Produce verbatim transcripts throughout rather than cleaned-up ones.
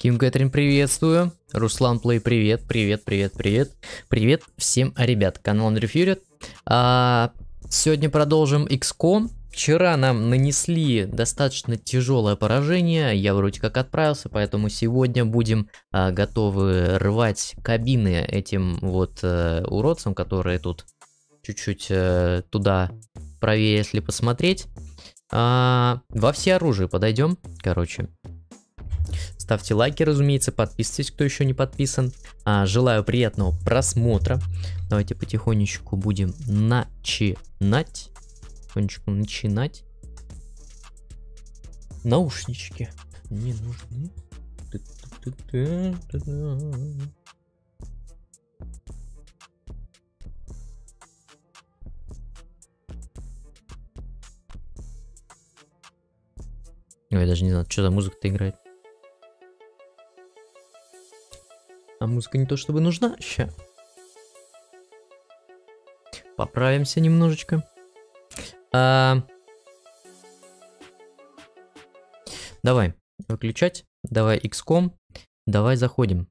Ким Кэтрин, приветствую. Руслан Плей, привет, привет, привет, привет. Привет всем, ребят, канал Андрей Фьюрит. А, сегодня продолжим икс ком. Вчера нам нанесли достаточно тяжелое поражение, я вроде как отправился, поэтому сегодня будем а, готовы рвать кабины этим вот а, уродцам, которые тут чуть-чуть а, туда правее, если посмотреть. А, во все оружие подойдем, короче. Ставьте лайки, разумеется, подписывайтесь, кто еще не подписан. А, желаю приятного просмотра. Давайте потихонечку будем начинать. Потихонечку начинать. Наушнички не нужны. Ой, я даже не знаю, что за музыка-то играет. А музыка не то чтобы нужна. Ща. Поправимся немножечко. А... Давай выключать. Давай икс ком. Давай заходим.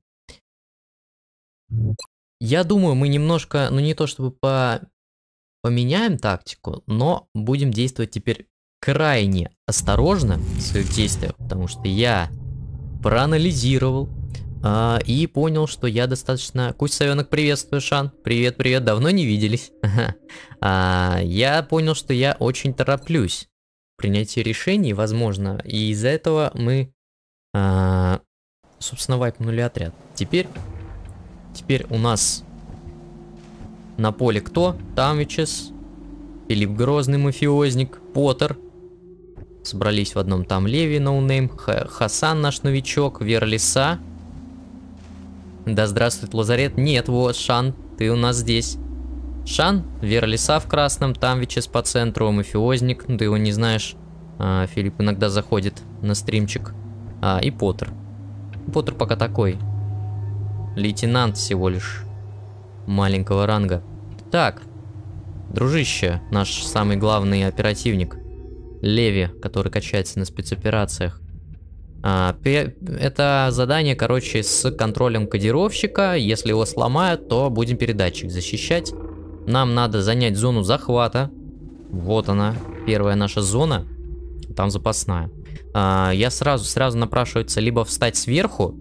Я думаю, мы немножко, ну не то чтобы по... поменяем тактику, но будем действовать теперь крайне осторожно в своих действиях, потому что я проанализировал а, и понял, что я достаточно... Кусь совенок, приветствую, Шан. Привет, привет, давно не виделись. а, я понял, что я очень тороплюсь в принятии решений, возможно, и из-за этого мы, а, собственно, вайпнули отряд. Теперь, теперь у нас на поле кто? Тамвичес, Филипп Грозный, мафиозник, Поттер. Собрались в одном там Леви, ноунейм, Хасан наш новичок, Вера Лиса. Да здравствует Лазарет. Нет, вот, Шан, ты у нас здесь. Шан, Вера Лиса в красном, там Вичес по центру, мафиозник, ну, ты его не знаешь. А, Филипп иногда заходит на стримчик. А, и Поттер. Поттер пока такой. Лейтенант всего лишь. Маленького ранга. Так, дружище, наш самый главный оперативник. Леви, который качается на спецоперациях. А, это задание, короче, с контролем кодировщика. Если его сломают, то будем передатчик защищать. Нам надо занять зону захвата. Вот она, первая наша зона. Там запасная. А, я сразу, сразу напрашивается либо встать сверху.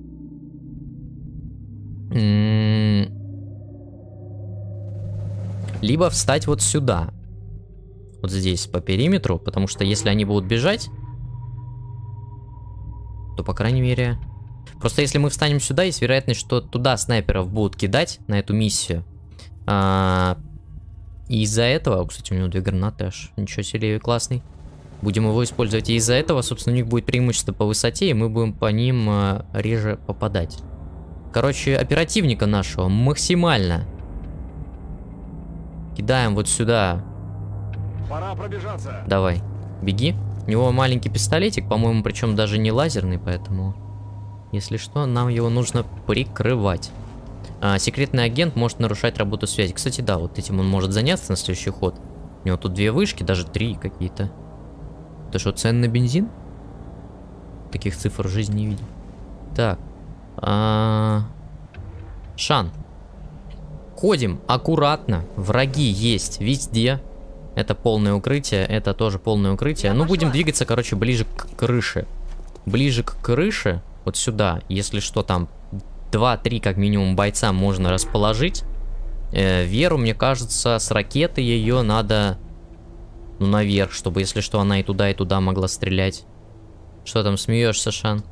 Либо встать вот сюда. Вот здесь, по периметру. Потому что если они будут бежать, то, по крайней мере... Просто если мы встанем сюда, есть вероятность, что туда снайперов будут кидать, на эту миссию. А... И из-за этого... Кстати, у него две гранаты аж. Ничего себе, классный. Будем его использовать. И из-за этого, собственно, у них будет преимущество по высоте, и мы будем по ним а, реже попадать. Короче, оперативника нашего максимально кидаем вот сюда. Пора пробежаться. Давай, беги. У него маленький пистолетик, по-моему, причем даже не лазерный, поэтому, если что, нам его нужно прикрывать. А, секретный агент может нарушать работу связи. Кстати, да, вот этим он может заняться на следующий ход. У него тут две вышки, даже три какие-то. Это что, цены на бензин? Таких цифр в жизни не видел. Так. А... Шан. Ходим аккуратно. Враги есть везде. Это полное укрытие, это тоже полное укрытие. Ну, будем двигаться, короче, ближе к крыше. Ближе к крыше, вот сюда. Если что, там два-три как минимум бойца можно расположить. Э, Веру, мне кажется, с ракеты ее надо, ну, наверх, чтобы, если что, она и туда, и туда могла стрелять. Что там, смеешься, Шан?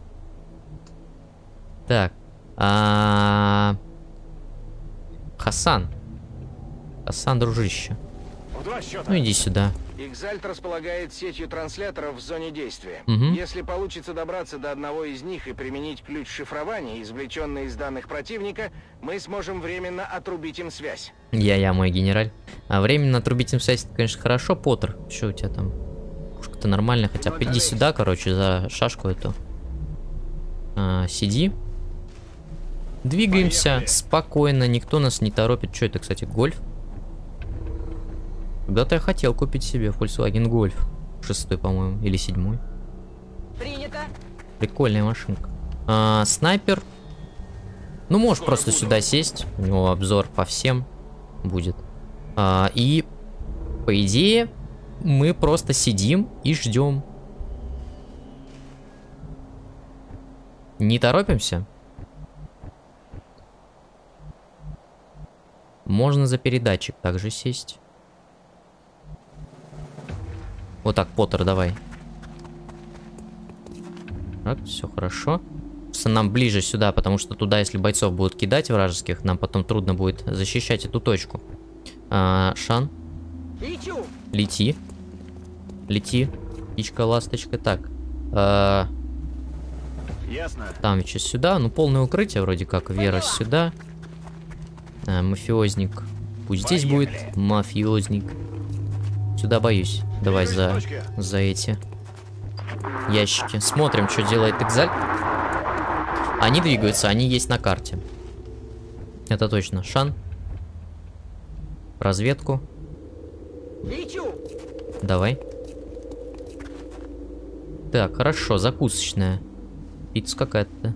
Так. А... Хасан. Хасан, дружище. Ну иди сюда. Экзальт располагает сетью трансляторов в зоне действия. Угу. Если получится добраться до одного из них и применить ключ шифрования, извлеченный из данных противника, мы сможем временно отрубить им связь. Я-я, мой генераль. А временно отрубить им связь, это, конечно, хорошо, Поттер. Что у тебя там? Пушка-то нормальная, хотя бы иди сюда, короче, за шашку эту. А, сиди. Двигаемся. Поехали. Спокойно, никто нас не торопит. Что это, кстати, гольф? Когда-то я хотел купить себе Volkswagen Golf. Шестой, по-моему, или седьмой. Принято. Прикольная машинка. А, снайпер. Ну, можешь просто сюда сесть. У него обзор по всем будет. А, и, по идее, мы просто сидим и ждем. Не торопимся. Можно за передатчик также сесть. Вот так, Поттер, давай. Так, все хорошо. Нам ближе сюда, потому что туда, если бойцов будут кидать вражеских, нам потом трудно будет защищать эту точку. А, Шан. Лечу. Лети. Лети. Птичка, ласточка. Так. А, Ясно. там ведь сейчас сюда. Ну, полное укрытие вроде как. Вера сюда. А, мафиозник. Пусть здесь будет мафиозник. Сюда боюсь. Давай за, за эти ящики. Смотрим, что делает Экзаль. Они двигаются, они есть на карте. Это точно. Шан. Разведку. Лечу. Давай. Так, хорошо, закусочная. Пицца какая-то.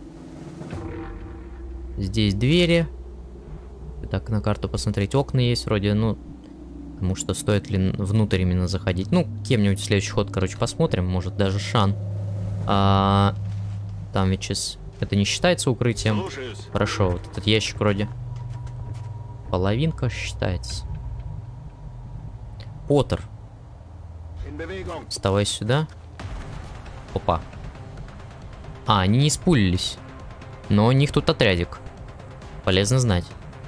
Здесь двери. Так, на карту посмотреть. Окна есть вроде, ну... Потому что стоит ли внутрь именно заходить. Ну, кем-нибудь в следующий ход, короче, посмотрим. Может, даже Шан. А, там ведь сейчас... Это не считается укрытием. Слушаюсь. Хорошо, вот этот ящик вроде... Половинка считается. Поттер. Вставай сюда. Опа. А, они не спулились. Но у них тут отрядик. Полезно знать.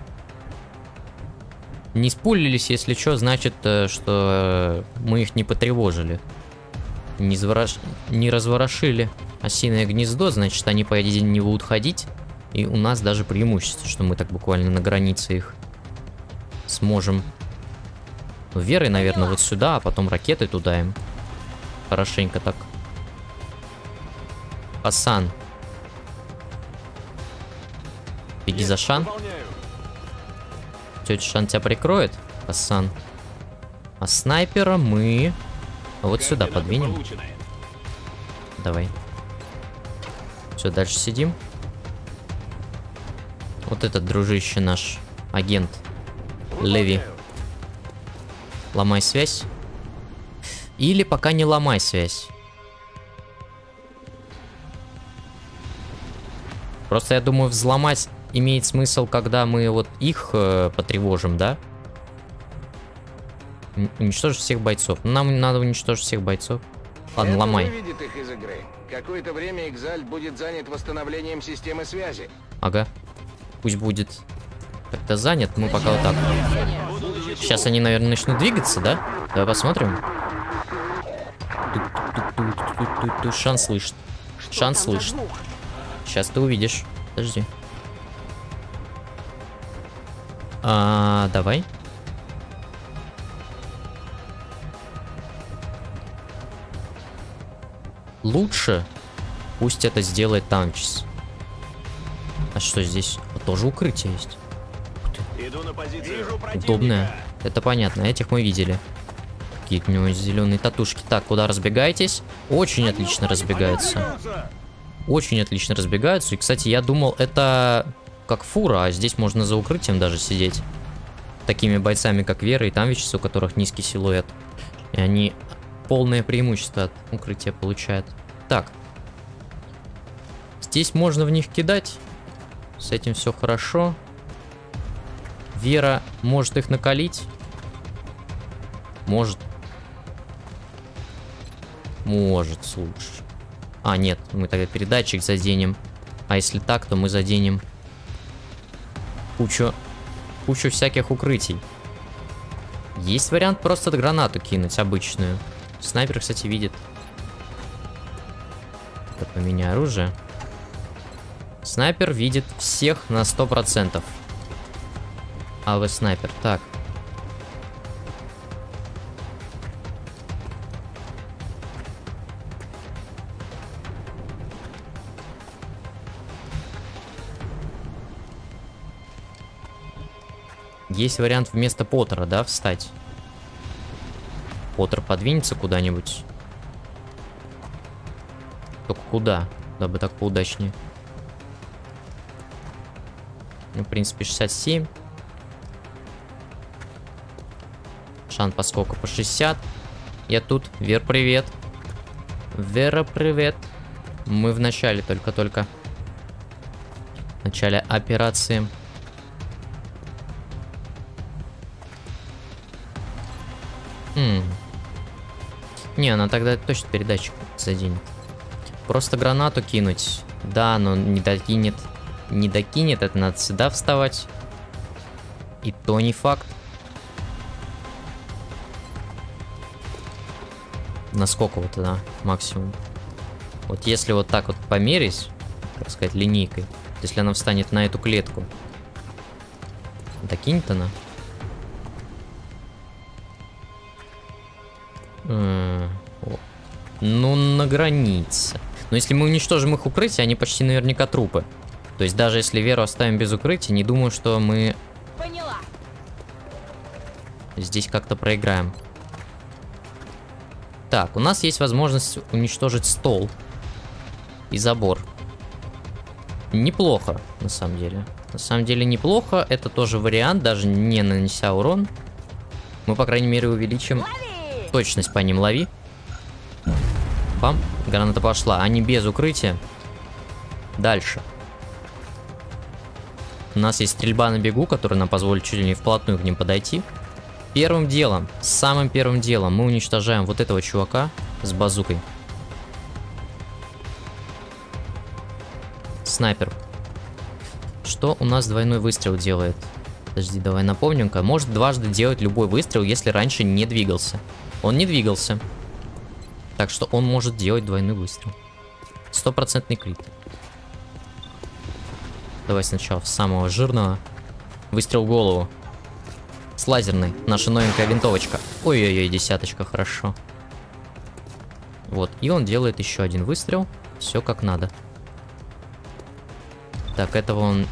Не спулились, если что, значит, что мы их не потревожили. Не, зворош... не разворошили осиное гнездо, значит, они по идее не будут ходить. И у нас даже преимущество, что мы так буквально на границе их сможем. Верой, наверное, вот сюда, а потом ракеты туда им. Хорошенько так. Асан. Беги за Шан. Тетя Шан тебя прикроет, Асан. А снайпера мы вот сюда подвинем. Давай. Все, дальше сидим. Вот этот дружище наш, агент Леви. Ломай связь. Или пока не ломай связь. Просто я думаю, взломать имеет смысл, когда мы вот их э, потревожим, да? Уничтожить всех бойцов. Нам надо уничтожить всех бойцов. Ладно, Это ломай. выведет их из игры. Какое-то время Экзаль будет занят восстановлением системы связи. Ага. Пусть будет как-то занят. Мы пока вот так. Сейчас они, наверное, начнут двигаться, да? Давай посмотрим. Тут Шан слышит. Шан слышит. Сейчас ты увидишь. Подожди. А, давай. Лучше пусть это сделает Танчис. А что здесь? А, тоже укрытие есть. Иду на позицию. Удобное. Это понятно, этих мы видели. Какие-то у него зеленые татушки. Так, куда разбегаетесь? Очень отлично разбегаются. Очень отлично разбегаются. И, кстати, я думал, это как фура, а здесь можно за укрытием даже сидеть. Такими бойцами, как Вера и Тамвич, у которых низкий силуэт. И они полное преимущество от укрытия получают. Так. Здесь можно в них кидать. С этим все хорошо. Вера может их накалить. Может. Может, слушай. А, нет, мы тогда передатчик заденем. А если так, то мы заденем кучу, кучу всяких укрытий. Есть вариант просто гранату кинуть, обычную. Снайпер, кстати, видит. Так, поменяй оружие. Снайпер видит всех на сто процентов. А вы снайпер. Так. Есть вариант вместо Поттера, да, встать. Поттер подвинется куда-нибудь. Только куда? дабы так поудачнее. Ну, в принципе, шестьдесят семь. Шанс поскольку по шестьдесят. Я тут. Вер, привет. Вера, привет. Мы в начале только-только. В начале операции. М-м. Не, она тогда точно передатчик заденет. Просто гранату кинуть. Да, но не докинет. Не докинет, это надо сюда вставать. И то не факт. Насколько вот она максимум? Вот если вот так вот померить, так сказать, линейкой, если она встанет на эту клетку, докинет она? М-м, ну, на границе. Но если мы уничтожим их укрытие, они почти наверняка трупы. То есть даже если Веру оставим без укрытия, не думаю, что мы Поняла. здесь как-то проиграем. Так, у нас есть возможность уничтожить стол и забор. Неплохо, на самом деле. На самом деле неплохо. Это тоже вариант, даже не нанеся урон. Мы, по крайней мере, увеличим Лови! точность по ним. Лови. Пам. Граната пошла. Они без укрытия. Дальше. У нас есть стрельба на бегу, которая нам позволит чуть ли не вплотную к ним подойти. Первым делом, самым первым делом мы уничтожаем вот этого чувака с базукой. Снайпер. Что у нас двойной выстрел делает? Подожди, давай напомним-ка. Может дважды делать любой выстрел, если раньше не двигался. Он не двигался. Так что он может делать двойной выстрел. Стопроцентный крит. Давай сначала в самого жирного. Выстрел в голову. С лазерной. Наша новенькая винтовочка. Ой-ой-ой, десяточка, хорошо. Вот, и он делает еще один выстрел. Все как надо. Так, этого он...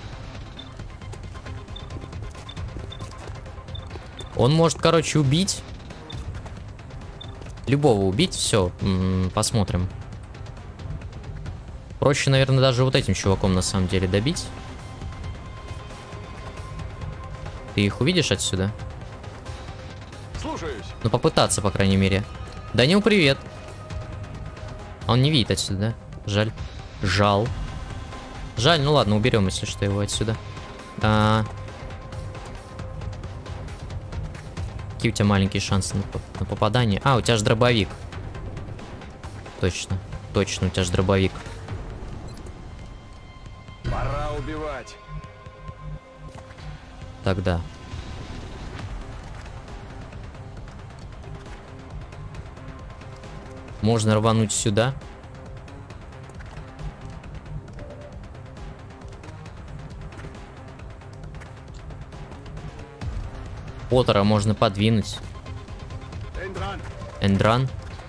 Он может, короче, убить. Любого убить, все, посмотрим. Проще, наверное, даже вот этим чуваком на самом деле добить. Ты их увидишь отсюда? Слушаюсь. Ну, попытаться, по крайней мере. Данил, привет. Он не видит отсюда, да? Жаль. Жал. Жаль, ну ладно, уберем, если что, его отсюда. А... Какие у тебя маленькие шансы на, на попадание? А, у тебя же дробовик. Точно. Точно, у тебя же дробовик. Пора убивать. Тогда. Можно рвануть сюда. Поттера можно подвинуть. Эндран.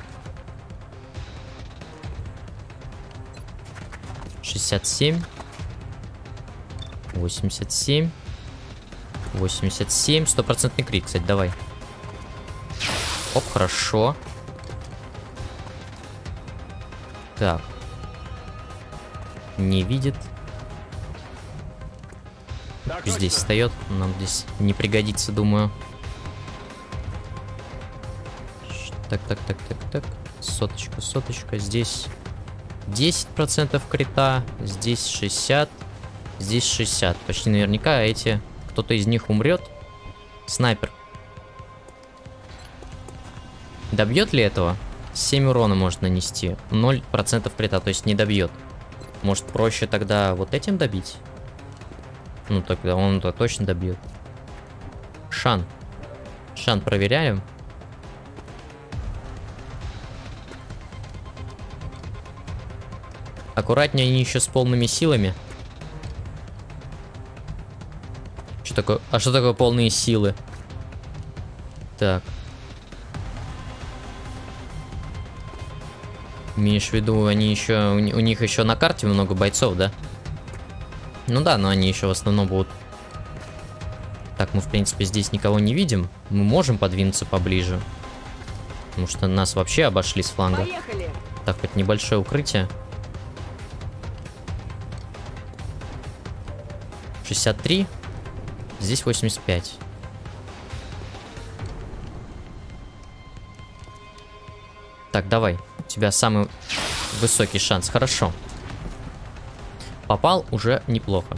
шестьдесят семь. восемьдесят семь. восемьдесят семь. Стопроцентный крит, кстати, давай. Оп, хорошо. Так. Не видит. Так, Здесь точно. встает. Нам здесь не пригодится, думаю. Так, так, так, так, так. Соточка, соточка. Здесь десять процентов крита. Здесь шестьдесят. Здесь шестьдесят. Почти наверняка эти... Кто-то из них умрет. Снайпер. Добьет ли этого? семь урона может нанести. ноль процентов крита, то есть не добьет. Может проще тогда вот этим добить? Ну тогда он-то точно добьет. Шан. Шан проверяем. Аккуратнее, они еще с полными силами. Что такое? А что такое полные силы? Так. Имеешь в виду, они еще, у, у них еще на карте много бойцов, да? Ну да, но они еще в основном будут... Так, мы в принципе здесь никого не видим. Мы можем подвинуться поближе. Потому что нас вообще обошли с фланга. Поехали. Так, хоть небольшое укрытие. шестьдесят три. Здесь восемьдесят пять. Так, давай. У тебя самый высокий шанс. Хорошо. Попал уже неплохо.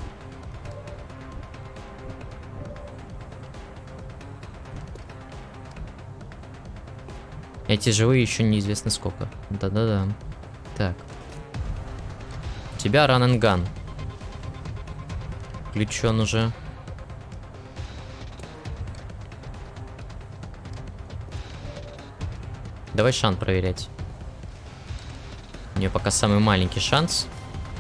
Эти живые еще неизвестно сколько. Да-да-да. Так. У тебя run and gun. Включен уже. Давай шанс проверять. У нее пока самый маленький шанс.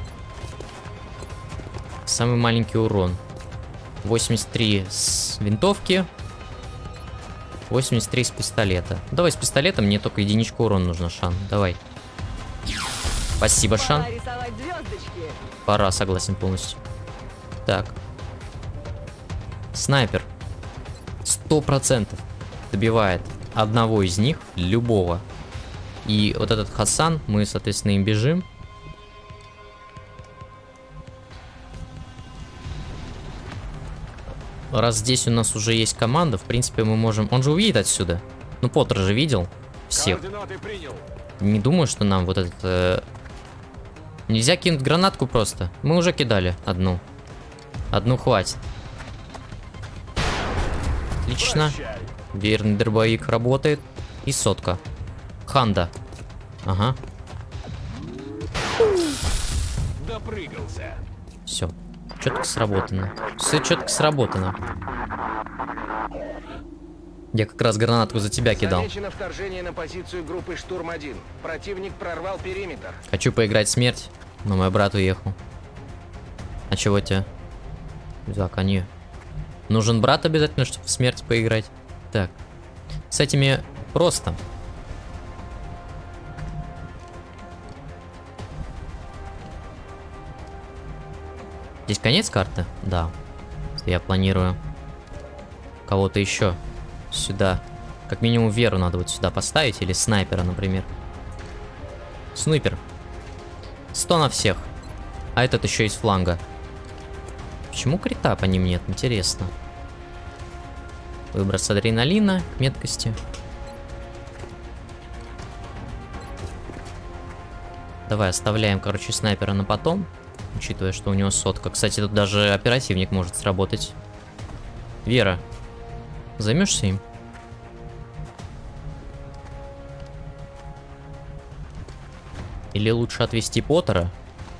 Самый маленький урон. восемьдесят три с винтовки. восемьдесят три с пистолета. Давай с пистолетом, мне только единичку урона нужно, Шан. Давай. Спасибо, Шан. Пора, согласен полностью. Так. Снайпер. Сто процентов добивает одного из них, любого. И вот этот Хасан, мы, соответственно, им бежим. Раз здесь у нас уже есть команда, в принципе, мы можем... Он же увидит отсюда. Ну, Поттер же видел всех. Не думаю, что нам вот этот... Э... Нельзя кинуть гранатку просто. Мы уже кидали одну. Одну хватит. Отлично. Верный дробовик работает. И сотка. Ханда. Ага. Допрыгался. Все. Четко сработано. Все четко сработано. Я как раз гранатку за тебя кидал. Замечено вторжение на позицию группы штурм один. Противник прорвал периметр. Хочу поиграть в смерть, но мой брат уехал. А чего тебе? Так, они... Нужен брат обязательно, чтобы в смерть поиграть. Так. С этими просто. Здесь конец карты? Да. Я планирую кого-то еще сюда. Как минимум Веру надо вот сюда поставить. Или снайпера, например. Снайпер. сто на всех. А этот еще из фланга. Почему крита по ним нет? Интересно. Выброс адреналина, меткости. Давай оставляем, короче, снайпера на потом. Учитывая, что у него сотка. Кстати, тут даже оперативник может сработать. Вера, займешься им? Или лучше отвезти Поттера?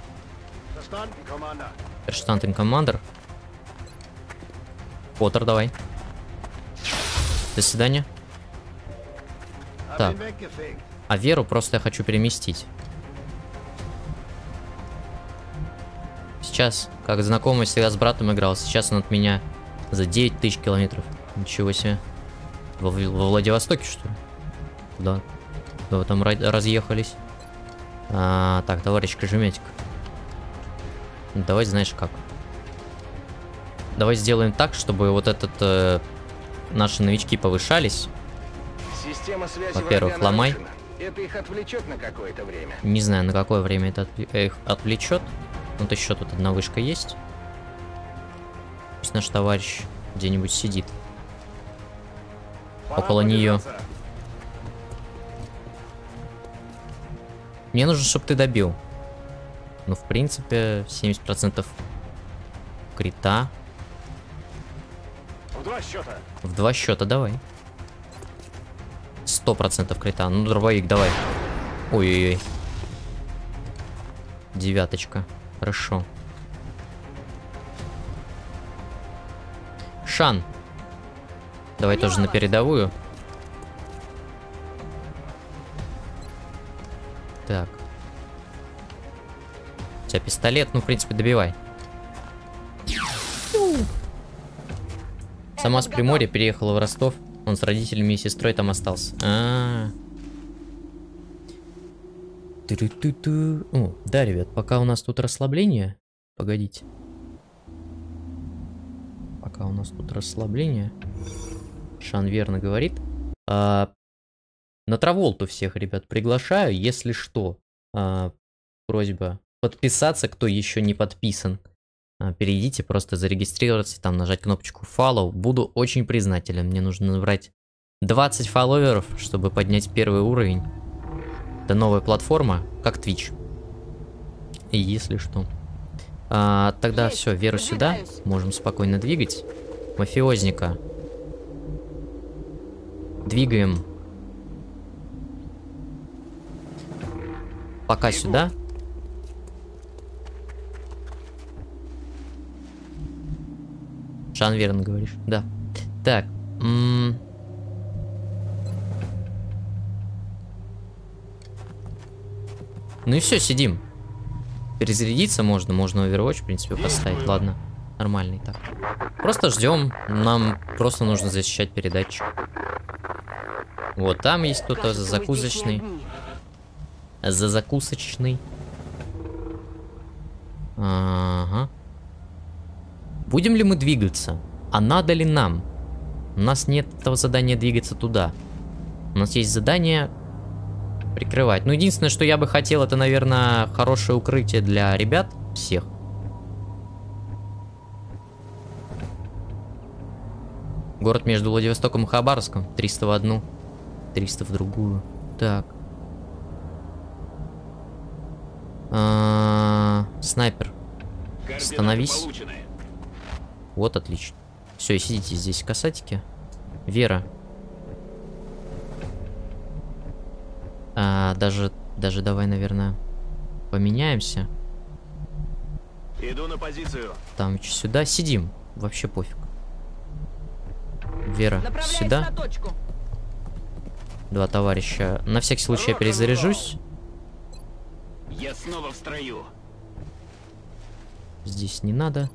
Verstanden, командир. Поттер, давай. До свидания. Так. А Веру просто я хочу переместить. Сейчас, как знакомый, всегда с братом играл. Сейчас он от меня за девять тысяч километров. Ничего себе. Во, во Владивостоке, что ли? Куда? Куда вы там разъехались? А, так, товарищ Кожеметик. Давай, знаешь как. Давай сделаем так, чтобы вот этот... Э, наши новички повышались. Во-первых, ломай. Это их отвлечет на какое-то время. Не знаю, на какое время это отвл... их отвлечет. Вот еще тут одна вышка есть. Пусть наш товарищ где-нибудь сидит. Пора около нее. Мне нужно, чтобы ты добил. Ну, в принципе, семьдесят процентов крита. В два счета. В два счета, давай. сто процентов крита. Ну, дробовик, давай. Ой-ой-ой. Девяточка. Хорошо. Шан. Давай тоже на передовую. Так. У тебя пистолет, ну, в принципе, добивай. Сама с Приморья переехала в Ростов. Он с родителями и сестрой там остался. А-а-а. О, да, ребят, пока у нас тут расслабление. Погодите. Пока у нас тут расслабление. Шан верно говорит. А, на Траволту всех, ребят, приглашаю. Если что, а, просьба подписаться, кто еще не подписан. перейдите, просто зарегистрироваться, там нажать кнопочку follow. Буду очень признателен. Мне нужно набрать двадцать фолловеров, чтобы поднять первый уровень. Это новая платформа, как Twitch. И если что. А, тогда все, Веру сюда. Можем спокойно двигать. Мафиозника. Двигаем. Пока сюда. Шан, верно говоришь. Да. Так. М -м ну и все, сидим. Перезарядиться можно, можно Overwatch, в принципе, поставить. Ладно, нормальный так. Просто ждем. Нам просто нужно защищать передатчик. Вот там есть кто-то за закусочный. За закусочный. Ага. Будем ли мы двигаться? А надо ли нам? У нас нет этого задания двигаться туда. У нас есть задание прикрывать. Ну, единственное, что я бы хотел, это, наверное, хорошее укрытие для ребят всех. Город между Владивостоком и Хабаровском. триста в одну, триста в другую. Так. А -а -а, снайпер. Становись. Вот, отлично. Все, и сидите здесь, касатики. Вера. А, даже, даже давай, наверное, поменяемся. Иду на позицию. Там сюда сидим. Вообще пофиг. Вера, сюда. Два товарища. На всякий случай я перезаряжусь. Я снова в строю. Здесь не надо.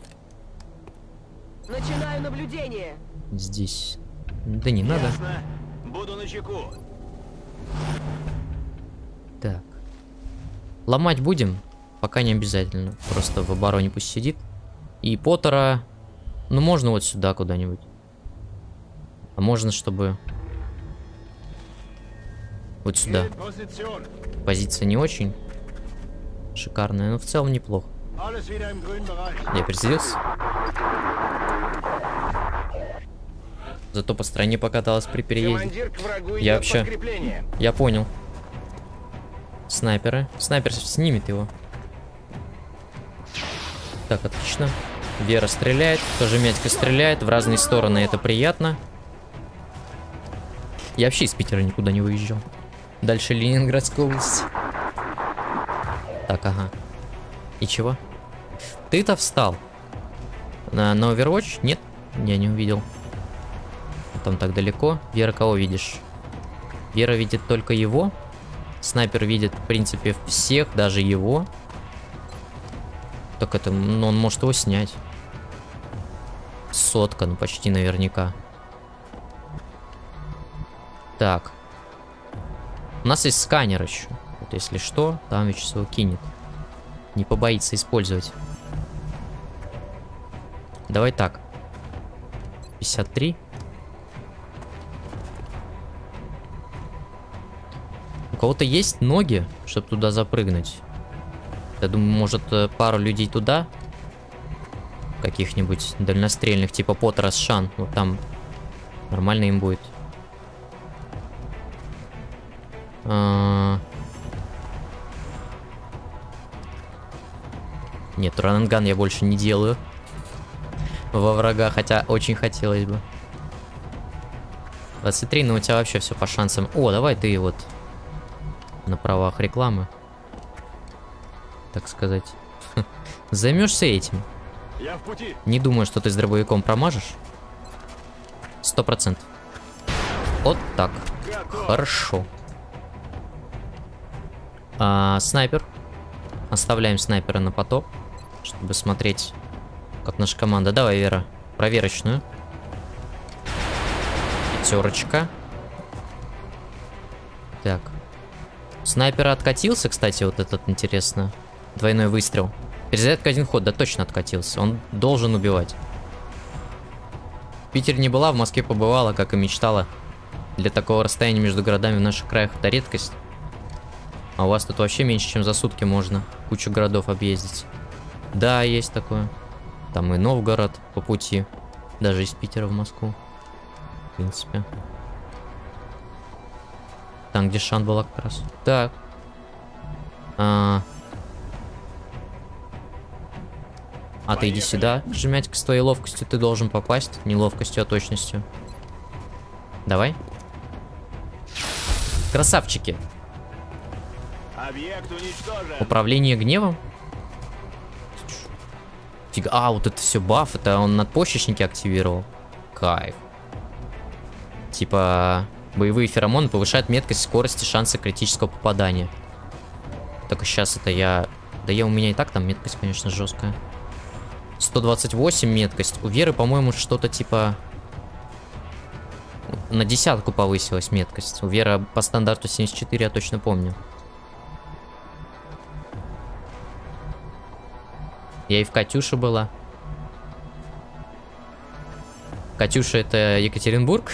Начинаю наблюдение. Здесь. Да не надо. Ясно. Буду начеку. Так. Ломать будем? Пока не обязательно. Просто в обороне пусть сидит. И Поттера... Ну, можно вот сюда куда-нибудь. А можно, чтобы... Вот сюда. Позиция не очень шикарная, но в целом неплохо. Я приземлился. Зато по стране покаталась при переезде. Я вообще... Я понял. Снайперы. Снайпер снимет его. Так, отлично. Вера стреляет. Тоже Мятька стреляет. В разные стороны. Это приятно. Я вообще из Питера никуда не выезжал. Дальше Ленинградская область. Так, ага. И чего? Ты-то встал. На, на Overwatch? Нет, я не увидел. Там так далеко. Вера, кого видишь? Вера видит только его. Снайпер видит, в принципе, всех, даже его. Так это, ну, он может его снять. Сотка, ну почти наверняка. Так. У нас есть сканер еще. Вот если что, там Вячеслав кинет. Не побоится использовать. Давай так. пятьдесят три. У кого-то есть ноги, чтобы туда запрыгнуть? Я думаю, может, пару людей туда? Каких-нибудь дальнострельных, типа Поттера с Шан. Вот там нормально им будет. А... Нет, рананган я больше не делаю во врага, хотя очень хотелось бы. двадцать три, но у тебя вообще все по шансам. О, давай ты вот на правах рекламы, так сказать. Займешься этим. Я в пути. Не думаю, что ты с дробовиком промажешь. Сто процентов. Вот так. Готов. Хорошо. А, снайпер. Оставляем снайпера на поток, чтобы смотреть, как наша команда. Давай, Вера, проверочную. Пятерочка. Так. Снайпер откатился, кстати, вот этот, интересно. Двойной выстрел. Перезарядка один ход, да точно откатился. Он должен убивать. В Питере не была, в Москве побывала, как и мечтала. Для такого расстояния между городами в наших краях это редкость. А у вас тут вообще меньше, чем за сутки можно кучу городов объездить. Да, есть такое. Там и Новгород по пути. Даже из Питера в Москву. В принципе. Там, где Шан была как раз. Так. А, а ты иди сюда. Жмятька, с твоей ловкостью ты должен попасть. Не ловкостью, а точностью. Давай. Красавчики. Объект уничтожен. Управление гневом? Фига. А, вот это все баф. Это он надпочечники активировал. Кайф. Типа, боевые феромоны повышают меткость, скорость и шансы критического попадания. Только сейчас это я... Да я у меня и так там меткость, конечно, жесткая. сто двадцать восемь меткость. У Веры, по-моему, что-то типа... На десятку повысилась меткость. У Веры по стандарту семьдесят четыре, я точно помню. Я и в Катюше была. Катюша это Екатеринбург.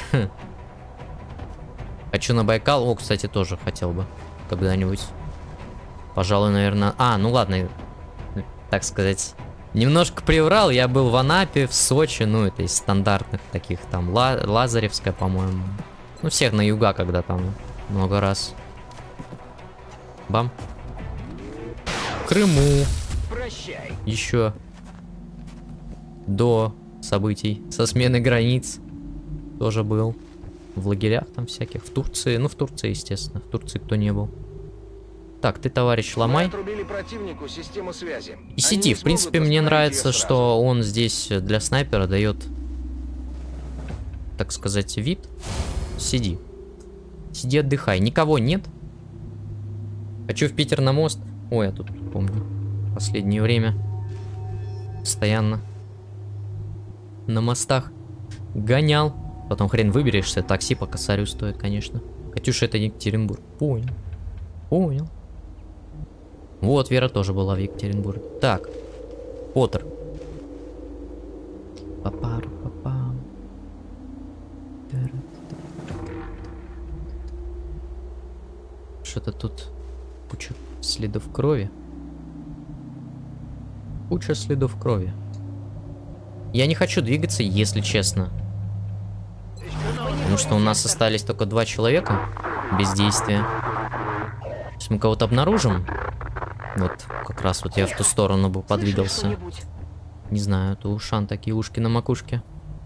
Хочу на Байкал. О, кстати, тоже хотел бы когда-нибудь. Пожалуй, наверное... А, ну ладно. Так сказать, немножко приврал. Я был в Анапе, в Сочи. Ну, это из стандартных таких там. Ла Лазаревская, по-моему. Ну, всех на юга, когда там много раз. Бам. В Крыму. Прощай. Еще до событий со смены границ тоже был. В лагерях там всяких. В Турции. Ну, в Турции, естественно. В Турции кто не был. Так, ты, товарищ, ломай. Мы отрубили противнику систему связи. И сиди. В принципе, мне нравится, что он здесь для снайпера дает, так сказать, вид. Сиди. Сиди, отдыхай. Никого нет. Хочу в Питер на мост. Ой, я тут помню. Последнее время. Постоянно. На мостах гонял. Потом хрен выберешься. Такси по косарю стоит, конечно. Катюша, это Екатеринбург. Понял. Понял. Вот, Вера тоже была в Екатеринбурге. Так. Поттер. Папару, папам. Что-то тут куча следов крови. Куча следов крови. Я не хочу двигаться, если честно. Потому что у нас остались только два человека без действия. Если мы кого-то обнаружим, вот как раз вот я в ту сторону бы подвигался. Не знаю, это у Шан такие ушки на макушке.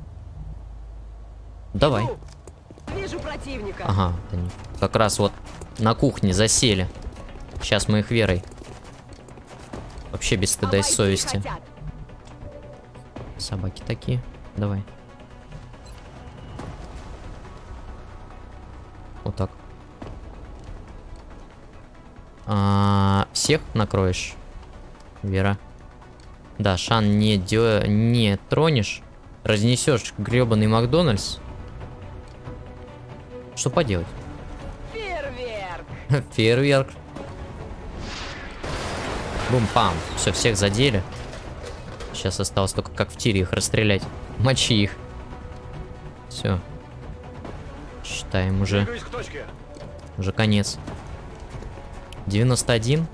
Давай. Вижу противника. Ага, они как раз вот на кухне засели. Сейчас мы их Верой. Вообще без стыда и совести. Собаки такие. Давай. Вот так. А, всех накроешь, Вера? Да, Шан не, дё... не тронешь. Разнесешь гребаный Макдональдс. Что поделать? Фейерверк. Фейерверк. Бум-пам. Все, всех задели. Сейчас осталось только как в тире их расстрелять. Мочи их. Все. Считаем уже. Уже конец. девяносто один.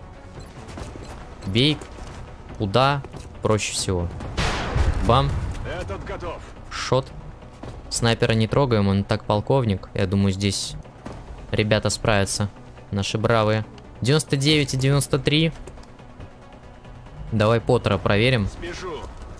Бей. Куда? Проще всего. Бам. Этот готов. Шот. Снайпера не трогаем, он так полковник. Я думаю, здесь ребята справятся. Наши бравые. девяносто девять и девяносто три. Давай Поттера проверим. Спешу.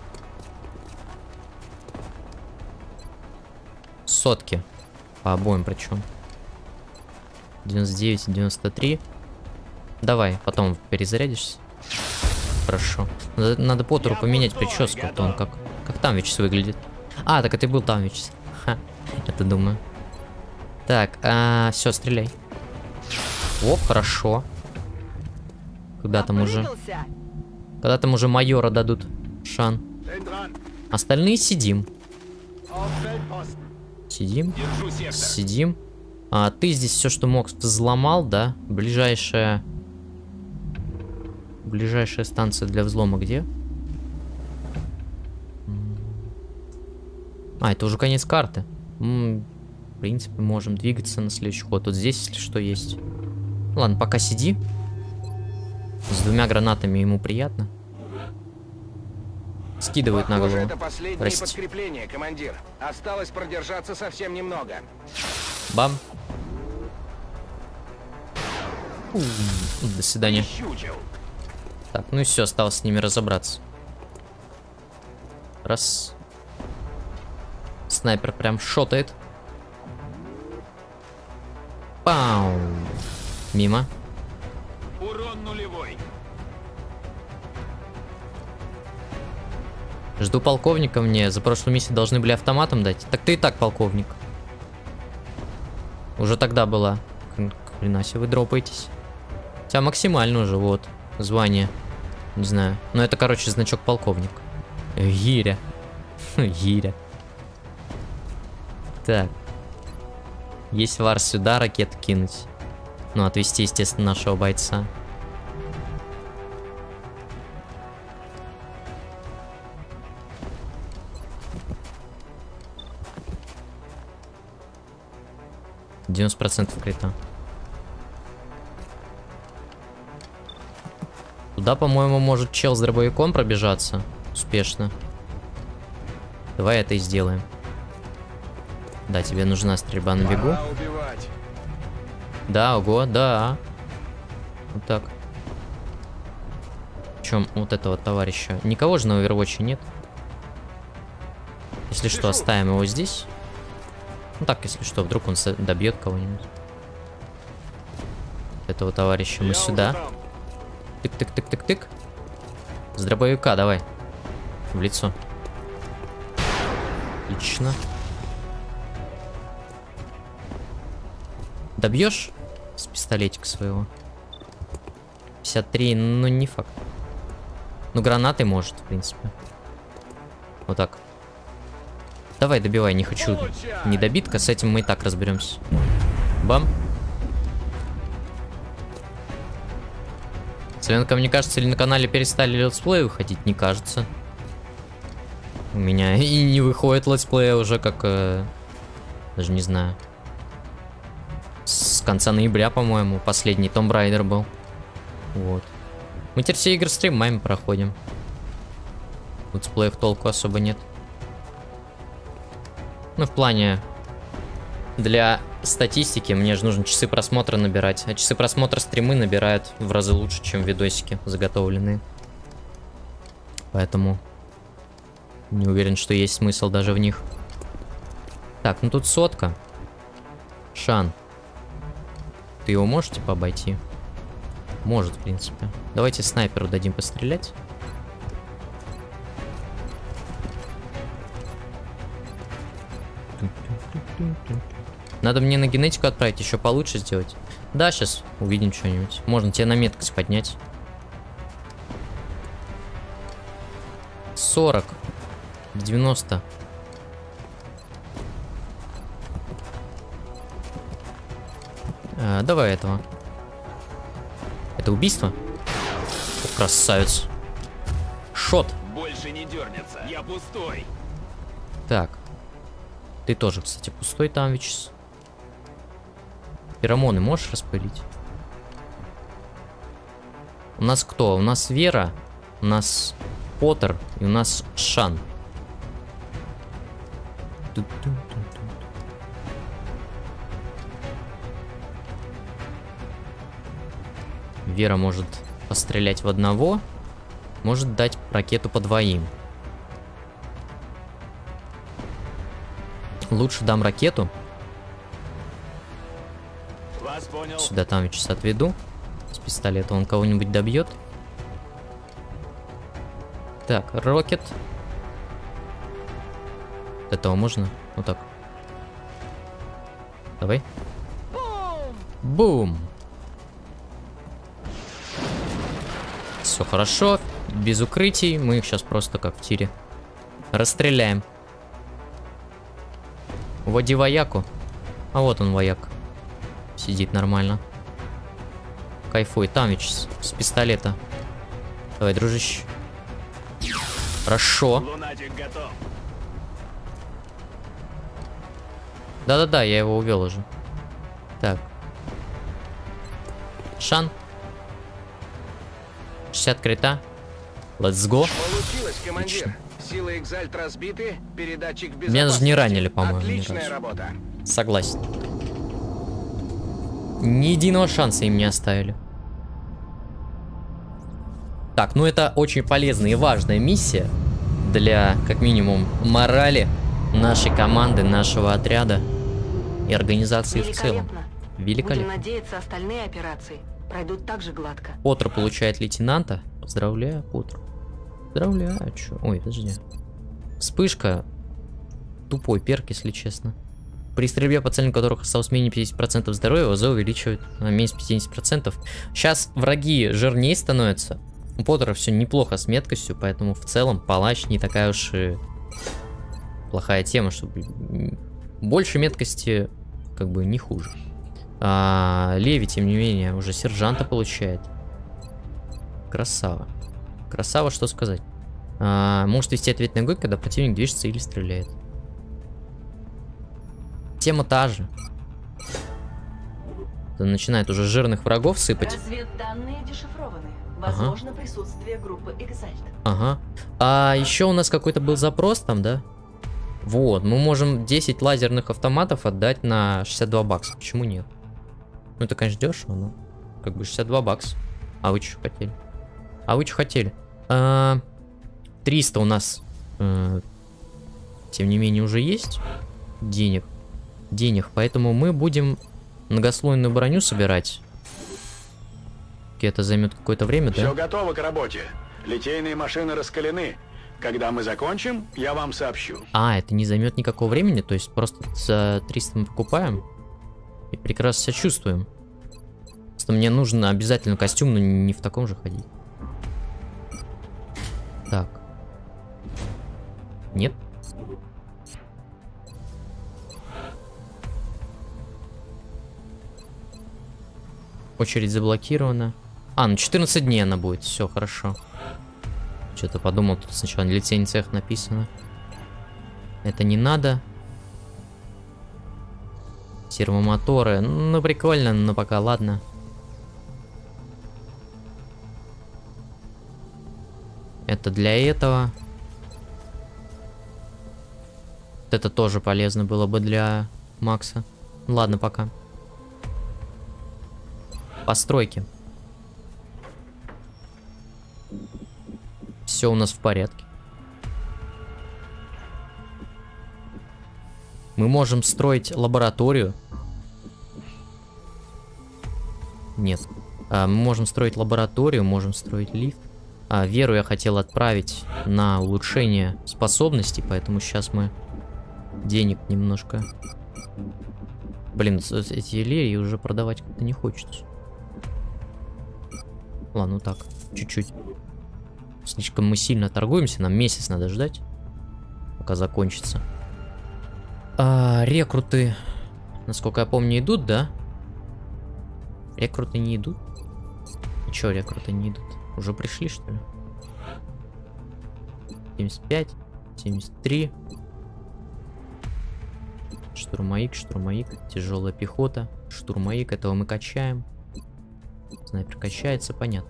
Сотки. По обоим причем. девяносто девять и девяносто три. Давай, потом перезарядишься. Хорошо. Надо, надо Поттеру поменять прическу. То он как, как там Вичс выглядит. А, так это и был там Вичс. Ха, это думаю. Так, а, все, стреляй. Оп, хорошо. Когда там уже... Когда там уже майора дадут, Шан. Остальные сидим. Сидим. Сидим. А ты здесь все, что мог, взломал, да? Ближайшая... Ближайшая станция для взлома где? А, это уже конец карты. М-м, в принципе, можем двигаться на следующий ход. Вот здесь, если что, есть. Ладно, пока сиди. С двумя гранатами ему приятно. скидывают на Похоже, голову. это последнее Прости. подкрепление, командир. Осталось продержаться совсем немного. Бам. Ум, До свидания. Щучел. Так, ну и все, осталось с ними разобраться. Раз. Снайпер прям шотает. Пау. Мимо. Урон нулевой. Жду полковника, мне за прошлую миссию должны были автоматом дать. Так ты и так полковник. Уже тогда была. Хрена себе, вы дропаетесь. У тебя максимально уже, вот, звание. Не знаю. Но это, короче, значок полковник. Гиря. Гиря. Так. Есть вар сюда, ракету кинуть. Ну, отвести, естественно, нашего бойца. девяносто процентов крита. Туда, по-моему, может чел с дробовиком пробежаться. Успешно. Давай это и сделаем. Да, тебе нужна стрельба на бегу. Пора убивать. Да, ого, да. Вот так. Причем вот этого товарища. Никого же на овервотче нет. Если что, оставим его здесь. Ну так, если что, вдруг он добьет кого-нибудь. Этого товарища мы Я сюда. Тык-тык-тык-тык-тык. С дробовика давай. В лицо. Отлично. Добьешь с пистолетика своего? пятьдесят три, ну не факт. Ну гранатой может, в принципе. Вот так. Давай, добивай, не хочу недобитка, с этим мы и так разберемся. Бам. Цыганка, мне кажется, или на канале перестали летсплеи выходить? Не кажется. У меня и не выходит летсплея уже как... Э, даже не знаю. С конца ноября, по-моему, последний Tomb Raider был. Вот. Мы теперь все игры стримами проходим. Летсплеев толку особо нет. Ну, в плане... Для статистики мне же нужно часы просмотра набирать. А часы просмотра стримы набирают в разы лучше, чем видосики заготовленные. Поэтому... Не уверен, что есть смысл даже в них. Так, ну тут сотка. Шан. Ты его можешь, типа, обойти? Может, в принципе. Давайте снайперу дадим пострелять. Надо мне на генетику отправить, еще получше сделать. Да, сейчас увидим что-нибудь. Можно тебе на меткость поднять. сорок. девяносто. А, давай этого. Это убийство? О, красавец. Шот. Больше не дернется. Я пустой. Так. Ты тоже, кстати, пустой там, Вичес. Феромоны можешь распылить? У нас кто? У нас Вера, у нас Поттер и у нас Шан. Вера может пострелять в одного, может дать ракету по двоим. Лучше дам ракету. Вас понял. Сюда там сейчас отведу. С пистолета он кого-нибудь добьет. Так, рокет. Этого можно? Вот так. Давай. Бум! Все хорошо. Без укрытий. Мы их сейчас просто как в тире расстреляем. Уводи вояку. А вот он, вояк. Сидит нормально. Кайфуй. Там ведь с, с пистолета. Давай, дружище. Хорошо. Лунатик готов. Да-да-да, я его увел уже. Так. Шан. шестьдесят крита. Let's go. Получилось, командир. Отлично. силы Экзальт разбиты, передатчик безопасности. Меня даже не ранили, по-моему. Отличная работа. Согласен. Ни единого шанса им не оставили. Так, ну это очень полезная и важная миссия для, как минимум, морали нашей команды, нашего отряда и организации в целом. Великолепно. Будем надеяться, остальные операции пройдут так же гладко. Поттер получает лейтенанта. Поздравляю, Поттер. Поздравляю, чё? Ой, подожди. Вспышка. Тупой перк, если честно. При стрельбе по целям, у которых осталось менее пятидесяти процентов здоровья, ОЗ увеличивает на меньше пятидесяти процентов. Сейчас враги жирнее становятся. У Поттера все неплохо с меткостью, поэтому в целом палач не такая уж и плохая тема, чтобы больше меткости как бы не хуже. А, Леви, тем не менее, уже сержанта получает. Красава. Красава, что сказать. А, может вести ответный огонь, когда противник движется или стреляет. Тема та же. Это начинает уже жирных врагов сыпать. Разведданные дешифрованы. Возможно, ага. присутствие группы Экзальт. Ага. А еще у нас какой-то был запрос там, да? Вот, мы можем десять лазерных автоматов отдать на шестьдесят два бакса. Почему нет? Ну это, конечно, дешево, но как бы шестьдесят два бакса. А вы что хотели? А вы что хотели? А, триста у нас, а, тем не менее, уже есть денег. Денег, поэтому мы будем многослойную броню собирать. Это займет какое-то время, Все да? Все готово к работе. Литейные машины раскалены. Когда мы закончим, я вам сообщу. А, это не займет никакого времени, то есть просто за триста мы покупаем и прекрасно себя чувствуем. Просто мне нужен обязательно костюм, но не в таком же ходить. Так. Нет? Очередь заблокирована. А, ну четырнадцать дней она будет, все хорошо. Что-то подумал, тут сначала литейный цех написано. Это не надо. Сервомоторы, ну прикольно, но пока ладно. Это для этого. Это тоже полезно было бы для Макса. Ладно, пока. Постройки. Все у нас в порядке. Мы можем строить лабораторию. Нет. А, мы можем строить лабораторию, можем строить лифт. А, Веру я хотел отправить на улучшение способностей, поэтому сейчас мы денег немножко... Блин, эти лерии уже продавать как-то не хочется. Ладно, ну так, чуть-чуть. Слишком мы сильно торгуемся, нам месяц надо ждать, пока закончится. А, рекруты, насколько я помню, идут, да? Рекруты не идут? И чё, рекруты не идут? Уже пришли, что ли? семьдесят пять, семьдесят три. Штурмовик, штурмовик, тяжелая пехота. Штурмовик, этого мы качаем. Снайпер качается, понятно.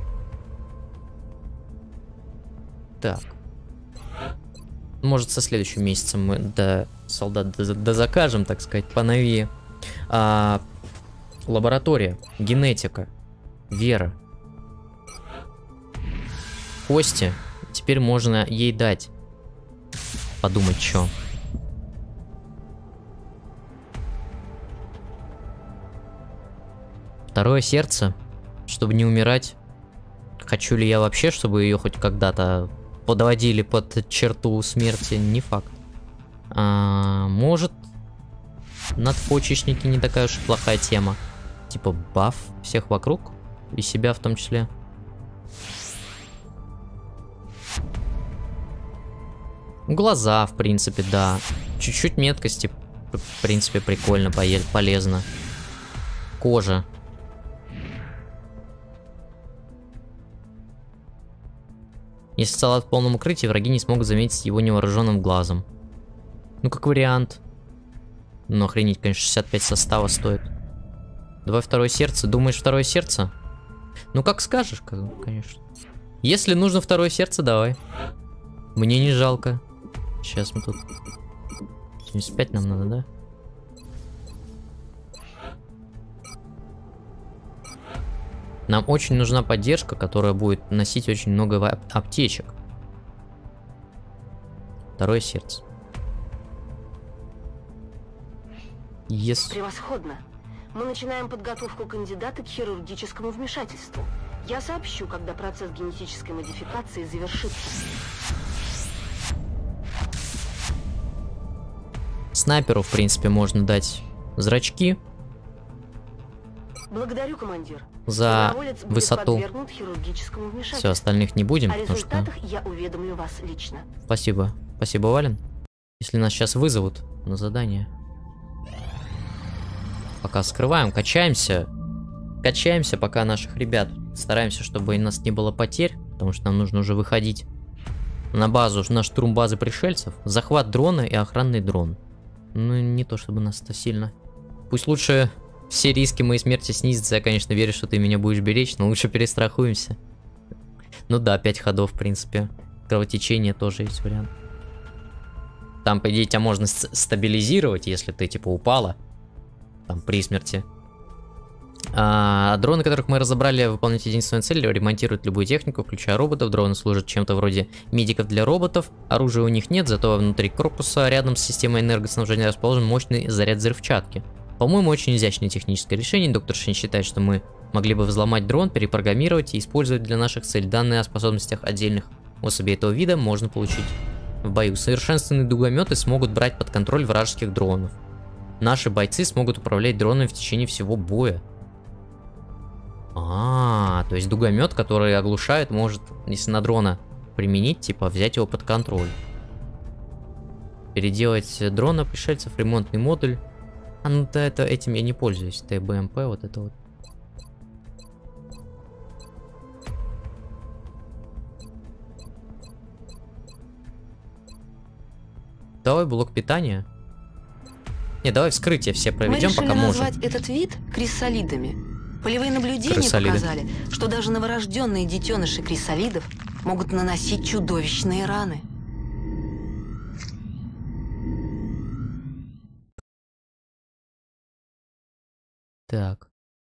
Так. Может, со следующим месяцем мы до солдат дозакажем, так сказать, поновее. А, лаборатория, генетика, Вера. Кости. Теперь можно ей дать. Подумать, что. Второе сердце, чтобы не умирать. Хочу ли я вообще, чтобы ее хоть когда-то подводили под черту смерти? Не факт. А, может, надпочечники не такая уж плохая тема. Типа баф всех вокруг и себя в том числе. Глаза, в принципе, да. Чуть-чуть меткости, в принципе, прикольно, полезно. Кожа. Если солдат в полном укрытии, враги не смогут заметить его невооруженным глазом. Ну, как вариант. Но охренеть, конечно, шестьдесят пять состава стоит. Давай второе сердце. Думаешь, второе сердце? Ну, как скажешь, конечно. Если нужно второе сердце, давай. Мне не жалко. Сейчас мы тут... семьдесят пять нам надо, да? Нам очень нужна поддержка, которая будет носить очень много аптечек. Второе сердце. Yes. Превосходно. Мы начинаем подготовку кандидата к хирургическому вмешательству. Я сообщу, когда процесс генетической модификации завершится. Снайперу, в принципе, можно дать зрачки. Благодарю, командир. За высоту. Все, Все, остальных не будем. О результатах что... я уведомлю вас лично. Спасибо. Спасибо, Вален. Если нас сейчас вызовут на задание. Пока скрываем, качаемся. Качаемся, пока наших ребят. Стараемся, чтобы у нас не было потерь. Потому что нам нужно уже выходить на базу, на штурм базы пришельцев. Захват дрона и охранный дрон. Ну, не то чтобы нас это сильно. Пусть лучше все риски моей смерти снизятся. Я, конечно, верю, что ты меня будешь беречь, но лучше перестрахуемся. Ну да, пять ходов, в принципе. Кровотечение тоже есть вариант. Там, по идее, тебя можно стабилизировать, если ты, типа, упала. Там, при смерти. А, дроны, которых мы разобрали, выполняют единственную цель, ремонтируют любую технику, включая роботов. Дроны служат чем-то вроде медиков для роботов. Оружия у них нет, зато внутри корпуса рядом с системой энергоснабжения расположен мощный заряд взрывчатки. По-моему, очень изящное техническое решение. Доктор Шин считает, что мы могли бы взломать дрон, перепрограммировать и использовать для наших целей. Данные о способностях отдельных особей этого вида можно получить в бою. Совершенственные дугометы смогут брать под контроль вражеских дронов. Наши бойцы смогут управлять дронами в течение всего боя. А, то есть дугомет, который оглушает, может, если на дрона применить, типа взять его под контроль. Переделать дрона пришельцев, ремонтный модуль. А ну да, это, этим я не пользуюсь. ТБМП, вот это вот. Давай блок питания. Не, давай вскрытие все проведем, Мы пока можем. Мы можем. назвать этот вид крисолидами. Полевые наблюдения Крисолиды. показали, что даже новорожденные детеныши крисолидов могут наносить чудовищные раны. Так.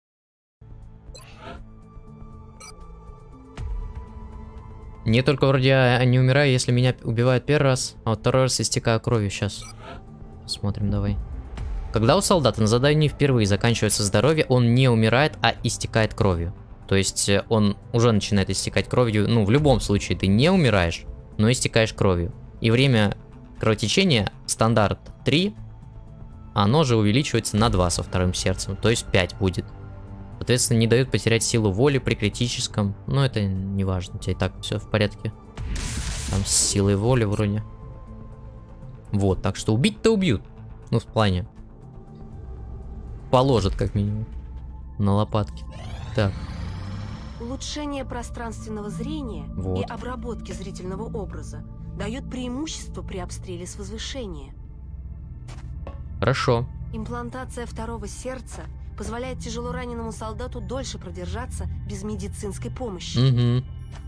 Не только вроде я не умираю, если меня убивают первый раз, а вот второй раз истекаю кровью. Сейчас посмотрим, давай. Когда у солдата на задании впервые заканчивается здоровье, он не умирает, а истекает кровью. То есть он уже начинает истекать кровью. Ну, в любом случае ты не умираешь, но истекаешь кровью. И время кровотечения стандарт три, оно же увеличивается на два со вторым сердцем, то есть пять будет. Соответственно, не дают потерять силу воли при критическом. Но это не важно, у тебя и так все в порядке. Там с силой воли вроде. Вот, так что убить-то убьют. Ну, в плане. Положат, как минимум. На лопатки. Так. Улучшение пространственного зрения Вот. и обработки зрительного образа дает преимущество при обстреле с возвышения. Хорошо. Имплантация второго сердца позволяет тяжело раненому солдату дольше продержаться без медицинской помощи. Угу.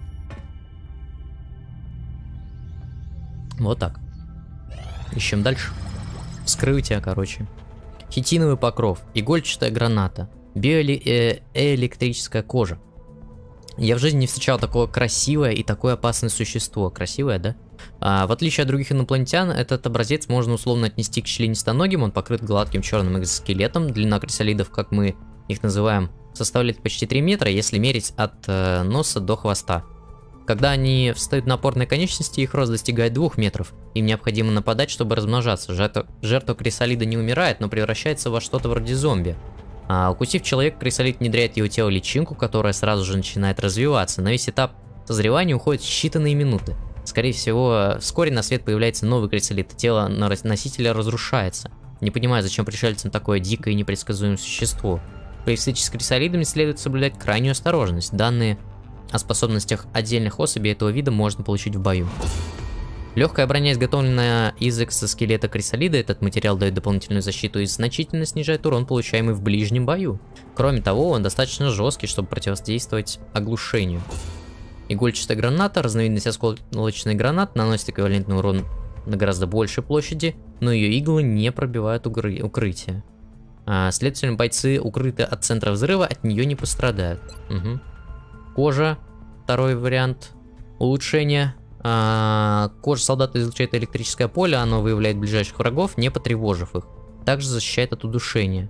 Вот так. Ищем дальше. Вскрытие, короче. Хитиновый покров, игольчатая граната, биоэлектрическая кожа. Я в жизни не встречал такое красивое и такое опасное существо. Красивое, да? А, в отличие от других инопланетян, этот образец можно условно отнести к членистоногим. Он покрыт гладким черным экзоскелетом. Длина крисолидов, как мы их называем, составляет почти три метра, если мерить от э, носа до хвоста. Когда они встают на опорные конечности, их рост достигает двух метров. Им необходимо нападать, чтобы размножаться. Жертва, жертва крисолида не умирает, но превращается во что-то вроде зомби. А, укусив человека, крисолид внедряет в его тело личинку, которая сразу же начинает развиваться. На весь этап созревания уходит считанные минуты. Скорее всего, вскоре на свет появляется новый крисолид, тело носителя разрушается. Не понимаю, зачем пришельцам такое дикое и непредсказуемое существо. При встрече с крисолидами следует соблюдать крайнюю осторожность. Данные о способностях отдельных особей этого вида можно получить в бою. Легкая броня, изготовленная из экзоскелета крисолида, этот материал дает дополнительную защиту и значительно снижает урон, получаемый в ближнем бою. Кроме того, он достаточно жесткий, чтобы противодействовать оглушению. Игольчатая граната, разновидность осколочной гранаты, наносит эквивалентный урон на гораздо большей площади, но ее иглы не пробивают укры укрытие. А, следовательно, бойцы, укрытые от центра взрыва, от нее не пострадают. Угу. Кожа, второй вариант. Улучшение. А, кожа солдата излучает электрическое поле, оно выявляет ближайших врагов, не потревожив их. Также защищает от удушения.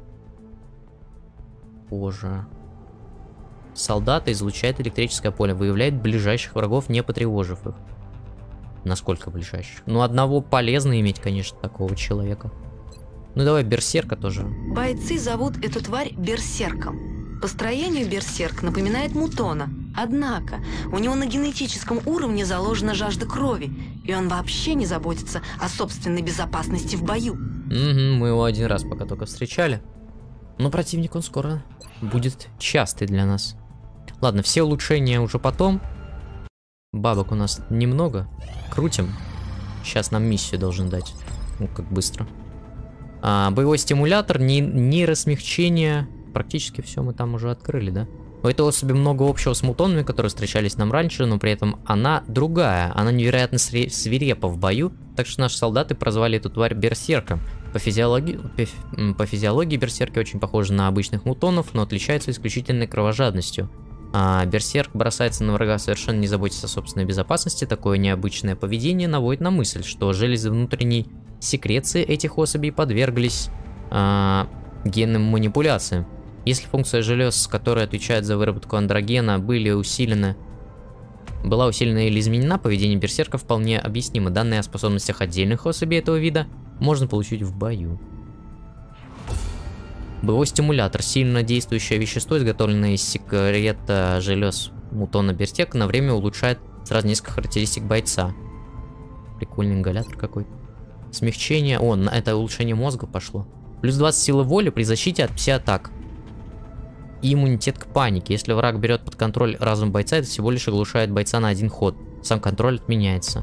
Кожа солдата излучает электрическое поле, выявляет ближайших врагов, не потревожив их. Насколько ближайших? Ну, одного полезно иметь, конечно, такого человека. Ну, давай берсерка тоже. Бойцы зовут эту тварь берсерком. По строению берсерк напоминает мутона. Однако, у него на генетическом уровне заложена жажда крови, и он вообще не заботится о собственной безопасности в бою. Угу, мы его один раз пока только встречали. Но противник он скоро будет частый для нас. Ладно, все улучшения уже потом. Бабок у нас немного. Крутим. Сейчас нам миссию должен дать. Ну, как быстро. А, боевой стимулятор, ней нейросмягчение. Практически все мы там уже открыли, да? У этой особи много общего с мутонами, которые встречались нам раньше, но при этом она другая. Она невероятно свирепа в бою, так что наши солдаты прозвали эту тварь берсерком. По физиологии, по физиологии берсерки очень похожи на обычных мутонов, но отличаются исключительной кровожадностью. А берсерк бросается на врага, совершенно не заботясь о собственной безопасности. Такое необычное поведение наводит на мысль, что железы внутренней секреции этих особей подверглись а, генным манипуляциям. Если функция желез, которая отвечает за выработку андрогена, были усилены, была усилена или изменена, поведение берсерка вполне объяснимо. Данные о способностях отдельных особей этого вида можно получить в бою. Боевой стимулятор. Сильно действующее вещество, изготовленное из секрета желез мутона берсерка, на время улучшает сразу несколько характеристик бойца. Прикольный ингалятор какой-то. Смягчение. О, это улучшение мозга пошло. Плюс двадцать силы воли при защите от пси-атак. И иммунитет к панике. Если враг берет под контроль разум бойца, это всего лишь оглушает бойца на один ход. Сам контроль отменяется.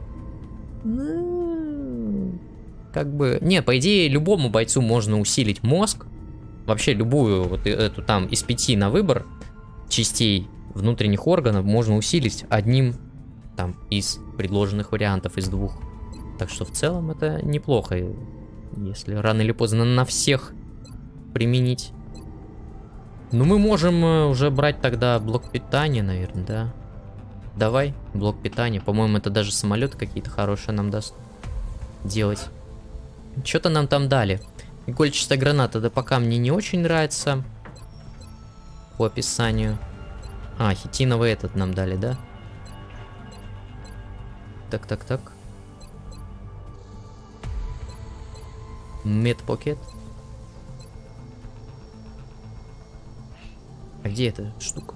Как бы... Не, по идее, любому бойцу можно усилить мозг. Вообще любую вот эту там из пяти на выбор частей внутренних органов можно усилить одним там из предложенных вариантов из двух. Так что в целом это неплохо, если рано или поздно на всех применить. Ну мы можем уже брать тогда блок питания, наверное, да? Давай, блок питания. По-моему, это даже самолеты какие-то хорошие нам даст делать. Что-то нам там дали. Игольчатая граната, да пока мне не очень нравится. По описанию. А, хитиновый этот нам дали, да? Так, так, так. Медпокет. А где эта штука?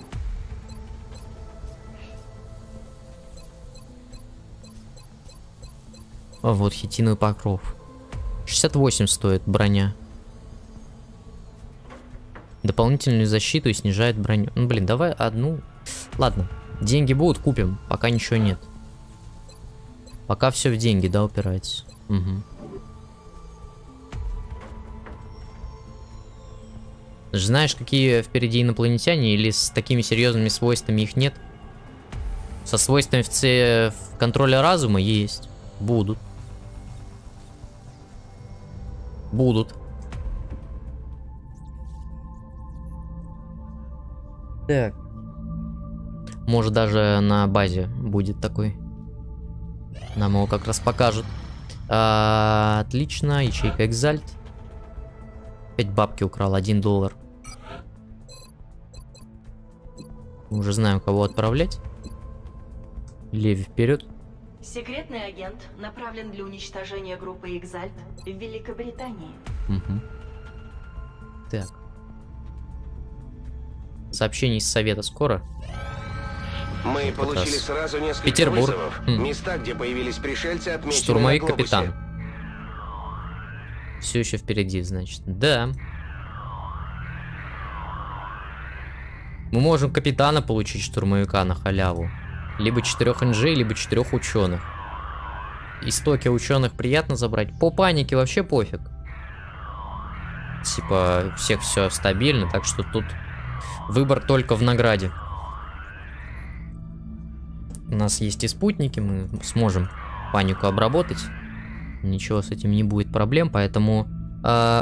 А вот хитиновый покров. шестьдесят восемь стоит броня. Дополнительную защиту и снижает броню. Ну блин, давай одну. Ладно, деньги будут, купим. Пока ничего нет. Пока все в деньги, да, упирается. Угу. Знаешь, какие впереди инопланетяне, или с такими серьезными свойствами их нет? Со свойствами в, ц... в контроле разума есть. Будут. Будут. Так. Может, даже на базе будет такой. Нам его как раз покажут. А, отлично. Ячейка Экзальт. Опять бабки украл. Один доллар. Мы уже знаем, кого отправлять. Леви вперед. Секретный агент направлен для уничтожения группы Экзальт в Великобритании. Угу. Так. Сообщение из совета скоро. Мы получили сразу несколько Петербург. вызовов. Хм. Места, где появились пришельцы, отмечены Штурмовик на глобусе. капитан. Все еще впереди, значит. Да. Мы можем капитана получить, штурмовика на халяву. Либо четырех инжей, либо четырех ученых. Истоки ученых приятно забрать. По панике вообще пофиг. Типа, всех все стабильно, так что тут выбор только в награде. У нас есть и спутники, мы сможем панику обработать. Ничего с этим не будет проблем, поэтому... Э,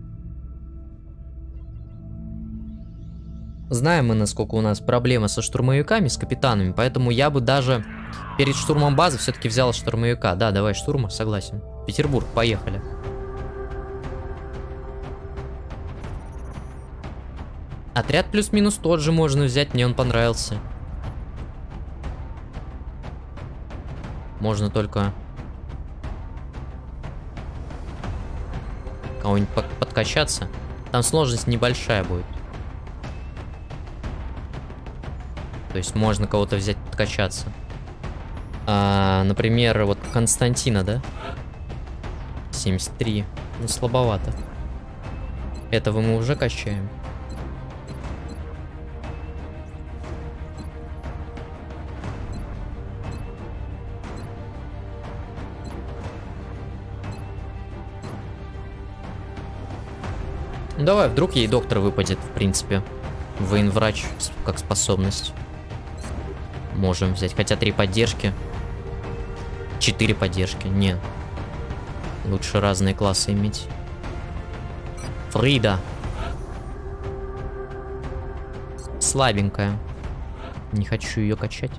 знаем мы, насколько у нас проблемы со штурмовиками, с капитанами, поэтому я бы даже перед штурмом базы все-таки взял штурмовика. Да, давай штурма, согласен. Петербург, поехали. Отряд плюс-минус тот же можно взять, мне он понравился. Можно только кого-нибудь подкачаться. Там сложность небольшая будет. То есть можно кого-то взять, подкачаться. А, например, вот Константина, да? семьдесят три. Ну, слабовато. Этого мы уже качаем. Ну, давай, вдруг ей доктор выпадет, в принципе. Военврач как способность. Можем взять. Хотя три поддержки. Четыре поддержки. Нет. Лучше разные классы иметь. Фрида. Слабенькая. Не хочу ее качать.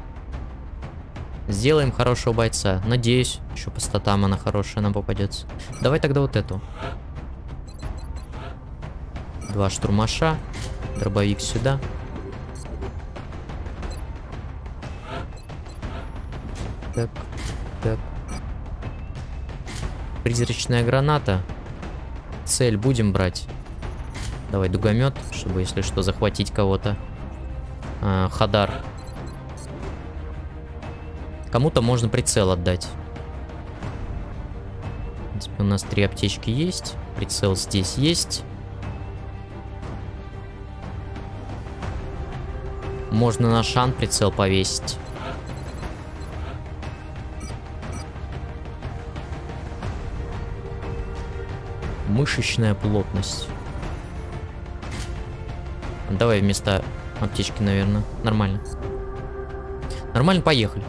Сделаем хорошего бойца. Надеюсь, еще по статам она хорошая нам попадется. Давай тогда вот эту. Два штурмаша. Дробовик сюда. Так, так. Призрачная граната. Цель будем брать. Давай дугомет, чтобы, если что, захватить кого-то. А, Хадар. Кому-то можно прицел отдать. В принципе, у нас три аптечки есть. Прицел здесь есть. Можно на Шан прицел повесить. Мышечная плотность. Давай вместо аптечки, наверное. Нормально. Нормально, поехали.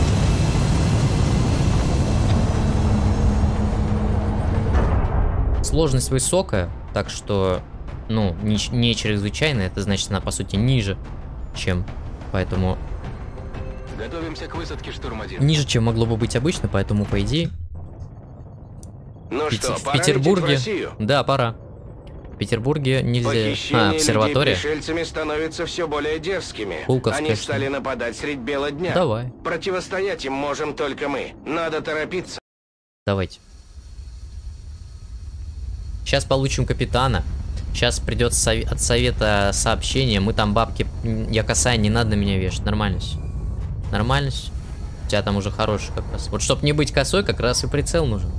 Сложность высокая, так что, ну, не, не чрезвычайная. Это значит, она, по сути, ниже, чем, поэтому... Готовимся к высадке, штурм один. Ниже, чем могло бы быть обычно, поэтому, по идее... Ну Пи что, в пора Петербурге... лететь в Россию? Да, пора. В Петербурге нельзя... Похищение А, обсерватория? людей пришельцами становятся все более дерзкими. Пулковская, Они что стали ли? нападать средь бела дня. Давай. Противостоять им можем только мы. Надо торопиться. Давайте. Сейчас получим капитана. Сейчас придет сов... от совета сообщение. Мы там бабки... Я косая, не надо на меня вешать. Нормально все. Нормально все. У тебя там уже хороший как раз. Вот чтобы не быть косой, как раз и прицел нужен.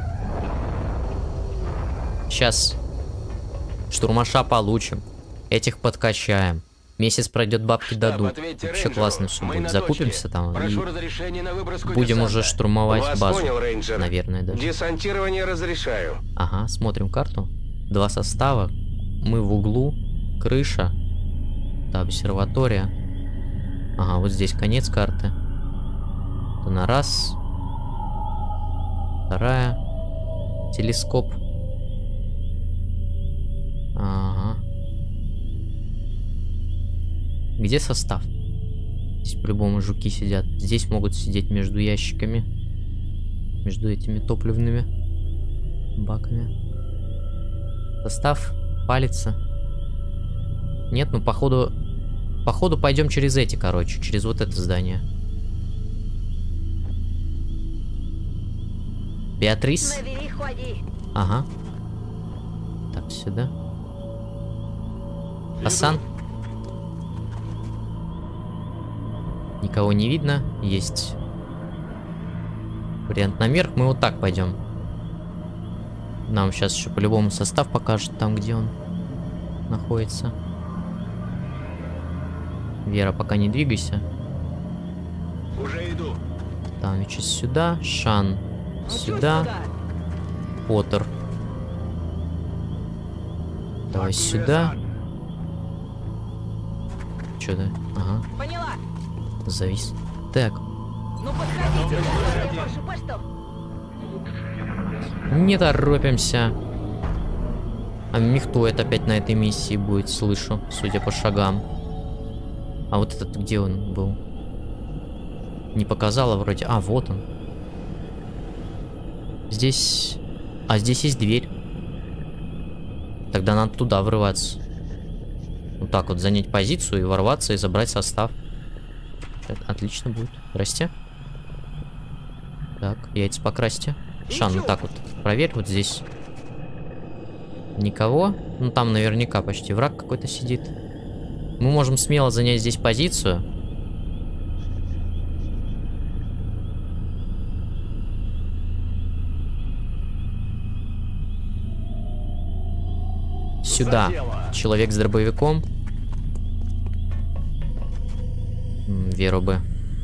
Сейчас штурмаша получим. Этих подкачаем. Месяц пройдет, бабки дадут. Вообще классно все будет. Закупимся там и будем уже штурмовать Вас базу. понял, рейнджер. Наверное, даже. Десантирование разрешаю. Ага, смотрим карту. Два состава. Мы в углу. Крыша. Да, обсерватория. Ага, вот здесь конец карты. Это на раз. Вторая. Телескоп. Ага. Где состав? Здесь по-любому жуки сидят. Здесь могут сидеть между ящиками. Между этими топливными баками. Состав палится. Нет, ну походу... Походу пойдем через эти, короче. Через вот это здание. Беатрис. Ага. Так, сюда. Асан. Никого не видно. Есть вариант наверх. Мы вот так пойдем. Нам сейчас еще по-любому состав покажет там, где он находится. Вера, пока не двигайся. Уже иду. Там сейчас сюда. Шан сюда. Поттер. Давай сюда. Че да? Ага. Поняла. Завис. Так. Ну подходите, вашу почту. Не торопимся. А Михтоид опять на этой миссии будет, слышу, судя по шагам. А вот этот где он был? Не показала вроде. А, вот он. Здесь... А здесь есть дверь. Тогда надо туда врываться. Вот так вот занять позицию и ворваться и забрать состав. Это отлично будет. Здрасте. Так, яйца покрасьте. Шан, вот так вот проверь, вот здесь. Никого. Ну там наверняка почти враг какой-то сидит. Мы можем смело занять здесь позицию. Сюда. Человек с дробовиком. Веру бы.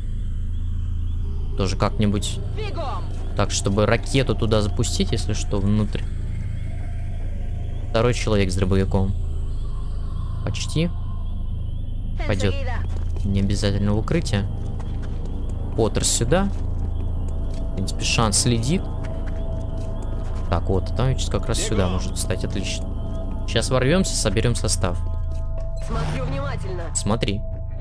Тоже как-нибудь. Так, чтобы ракету туда запустить, если что, внутрь. Второй человек с дробовиком. Почти. Пойдет. Не обязательно в укрытие. Поттер сюда. В принципе, шанс следит. Так, вот, там сейчас как раз сюда может встать. Отлично. Сейчас ворвемся, соберем состав. Смотрю внимательно. Смотри.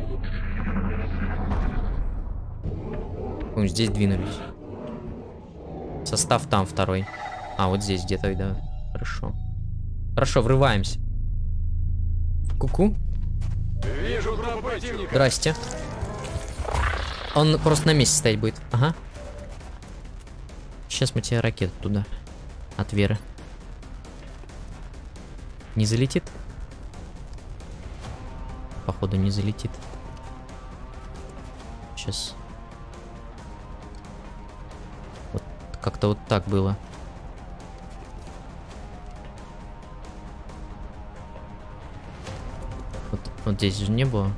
Ой, здесь двинулись. Состав там второй. А, вот здесь где-то, да. Хорошо. Хорошо, врываемся. Ку-ку. Вижу группу противника. Здрасте. Он просто на месте стоять будет. Ага. Сейчас мы тебе ракету туда. От Веры. Не залетит? Походу не залетит. Сейчас. Вот как-то вот так было. Вот, вот здесь же не было.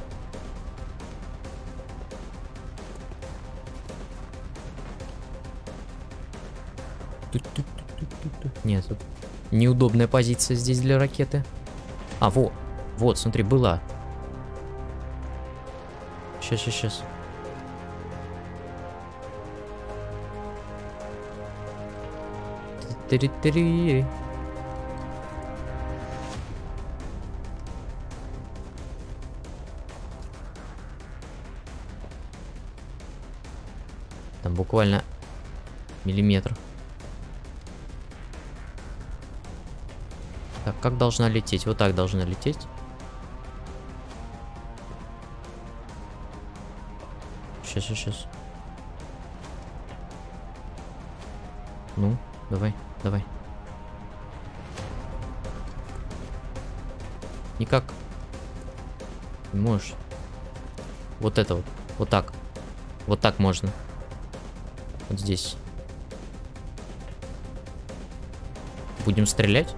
Нет, тут неудобная позиция здесь для ракеты. А, вот. Вот, смотри, была. Сейчас, сейчас, сейчас. Три-три. Там буквально миллиметр. Так, как должна лететь? Вот так должна лететь. Сейчас, сейчас, сейчас. Ну, давай, давай. Никак. Не можешь. Вот это вот. Вот так. Вот так можно. Вот здесь. Будем стрелять?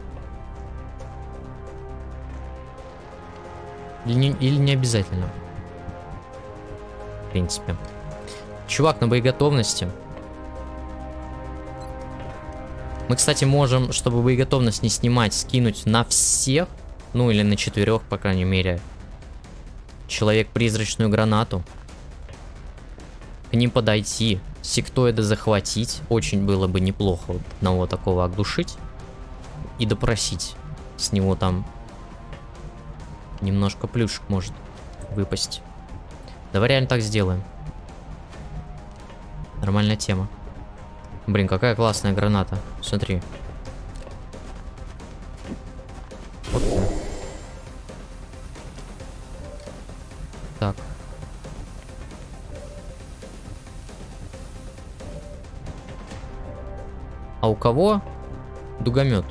Или не, или не обязательно. В принципе. Чувак на боеготовности. Мы, кстати, можем, чтобы боеготовность не снимать, скинуть на всех. Ну, или на четырех, по крайней мере. Человек-призрачную гранату. К ним подойти. Сектоида захватить. Очень было бы неплохо вот одного такого оглушить. И допросить. С него там немножко плюшек может выпасть. Давай реально так сделаем. Нормальная тема. Блин, какая классная граната. Смотри. Вот. Так. А у кого дугомет?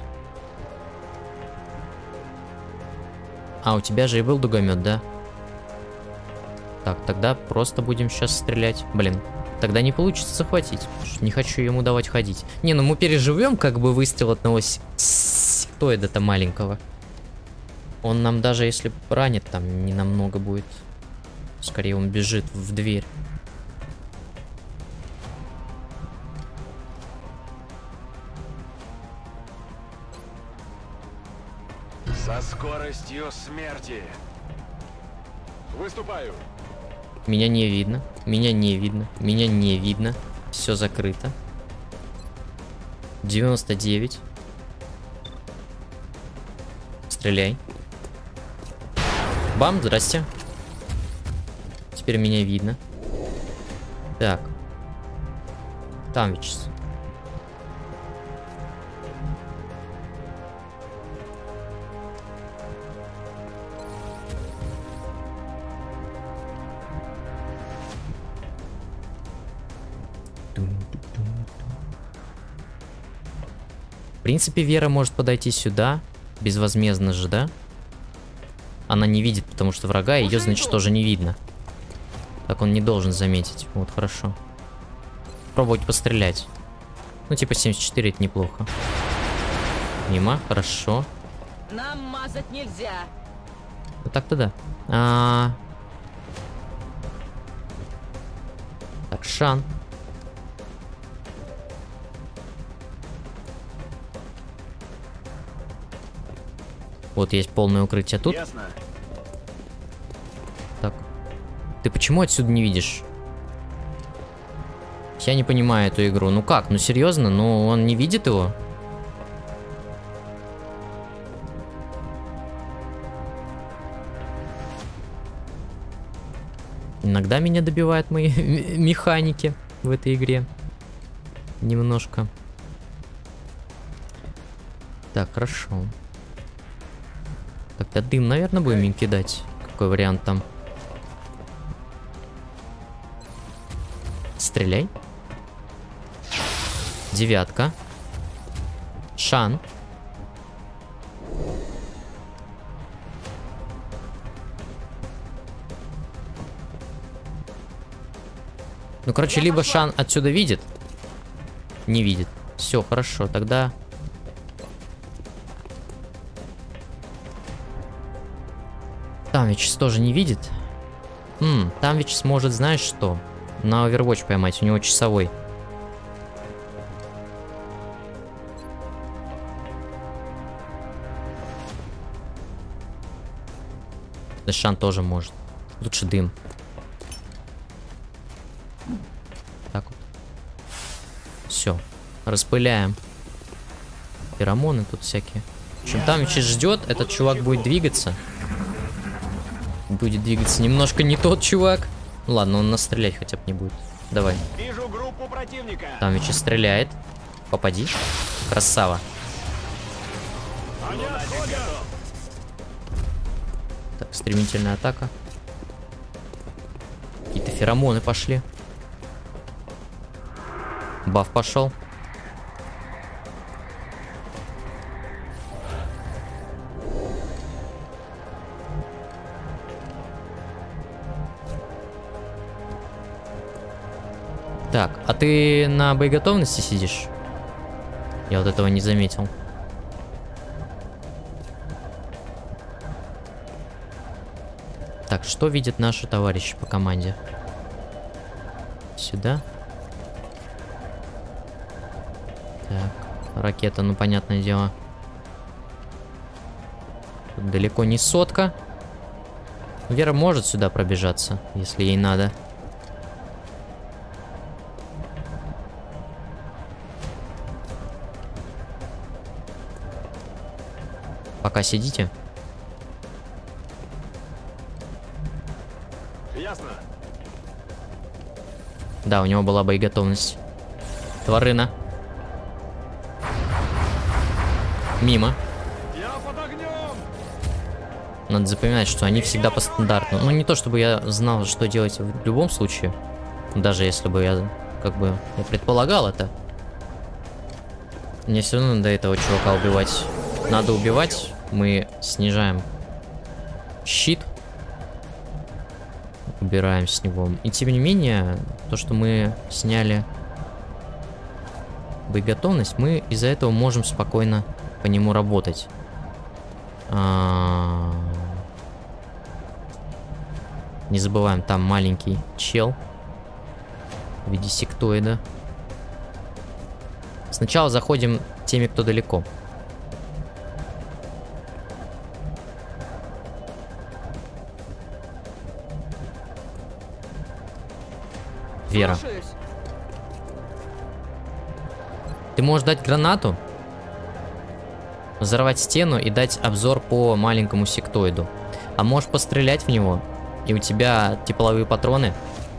А, у тебя же и был дугомет, да? Так, тогда просто будем сейчас стрелять. Блин, тогда не получится захватить. Не хочу ему давать ходить. Не, ну мы переживем как бы выстрел одного сектоида-то маленького. Он нам даже если ранит, там не намного будет. Скорее он бежит в дверь. Со скоростью смерти. Выступаю. Меня не видно. Меня не видно. Меня не видно. Все закрыто. девяносто девять. Стреляй. Бам, здрасте. Теперь меня видно. Так. Там ведь. В принципе, Вера может подойти сюда. Безвозмездно же, да? Она не видит, потому что врага, ее, значит, тоже не видно. Так он не должен заметить. Вот, хорошо. Пробовать пострелять. Ну, типа семьдесят четыре это неплохо. Мимо, хорошо. Нам мазать нельзя. Ну, так-то да. А... Так, Шан. Вот есть полное укрытие тут. Ясно. Так. Ты почему отсюда не видишь? Я не понимаю эту игру. Ну как? Ну серьезно? Ну он не видит его? Иногда меня добивают мои механики в этой игре. Немножко. Так, хорошо. Тогда дым, наверное, будем им кидать. Какой вариант там? Стреляй. Девятка. Шан. Ну, короче, либо Шан отсюда видит. Не видит. Все, хорошо, тогда... Тамвич тоже не видит. М, Тамвич сможет, знаешь что? На Overwatch поймать, у него часовой. Шан тоже может. Лучше дым. Так вот. Все. Распыляем. Феромоны тут всякие. В общем, Тамвич ждет, этот чувак будет двигаться. Будет двигаться немножко не тот чувак. Ладно, он нас стрелять хотя бы не будет. Давай. Вижу группу противника. Там ведь стреляет. Попади. Красава. Так, стремительная атака. Какие-то феромоны пошли. Баф пошел. Так, а ты на боеготовности сидишь? Я вот этого не заметил. Так, что видят наши товарищи по команде? Сюда. Так, ракета, ну понятное дело. Тут далеко не сотка. Вера может сюда пробежаться, если ей надо. Пока сидите. Ясно. Да, у него была боеготовность. Тварына. Мимо. Я под огнем. Надо запоминать, что они всегда по стандарту. Ну, не то чтобы я знал, что делать в любом случае. Даже если бы я, как бы, я предполагал это. Мне все равно надо этого чувака убивать. Надо убивать. Мы снижаем щит. Убираем с него. И тем не менее, то, что мы сняли боеготовность, мы из-за этого можем спокойно по нему работать. А... Не забываем, там маленький чел в виде сектоида. Сначала заходим теми, кто далеко. Вера. Слушаюсь. Ты можешь дать гранату, взорвать стену и дать обзор по маленькому сектоиду. А можешь пострелять в него, и у тебя тепловые патроны.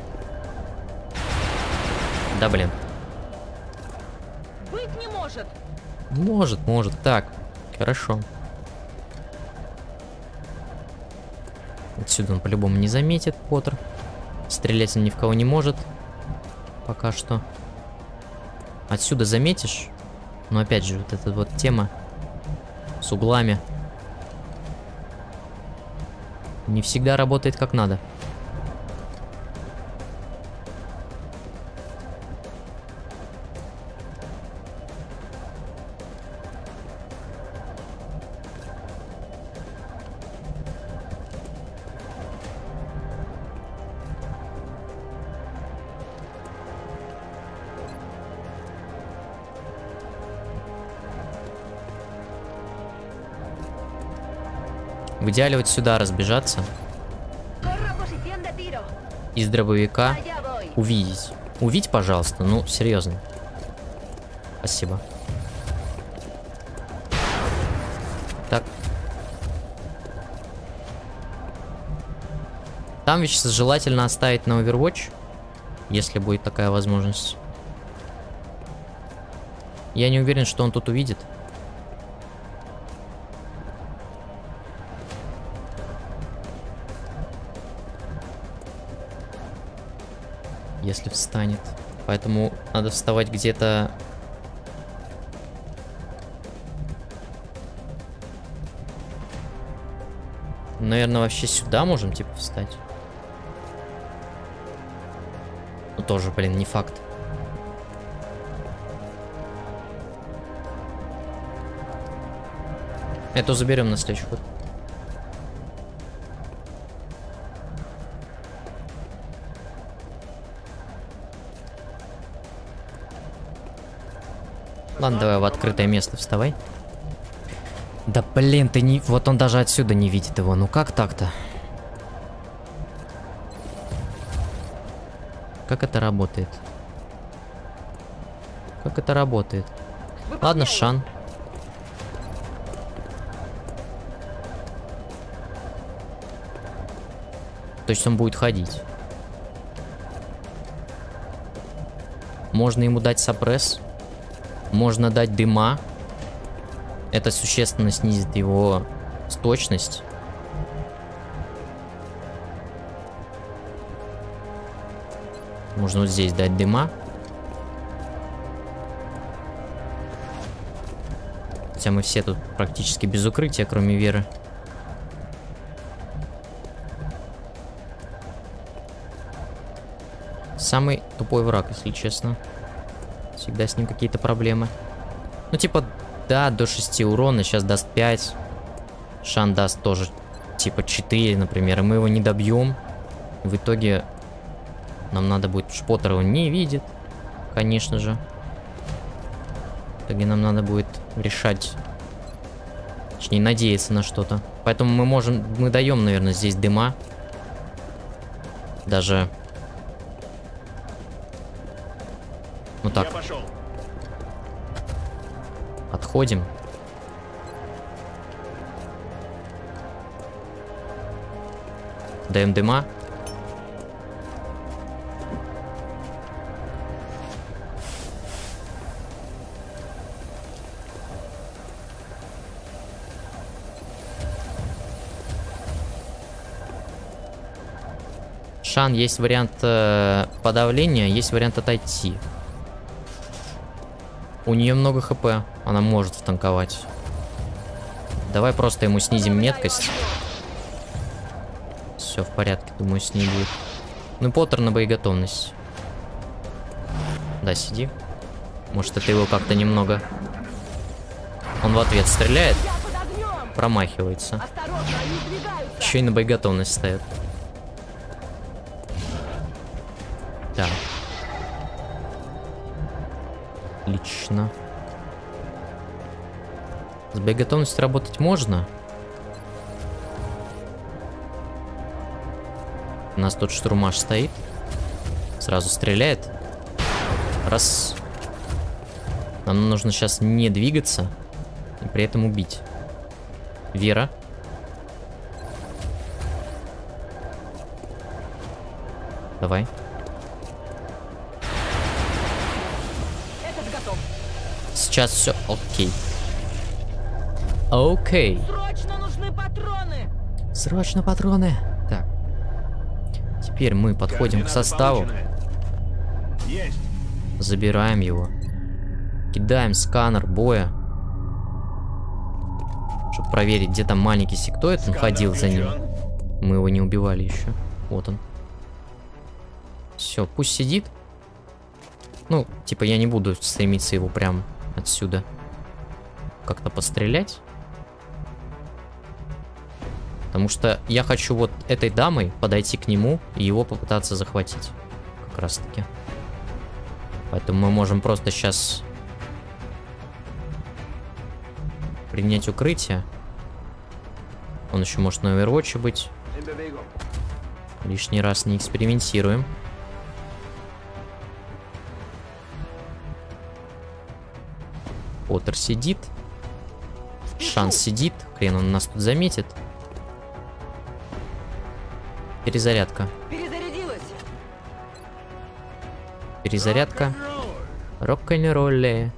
Да блин. Быть не может. Может, может. Так, хорошо. Отсюда он по-любому не заметит, Поттер. Стрелять он ни в кого не может. Пока что. Отсюда заметишь. Но опять же, вот эта вот тема с углами не всегда работает как надо. В идеале вот сюда разбежаться. Из дробовика увидеть. Увидь, пожалуйста. Ну, серьезно. Спасибо. Так. Там ведь желательно оставить на Overwatch, если будет такая возможность. Я не уверен, что он тут увидит. Если встанет. Поэтому надо вставать где-то... Наверное, вообще сюда можем, типа, встать. Ну, тоже, блин, не факт. Это заберем на следующий ход. Ладно, давай в открытое место вставай. Да блин, ты не... Вот он даже отсюда не видит его. Ну как так-то? Как это работает? Как это работает? Ладно, Шан. То есть он будет ходить. Можно ему дать сапресс. Можно дать дыма. Это существенно снизит его точность. Можно вот здесь дать дыма. Хотя мы все тут практически без укрытия, кроме Веры. Самый тупой враг, если честно. Всегда с ним какие-то проблемы. Ну, типа, да, до шести урона, сейчас даст пять. Шан даст тоже, типа, четыре, например, и мы его не добьем. В итоге нам надо будет... Поттер его не видит, конечно же. В итоге нам надо будет решать... Точнее, надеяться на что-то. Поэтому мы можем... Мы даем, наверное, здесь дыма. Даже... Ну так. Отходим. Даем дыма. Шан, есть вариант э, подавления, есть вариант отойти. У нее много хп, она может втанковать. Давай просто ему снизим меткость. Все в порядке, думаю, с ней будет. Ну, Поттер на боеготовность. Да, сиди. Может, это его как-то немного... Он в ответ стреляет. Промахивается. Еще и на боеготовность ставит. Да. Отлично. С боеготовностью работать можно. У нас тут штурмаш стоит. Сразу стреляет. Раз. Нам нужно сейчас не двигаться и при этом убить. Вера. Давай. Этот готов. Сейчас все окей. Окей. Срочно нужны патроны. Срочно патроны. Так. Теперь мы подходим к составу. Есть. Забираем его. Кидаем сканер боя. Чтобы проверить, где там маленький сектоид. Он ходил за ним. Мы его не убивали еще. Вот он. Все, пусть сидит. Ну, типа я не буду стремиться его прям отсюда как-то пострелять. Потому что я хочу вот этой дамой подойти к нему и его попытаться захватить. Как раз таки. Поэтому мы можем просто сейчас принять укрытие. Он еще может на Overwatch быть. Лишний раз не экспериментируем. Поттер сидит. Шанс сидит. Хрен он нас тут заметит. Перезарядка. Перезарядилась. Перезарядка. Рок-н-ролле.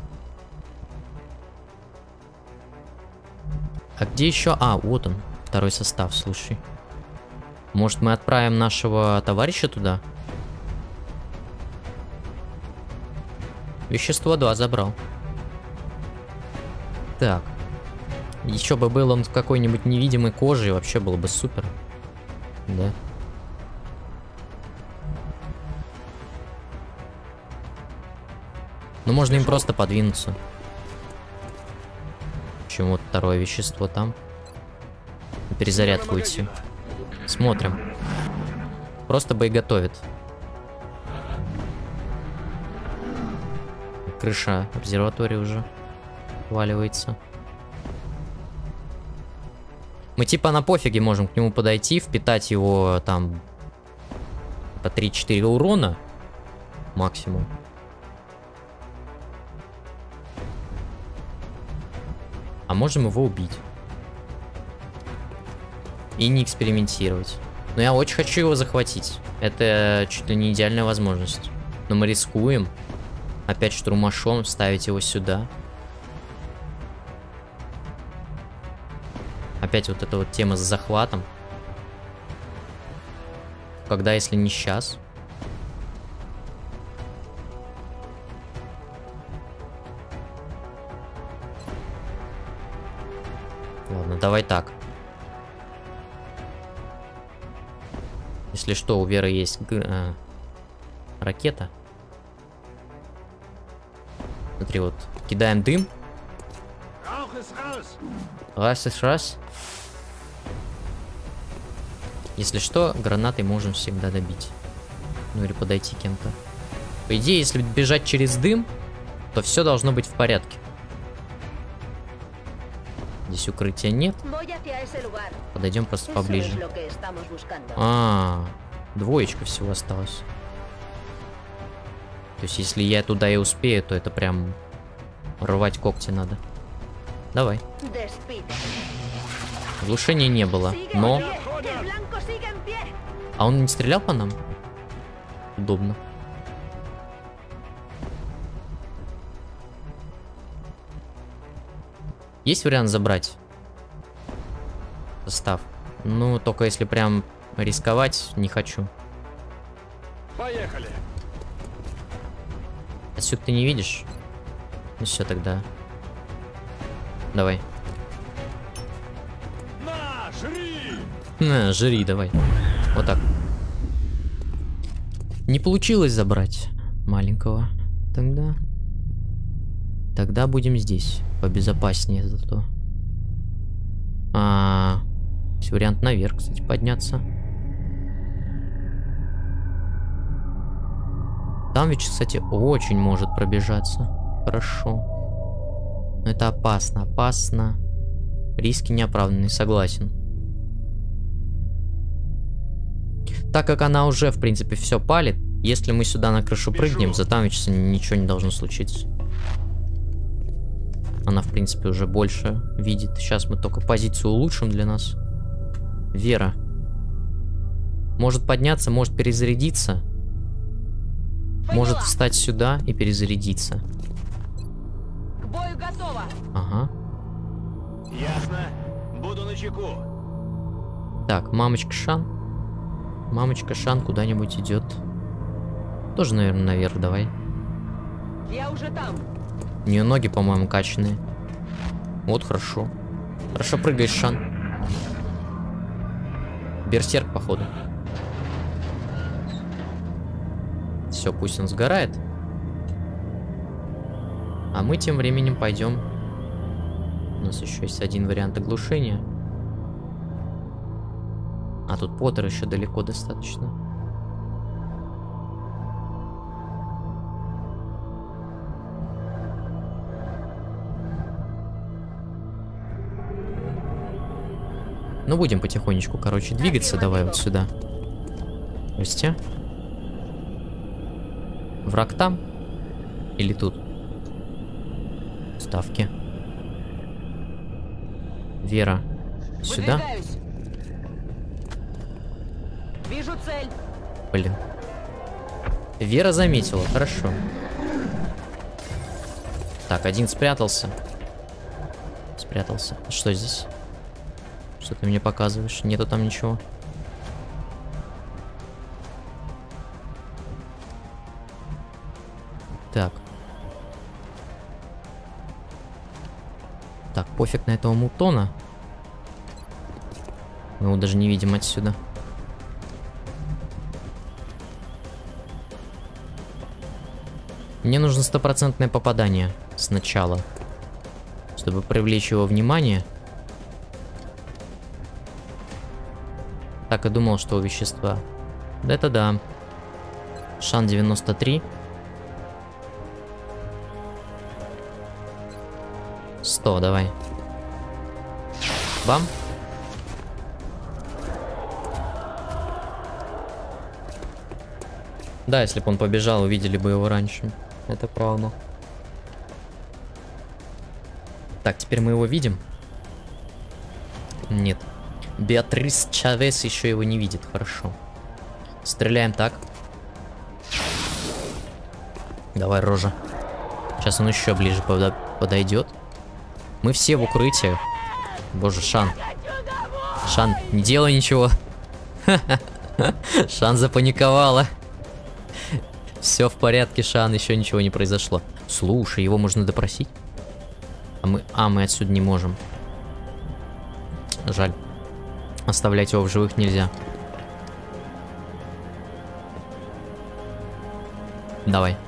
А где еще? А, вот он. Второй состав, слушай. Может, мы отправим нашего товарища туда? Вещество два забрал. Так. Еще бы был он в какой-нибудь невидимой коже, и вообще было бы супер. Да. Ну, можно им просто подвинуться. Чем вот второе вещество там. На перезарядку идти. Смотрим. Просто боеготовит. Крыша обсерватории уже валивается. Мы типа на пофиге можем к нему подойти, впитать его там по три-четыре урона максимум. А можем его убить. И не экспериментировать. Но я очень хочу его захватить. Это чуть ли не идеальная возможность. Но мы рискуем. Опять штурмашом вставить его сюда. Опять вот эта вот тема с захватом. Когда, если не сейчас? Ладно, давай так. Если что, у Веры есть э, ракета. Смотри, вот кидаем дым. Раз, раз, раз. Если что, гранатой можем всегда добить. Ну или подойти кем-то. По идее, если бежать через дым, то все должно быть в порядке. Здесь укрытия нет. Подойдем просто поближе. А, двоечка всего осталось. То есть, если я туда и успею, то это прям рвать когти надо. Давай. Глушения не было, но... А он не стрелял по нам? Удобно. Есть вариант забрать состав? Ну, только если прям рисковать не хочу. Поехали. Отсюда ты не видишь? Ну все тогда. Давай. На, жри! На, жри, давай. Вот так. Не получилось забрать маленького. Тогда... Тогда будем здесь. Побезопаснее зато. А, есть вариант наверх, кстати, подняться. Там ведь, кстати, очень может пробежаться. Хорошо. Но это опасно, опасно. Риски неоправданные, согласен. Так как она уже, в принципе, все палит, Если мы сюда на крышу прыгнем, за Тамвича ничего не должно случиться. Она, в принципе, уже больше видит. Сейчас мы только позицию улучшим для нас. Вера. Может подняться, может перезарядиться. Поняла. Может встать сюда и перезарядиться. К бою готово. Ага. Ясно. Буду начеку. Так, мамочка Шан. Мамочка Шан куда-нибудь идет. Тоже, наверное, наверх давай. Я уже там. У нее ноги, по-моему, качанные. Вот, хорошо. Хорошо прыгаешь, Шан. Берсерк, походу. Все, пусть он сгорает. А мы тем временем пойдем. У нас еще есть один вариант оглушения. А тут Поттер еще далеко достаточно. Ну, будем потихонечку, короче, двигаться. Давай вот сюда. Здрасте. Враг там? Или тут? Ставки. Вера. Сюда? Выдвигаюсь. Вижу цель. Блин. Вера заметила, хорошо. Так, один спрятался. Спрятался. Что здесь? Что ты мне показываешь? Нету там ничего. Так. Так, пофиг на этого Мутона. Мы его даже не видим отсюда. Мне нужно стопроцентное попадание сначала, чтобы привлечь его внимание. Так и думал, что у вещества. Да это да. Шан девяносто три. сто, давай. Бам. Да, если бы он побежал, увидели бы его раньше. Это правда. Так, теперь мы его видим? Нет. Беатрис Чавес еще его не видит. Хорошо. Стреляем так. Давай, рожа. Сейчас он еще ближе подо- подойдет. Мы все в укрытиях. Боже, Шан. Шан, не делай ничего. Шан запаниковала. Все в порядке, Шан, еще ничего не произошло. Слушай, его можно допросить. А мы, а, мы отсюда не можем. Жаль. Оставлять его в живых нельзя. Давай.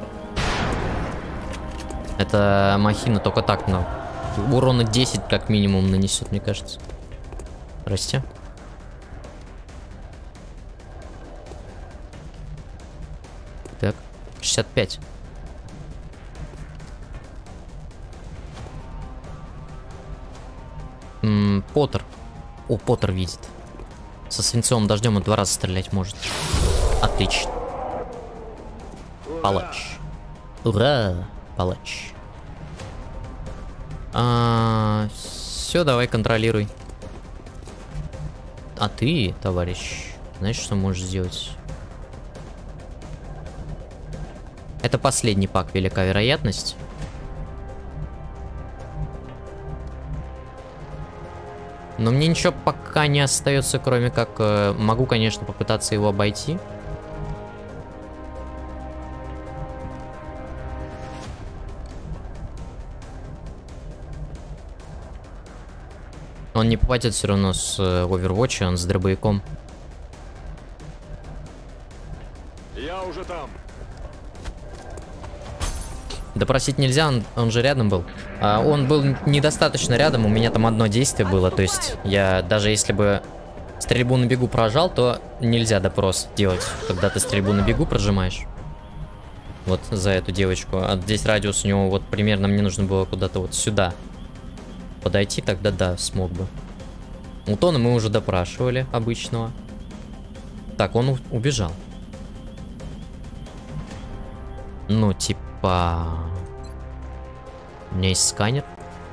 Это махина только так, но урона десять как минимум нанесет, мне кажется. Здрасте. Так, шестьдесят пять. М-м, Поттер. О, Поттер видит. Со свинцовым дождем он два раза стрелять может. Отлично. Палач. Ура! Палач. А, все, давай контролируй. А ты, товарищ, знаешь, что можешь сделать? Это последний пак, велика вероятность. Но мне ничего пока не остается, кроме как... Э, могу, конечно, попытаться его обойти. Он не попадет все равно с э, Overwatch, он с дробовиком. Я уже там. Допросить нельзя, он, он же рядом был. А, он был недостаточно рядом, у меня там одно действие было. То есть я даже если бы стрельбу на бегу прожал, то нельзя допрос делать, когда ты стрельбу на бегу прожимаешь. Вот за эту девочку. А здесь радиус у него вот примерно, мне нужно было куда-то вот сюда подойти, тогда да, смог бы. Мутона мы уже допрашивали, обычного. Так, он убежал. Ну, типа... У меня есть сканер.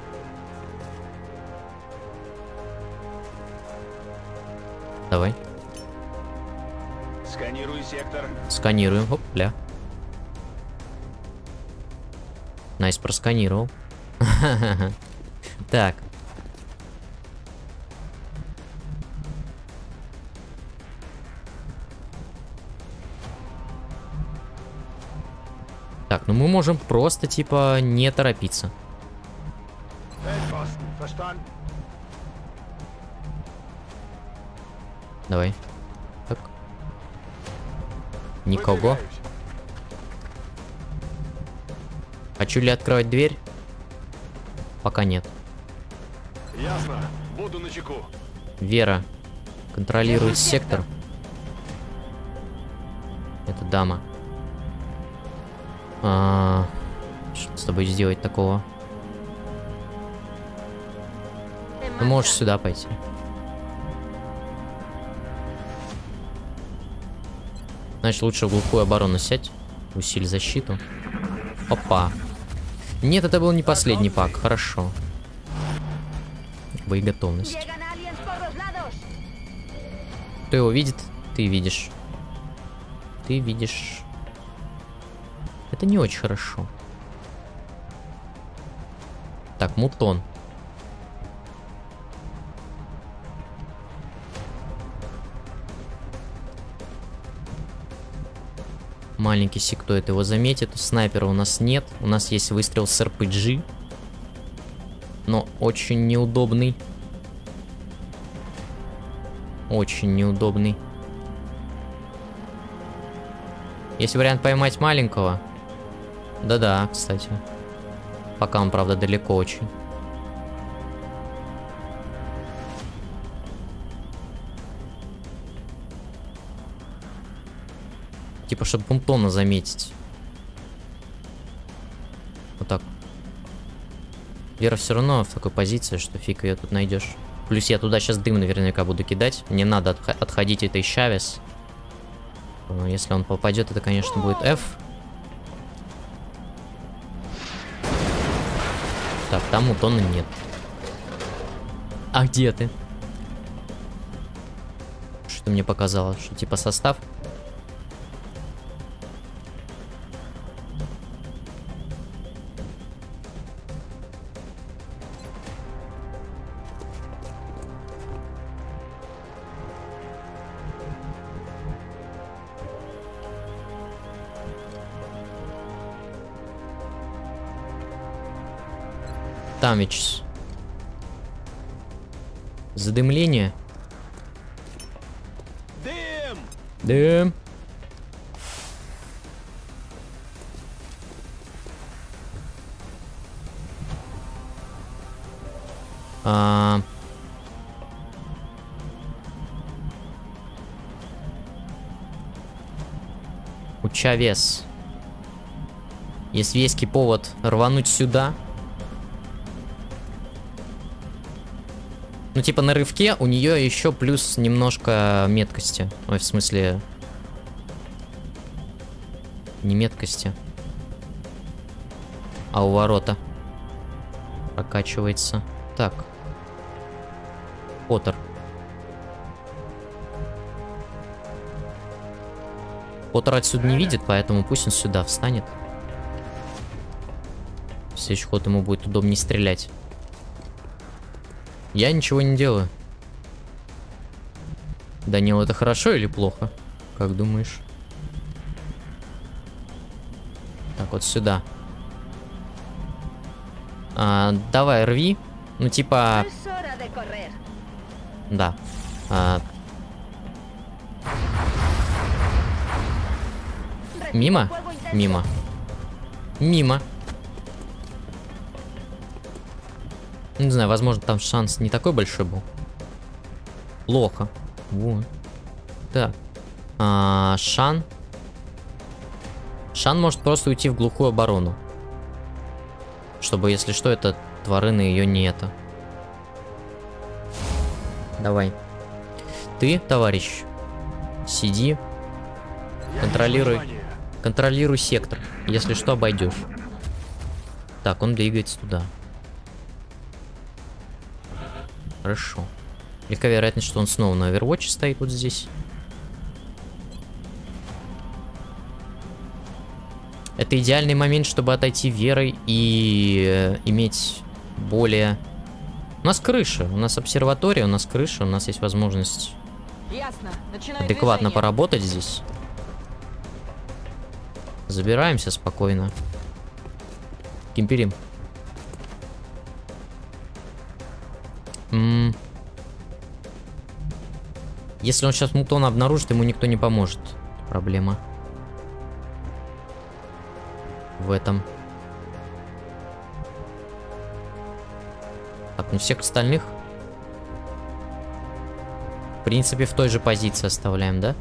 Давай. Сканируй сектор. Сканируем. Оп, ля. Найс, просканировал. Так. Так, ну мы можем просто, типа, не торопиться. Давай. Так. Никого. Хочу ли открывать дверь? Пока нет. Ясно. Буду начеку. Вера контролирует сектор. Это дама. А, что с тобой сделать такого? Ты можешь сюда пойти. Значит, лучше в глухую оборону сядь. Усиль защиту. Опа. Нет, это был не последний пак. Хорошо. Боеготовность. Кто его видит? Ты видишь. Ты видишь. Это не очень хорошо. Так, мутон. Маленький сектоид его заметит. Снайпера у нас нет. У нас есть выстрел с эр пи джи. Но очень неудобный. Очень неудобный. Есть вариант поймать маленького. Да-да, кстати. Пока он, правда, далеко очень. Типа, чтобы Пумтона заметить. Вот так. Вера все равно в такой позиции, что фиг ее тут найдешь. Плюс я туда сейчас дым наверняка буду кидать. Мне надо отх отходить этой Чавес. Если он попадет, это, конечно, будет F. Так, там Мутона нет. А где ты? Что мне показалось? Что типа состав? Там ведь задымление. Дым! Дым. А... У Чавес есть веский повод рвануть сюда. Ну, типа, на рывке у нее еще плюс немножко меткости. Ой, в смысле... Не меткости. А у ворота. Прокачивается. Так. Поттер. Поттер отсюда не видит, поэтому пусть он сюда встанет. В следующий ход ему будет удобнее стрелять. Я ничего не делаю. Данил, это хорошо или плохо? Как думаешь? Так, вот сюда. А, давай, рви. Ну, типа... Да. А... Мимо? Мимо. Мимо. Не знаю, возможно, там шанс не такой большой был. Плохо. Вот. Так. А, Шан. Шан может просто уйти в глухую оборону. Чтобы, если что, это тварина ее не это. Давай. Ты, товарищ, сиди. Контролируй. Контролируй сектор. Если что, обойдешь. Так, он двигается туда. Хорошо. Велика вероятность, что он снова на Overwatch стоит вот здесь. Это идеальный момент, чтобы отойти верой и э, иметь более... У нас крыша, у нас обсерватория, у нас крыша, у нас есть возможность Ясно. Начинаю адекватно движение. поработать здесь. Забираемся спокойно. Кемперим. М-м. Если он сейчас мутона обнаружит, ему никто не поможет. Проблема в этом. Так, ну всех остальных в принципе в той же позиции оставляем, да?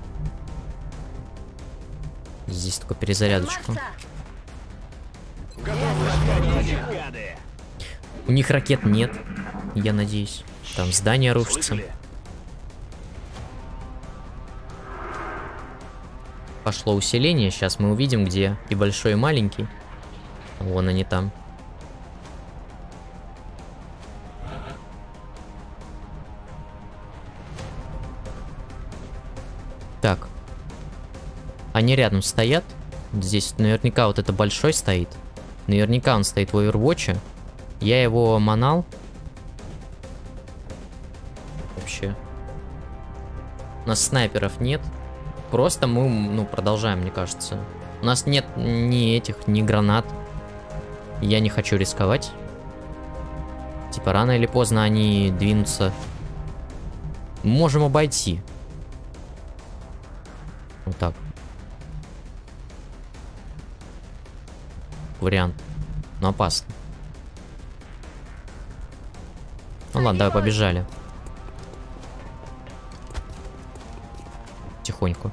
Здесь только перезарядочку. У них ракет нет, я надеюсь. Там здание рушится. Пошло усиление. Сейчас мы увидим, где и большой, и маленький. Вон они там. Так. Они рядом стоят. Здесь наверняка вот это большой стоит. Наверняка он стоит в Overwatch. Я его манал. Вообще. У нас снайперов нет. Просто мы, ну, продолжаем, мне кажется. У нас нет ни этих, ни гранат. Я не хочу рисковать. Типа, рано или поздно они двинутся. Можем обойти. Вот так. Вариант. Но опасно. Ну ладно, давай побежали. Тихонько.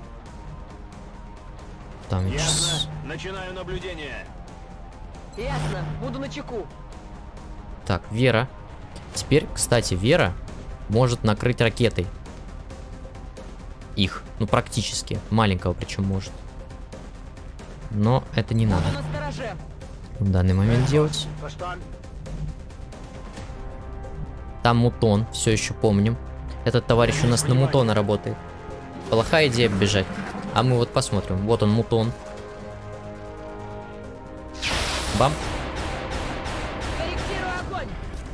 Там Ясно. Начинаю наблюдение. Ясно. Буду начеку. Так, Вера. Теперь, кстати, Вера может накрыть ракетой. Их. Ну, практически. Маленького причем может. Но это не надо Буду настороже. в данный момент делать. Там мутон. Все еще помним. Этот товарищ у нас на мутона работает. Плохая идея бежать. А мы вот посмотрим. Вот он, мутон. Бам. Корректирую огонь.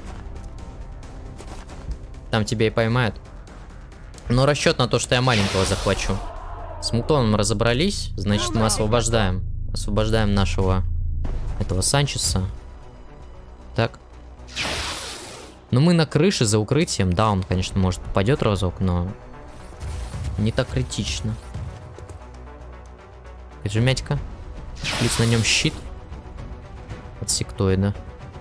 Там тебя и поймают. Но расчет на то, что я маленького захвачу. С мутоном разобрались. Значит, мы освобождаем. Освобождаем нашего этого Санчеса. Так. Ну, мы на крыше за укрытием. Да, он, конечно, может попадет разок, но не так критично. Поджимятька. Плюс на нем щит от сектоида.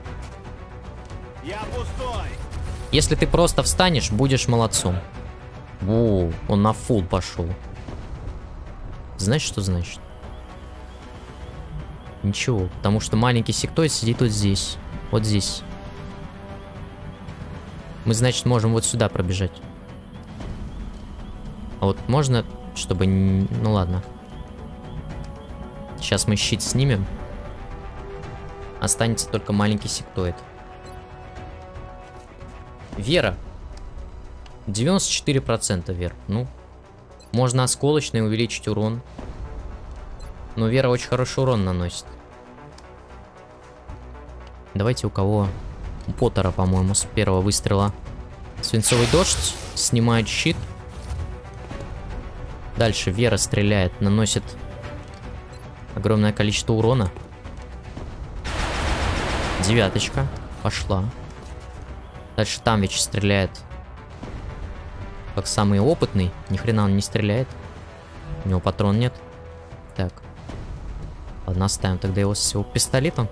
Я пустой. Если ты просто встанешь, будешь молодцом. О, он на фул пошел. Знаешь, что значит? Ничего, потому что маленький сектоид сидит вот здесь. Вот здесь. Мы, значит, можем вот сюда пробежать. А вот можно, чтобы... Ну ладно. Сейчас мы щит снимем. Останется только маленький сектоид. Вера. девяносто четыре процента Вера. Ну, можно осколочный увеличить урон. Но Вера очень хороший урон наносит. Давайте у кого... У Поттера, по-моему, с первого выстрела. Свинцовый дождь. Снимает щит. Дальше Вера стреляет. Наносит огромное количество урона. Девяточка. Пошла. Дальше Тамвич стреляет. Как самый опытный. Ни хрена он не стреляет. У него патрон нет. Так. Ладно, оставим тогда его с его пистолетом.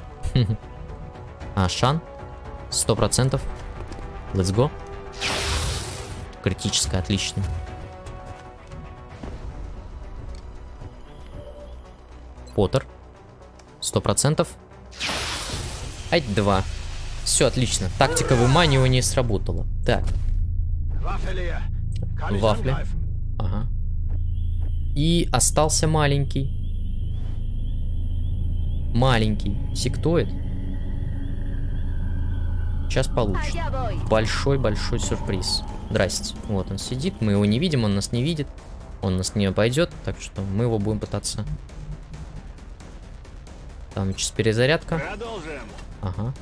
А, Шан. Сто процентов. Let's go. Критическая, отлично. Поттер. Сто процентов. Ай, два. Все, отлично. Тактика выманивания сработала. Так. Вафли. Ага. И остался маленький. маленький сектоид. Сейчас получит большой-большой сюрприз. Здрасте. Вот он сидит, мы его не видим, он нас не видит. Он нас не обойдет, так что мы его будем пытаться. Там сейчас перезарядка. Продолжим. Ага.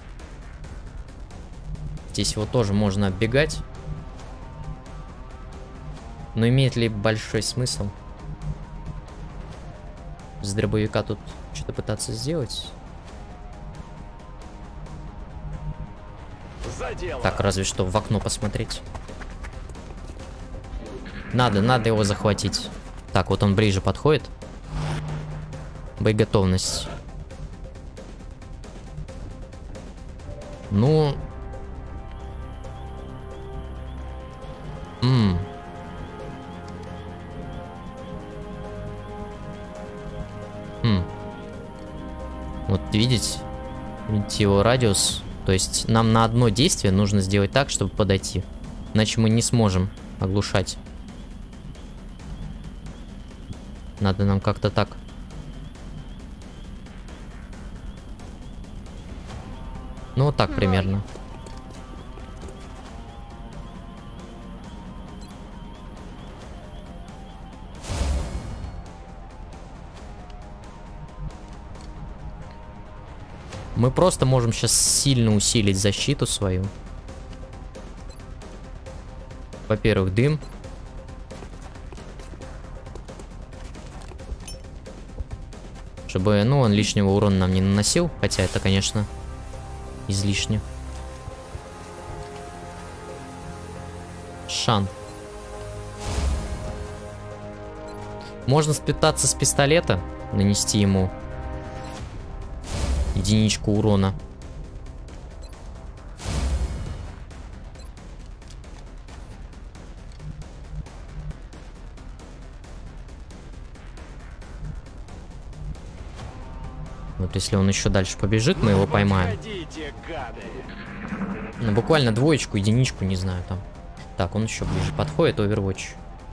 Здесь его тоже можно оббегать. Но имеет ли большой смысл с дробовика тут что-то пытаться сделать? За дело. Так, разве что в окно посмотреть. Надо, надо его захватить. Так, вот он ближе подходит. Боеготовность. Ну... Ммм. Хм. Вот видите? Видите его радиус? То есть нам на одно действие нужно сделать так, чтобы подойти. Иначе мы не сможем оглушать. Надо нам как-то так. Ну, вот так примерно. Мы просто можем сейчас сильно усилить защиту свою. Во-первых, дым. Чтобы, ну, он лишнего урона нам не наносил. Хотя это, конечно, излишне. Шан. Можно спитаться с пистолета, нанести ему единичку урона. Вот если он еще дальше побежит, мы его поймаем. Подходите, гады. Ну, буквально двоечку, единичку, не знаю там. Так, он еще ближе подходит, Overwatch.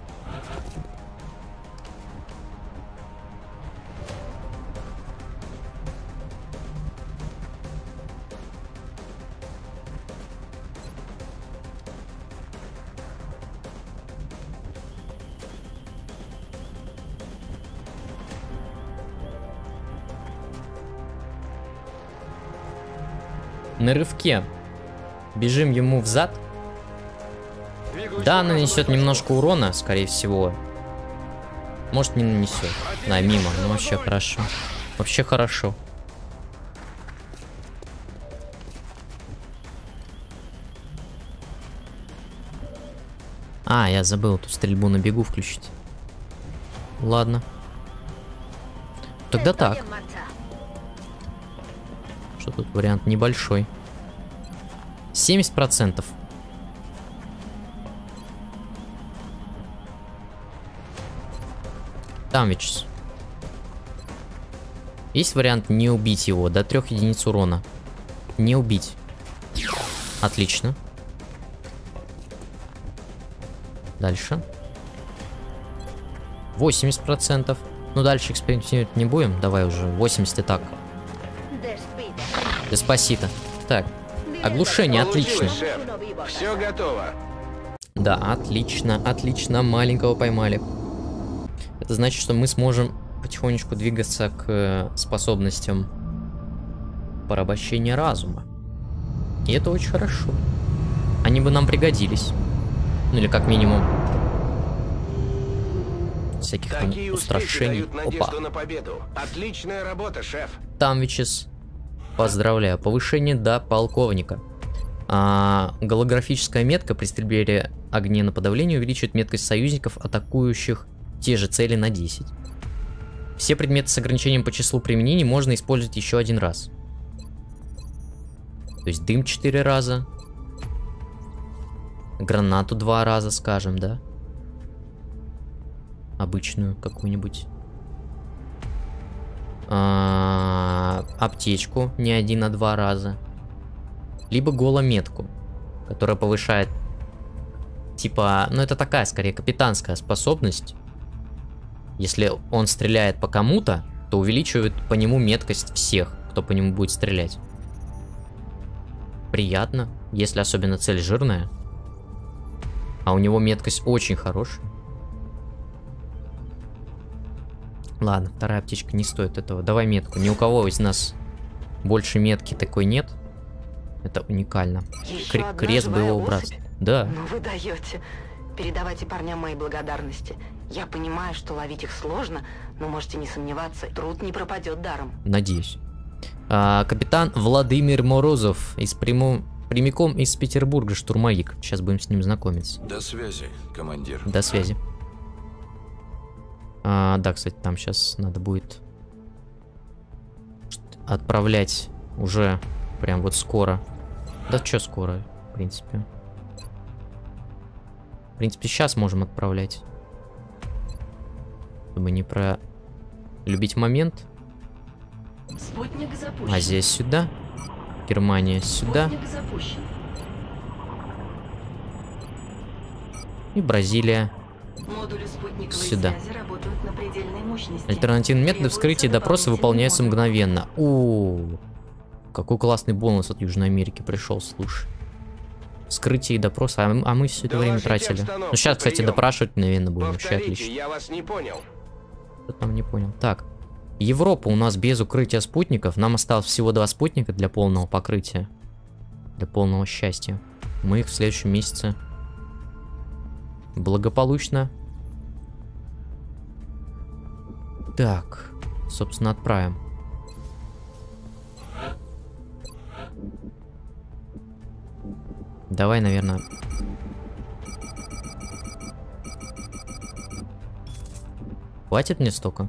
На рывке бежим ему взад. Да, нанесет немножко урона, скорее всего. Может, не нанесет. Да, мимо. Ну, вообще хорошо. Вообще хорошо. А, я забыл эту стрельбу на бегу включить. Ладно. Тогда так. Что тут вариант небольшой. семьдесят процентов. Там ведь. Есть вариант не убить его до трех единиц урона. Не убить. Отлично. Дальше. восемьдесят процентов. Ну, дальше экспериментировать не будем. Давай уже. восемьдесят и так. Деспасито. Так. Оглушение, отлично. Все готово. Да, отлично, отлично. Маленького поймали. Это значит, что мы сможем потихонечку двигаться к способностям порабощения разума. И это очень хорошо. Они бы нам пригодились. Ну или как минимум всяких там устрашений. Опа. На победу. Отличная работа, шеф. Там Вичес. Поздравляю. Повышение до полковника. А, голографическая метка при стрельбе огне на подавление увеличивает меткость союзников, атакующих те же цели, на десять. Все предметы с ограничением по числу применений можно использовать еще один раз. То есть дым четыре раза. Гранату два раза, скажем, да? Обычную какую-нибудь. А, аптечку не один, а два раза. Либо голометку, которая повышает, типа, ну это такая скорее капитанская способность. Если он стреляет по кому-то, что увеличивает по нему меткость всех, кто по нему будет стрелять. Приятно, если особенно цель жирная. А у него меткость очень хорошая. Ладно, вторая аптечка не стоит этого. Давай метку. Ни у кого из нас больше метки такой нет. Это уникально. Кр крест боевого братства. Да. Ну вы даете. Передавайте парням мои благодарности. Я понимаю, что ловить их сложно, но можете не сомневаться, труд не пропадет даром. Надеюсь. А, капитан Владимир Морозов из прямо... прямиком из Петербурга, штурмовик. Сейчас будем с ним знакомиться. До связи, командир. До связи. А, да, кстати, там сейчас надо будет отправлять уже прям вот скоро. Да что скоро, в принципе. В принципе, сейчас можем отправлять. Чтобы не про... любить момент. Спутник запущен. Азия сюда. Германия сюда. Спутник запущен. И Бразилия Модули спутниковой сюда. связи работают на предельной мощности. Альтернативные методы вскрытия и допроса выполняются дополнительные мгновенно. О, какой классный бонус от Южной Америки пришел, слушай. Вскрытие и допрос, а мы, а мы все это время тратили. Ну сейчас, кстати, прием. допрашивать, наверное, будем. Вообще Повторите, отлично. я вас не понял. Что там не понял. Так, Европа у нас без укрытия спутников. Нам осталось всего два спутника для полного покрытия. Для полного счастья. Мы их в следующем месяце благополучно. Так, собственно, отправим. Давай, наверное... Хватит мне столько?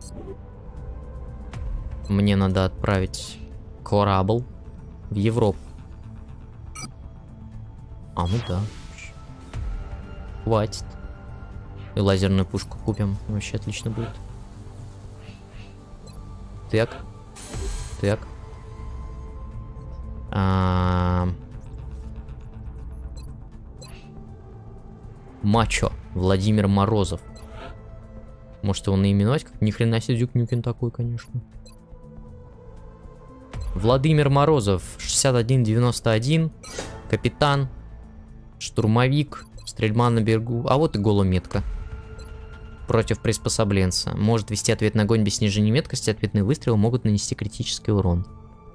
Мне надо отправить корабль в Европу. А, ну да. Хватит. И лазерную пушку купим. Вообще отлично будет. Так. Так. А... Мачо. Владимир Морозов. Может его наименовать? Как ни хрена себе Дюк-Нюкин такой, конечно. Владимир Морозов. шестьдесят один девяносто один. Капитан. Штурмовик. Стрельба на берегу. А вот и голометка. Против приспособленца. Может вести ответный огонь без снижения меткости. Ответные выстрелы могут нанести критический урон.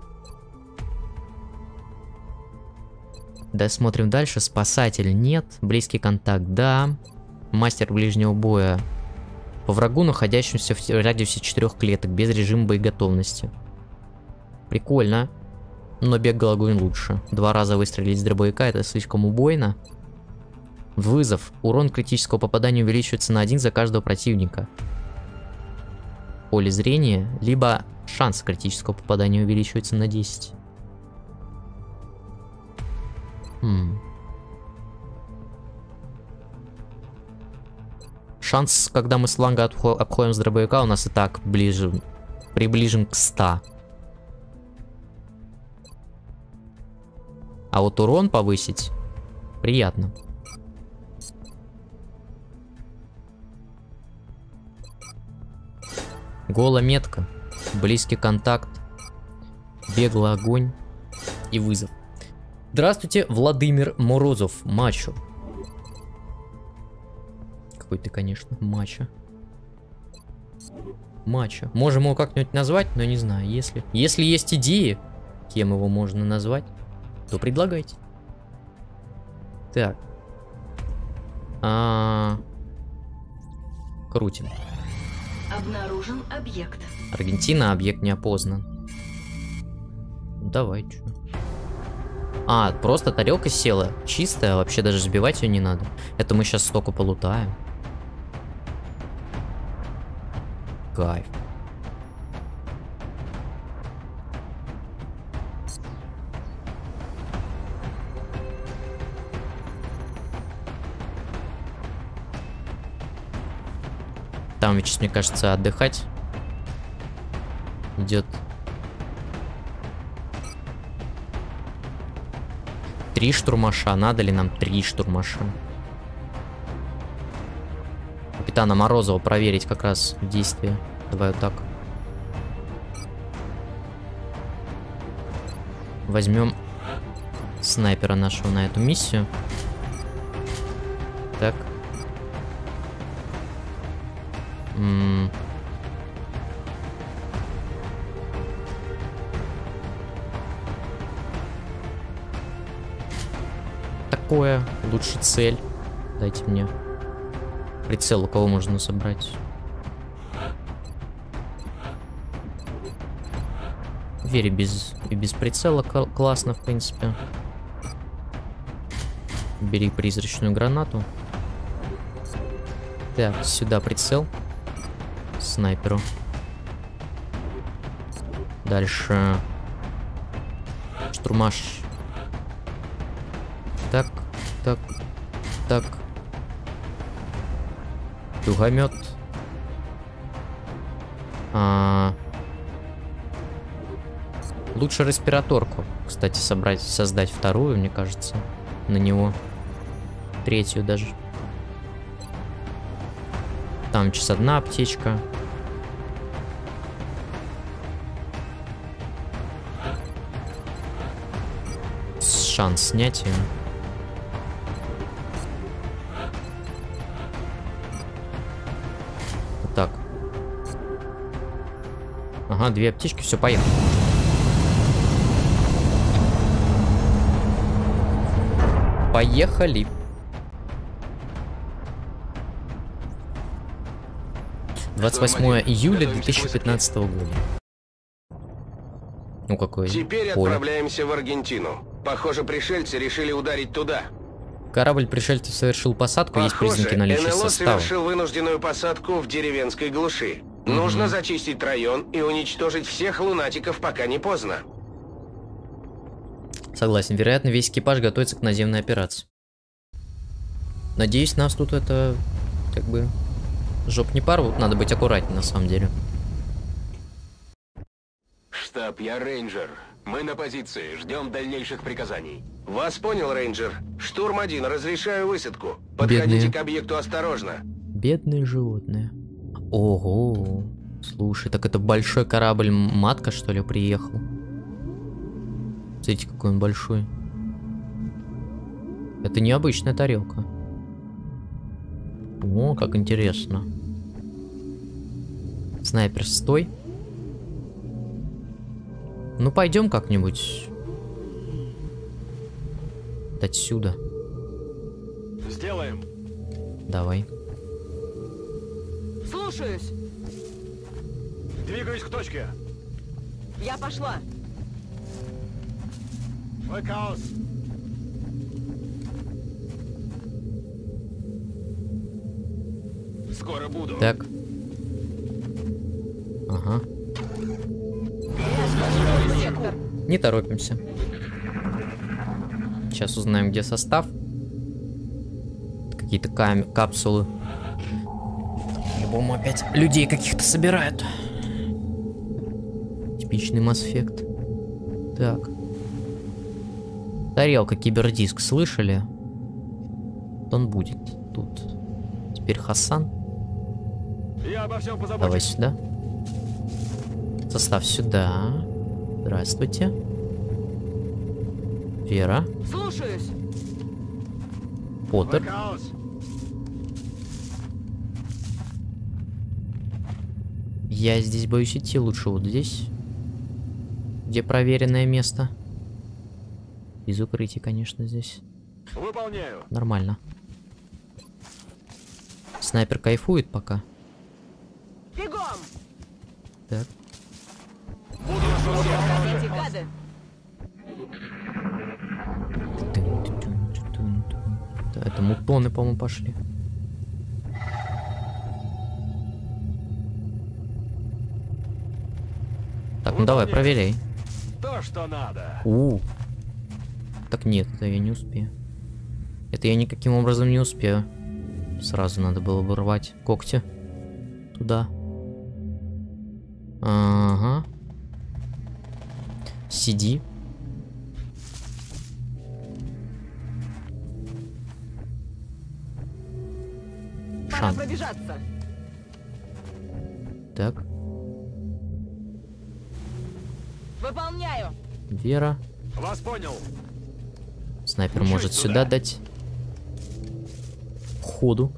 Да, смотрим дальше. Спасатель нет. Близкий контакт, да. Мастер ближнего боя. По врагу, находящемуся в радиусе четырёх клеток, без режима боеготовности. Прикольно. Но беглый огонь лучше. Два раза выстрелить с дробовика — это слишком убойно. Вызов. Урон критического попадания увеличивается на один за каждого противника. Поле зрения. Либо шанс критического попадания увеличивается на десять. Хм. Шанс, когда мы сланга обходим с дробовика, у нас и так ближе, приближен к ста. А вот урон повысить приятно. Голометка, близкий контакт, беглый огонь и вызов. Здравствуйте, Владимир Морозов, мачо. Какой ты, конечно, мачо. Мачо. Можем его как-нибудь назвать, но не знаю, если... Если есть идеи, кем его можно назвать, то предлагайте. Так. А... Крутим. Обнаружен объект. Аргентина, объект не опознан. Давай, чё. А, просто тарелка села. Чистая, вообще даже сбивать ее не надо. Это мы сейчас столько полутаем. Кайф. Там ведь, мне кажется, отдыхать идет. Три штурмаша. Надо ли нам три штурмаша? Капитана Морозова проверить как раз в действии. Давай вот так. возьмем снайпера нашего на эту миссию. Так. М-м. Такое. Лучше цель. Дайте мне. Прицел у кого можно собрать? Вери без, и без прицела классно, в принципе. Бери призрачную гранату. Так, сюда прицел. Снайперу. Дальше. Штурмаш. Так, так, так. Тугомет. А... Лучше респираторку, кстати, собрать, создать вторую, мне кажется, на него. Третью даже. Там сейчас одна аптечка. Шанс снятия. Вот так. Ага, две аптечки, все, поехали. Поехали. двадцать восьмое июля две тысячи пятнадцатого года. Ну какой? Теперь поле. Отправляемся в Аргентину. Похоже, пришельцы решили ударить туда. Корабль пришельцев совершил посадку, Похоже, есть признаки наличия эн эл о состава. совершил вынужденную посадку в деревенской глуши. Угу. Нужно зачистить район и уничтожить всех лунатиков, пока не поздно. Согласен, вероятно, весь экипаж готовится к наземной операции. Надеюсь, нас тут это, как бы, жоп не порвут. Надо быть аккуратнее, на самом деле. Штаб, я рейнджер. Мы на позиции, ждем дальнейших приказаний. Вас понял, рейнджер. Штурм один, разрешаю высадку. Подходите Бедные. к объекту осторожно. Бедные животные. Ого. Слушай, так это большой корабль матка, что ли, приехал? Смотрите, какой он большой. Это необычная тарелка. О, как интересно. Снайпер, стой. Ну, пойдем как-нибудь. Отсюда. Сделаем. Давай. Слушаюсь. Двигаюсь к точке. Я пошла. Выкаус. Скоро буду. Так. Ага. Сектор. Не торопимся. Сейчас узнаем, где состав. Какие-то кам- капсулы. По-любому опять людей каких-то собирают. Типичный Mass Effect. Так. Тарелка, кибердиск, слышали? Он будет тут. Теперь Хасан. Я обо всем позабочусь. Давай сюда. Состав сюда. Здравствуйте. Вера. Слушаюсь. Поттер. Выкаус. Я здесь боюсь идти, лучше вот здесь. Где проверенное место. Из укрытия, конечно, здесь. Выполняю. Нормально. Снайпер кайфует пока. Бегом. Так. Эти гады. Да, это мутоны, по-моему, пошли. Так, ну давай, проверяй. То, что надо. У, так нет, это я не успею. Это я никаким образом не успею. Сразу надо было бы рвать когти туда. Ага. Сиди. Пора Шан. пробежаться. Так, Выполняю. Вера. Вас понял. Снайпер может сюда дать. Ходу.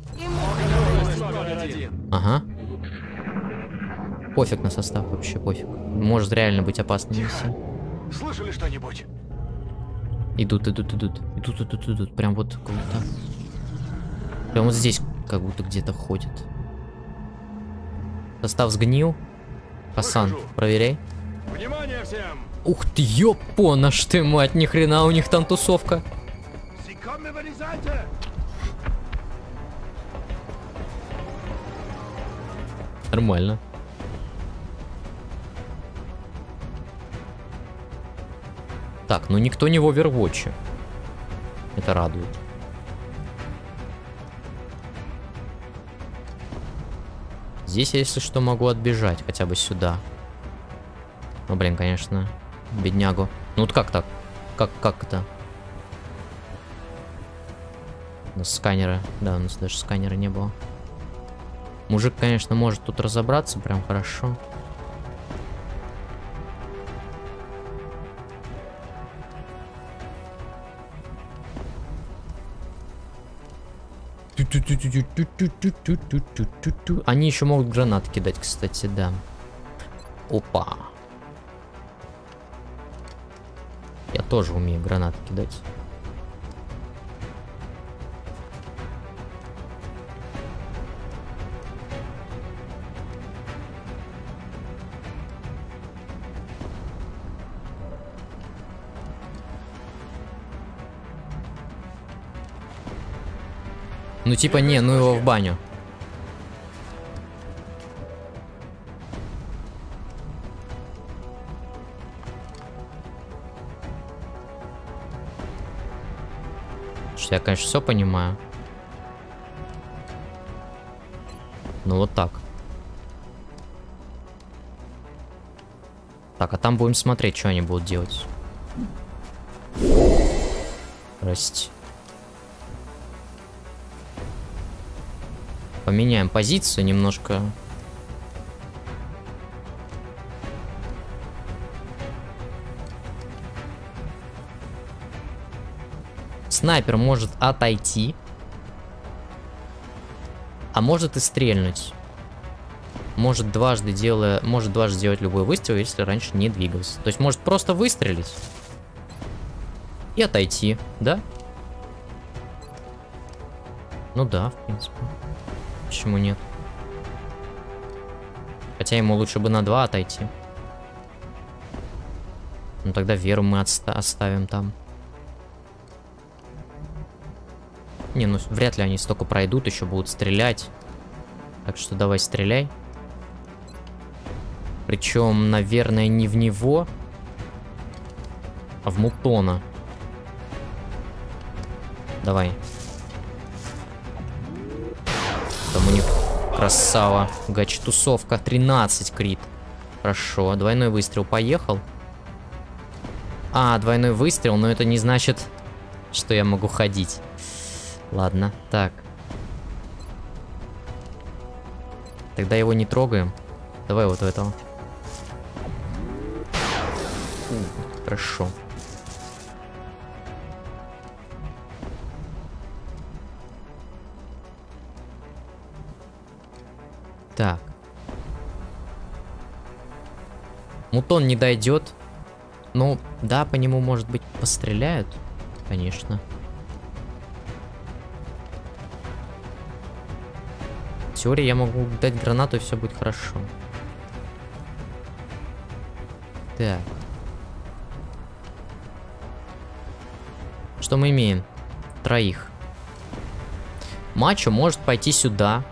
Ага. Пофиг на состав, вообще пофиг. Может реально быть опасной миссией. Слышали что-нибудь? Идут, идут, идут. Идут, идут, идут. Прям вот круто. Прям вот здесь как будто где-то ходит. Состав сгнил. Хасан, Выхожу. проверяй. Внимание всем! Ух ты, ёпона ж ты, мать, ни хрена у них там тусовка. Нормально. Так, ну никто не в Overwatch. Это радует. Здесь, если что, могу отбежать хотя бы сюда. Ну, блин, конечно, беднягу. Ну вот как так? Как, как это? У нас сканера. Да, у нас даже сканера не было. Мужик, конечно, может тут разобраться прям хорошо. Они еще могут гранаты кидать, кстати, да. Опа. Я тоже умею гранаты кидать. Ну типа не, ну его в баню. Я, конечно, все понимаю. Ну вот так. Так, а там будем смотреть, что они будут делать. Здрасте. Поменяем позицию немножко. Снайпер может отойти, а может и стрельнуть. Может дважды делая, может дважды сделать любой выстрел, если раньше не двигался. То есть может просто выстрелить и отойти, да? Ну да, в принципе. Почему нет? Хотя ему лучше бы на два отойти. Ну тогда Веру мы отста- оставим там. Не, ну вряд ли они столько пройдут, еще будут стрелять. Так что давай стреляй. Причем, наверное, не в него, а в Мутона. Давай. Там у них красава. Гач-тусовка. тринадцать крит. Хорошо. Двойной выстрел. Поехал. А, двойной выстрел, но это не значит, что я могу ходить. Ладно, так. Тогда его не трогаем. Давай вот этого. Фу, хорошо. Так. Мутон не дойдет. Ну, да, по нему, может быть, постреляют. Конечно. В теории я могу дать гранату, и все будет хорошо. Так. Что мы имеем? Троих. Мачо может пойти сюда.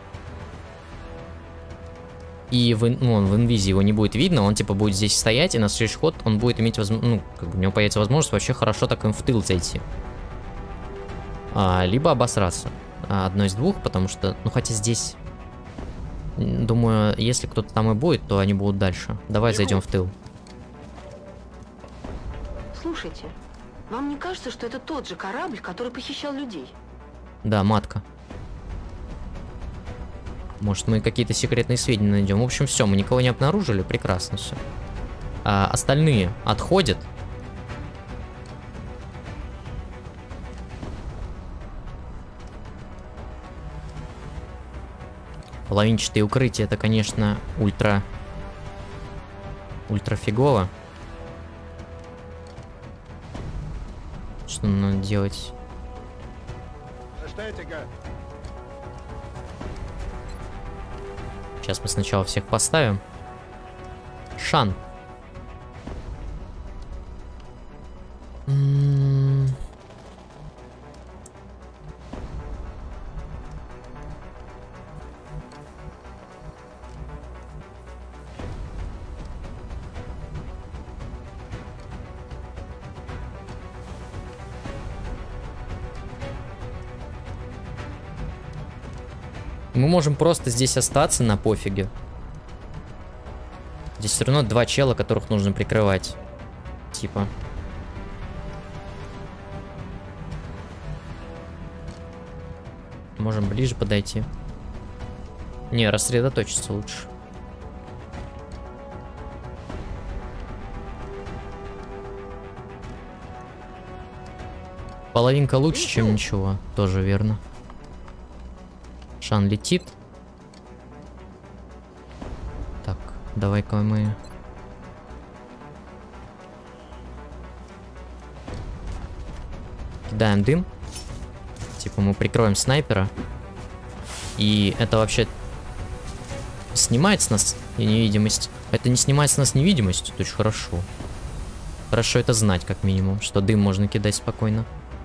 И в, ну, он в инвизе его не будет видно, он типа будет здесь стоять, и на следующий ход он будет иметь возможность, ну, как бы у него появится возможность вообще хорошо так им в тыл зайти. А, либо обосраться. А, одно из двух, потому что, ну хотя здесь, думаю, если кто-то там и будет, то они будут дальше. Давай зайдем в тыл. Слушайте, вам не кажется, что это тот же корабль, который похищал людей? Да, матка. Может, мы какие-то секретные сведения найдем. В общем, все, мы никого не обнаружили. Прекрасно все. А, остальные отходят. Половинчатые укрытия, это, конечно, ультра... Ультра фигово. Что надо делать? Сейчас мы сначала всех поставим. Шан. М-м-м. Мы можем просто здесь остаться на пофиге. Здесь все равно два чела, которых нужно прикрывать. Типа. Можем ближе подойти. Не, рассредоточиться лучше. Половинка лучше, чем ничего. Тоже верно. Шан летит. Так, давай-ка мы... Кидаем дым. Типа мы прикроем снайпера. И это вообще снимает с нас невидимость. Это не снимает с нас невидимость. Это очень хорошо. Хорошо это знать, как минимум, что дым можно кидать спокойно.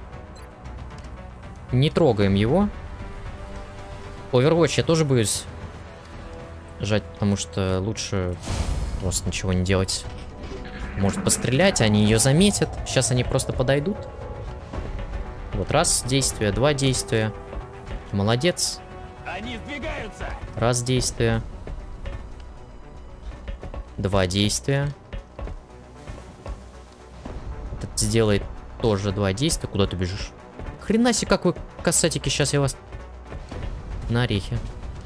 Не трогаем его. Overwatch я тоже боюсь жать, потому что лучше просто ничего не делать. Может пострелять, они ее заметят. Сейчас они просто подойдут. Вот раз действие, два действия. Молодец. Они сдвигаются. Раз действие. Два действия. Этот сделает тоже два действия. Куда ты бежишь? Хрена себе, как вы, касатики, сейчас я вас... На орехи.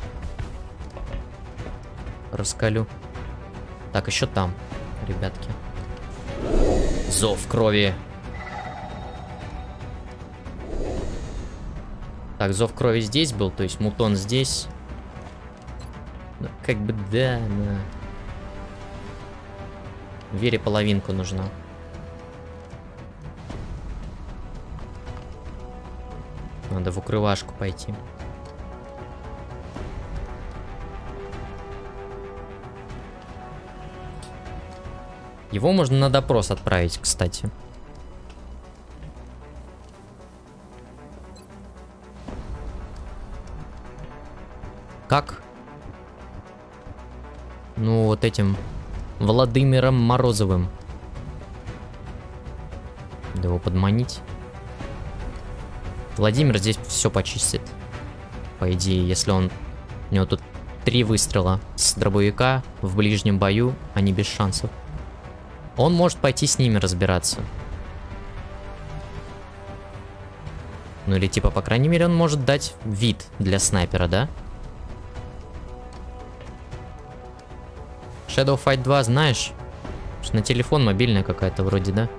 Раскалю. Так, еще там, ребятки. Зов крови. Так, зов крови здесь был, то есть мутон здесь. Ну, как бы да, да. Вере половинку нужна. Надо в укрывашку пойти. Его можно на допрос отправить, кстати. Как? Ну, вот этим Владимиром Морозовым. Да его подманить. Владимир здесь все почистит. По идее, если он... У него тут три выстрела с дробовика в ближнем бою, они без шансов. Он может пойти с ними разбираться. Ну или типа, по крайней мере, он может дать вид для снайпера, да? Shadow Fight два знаешь? На телефон мобильная какая-то вроде, да?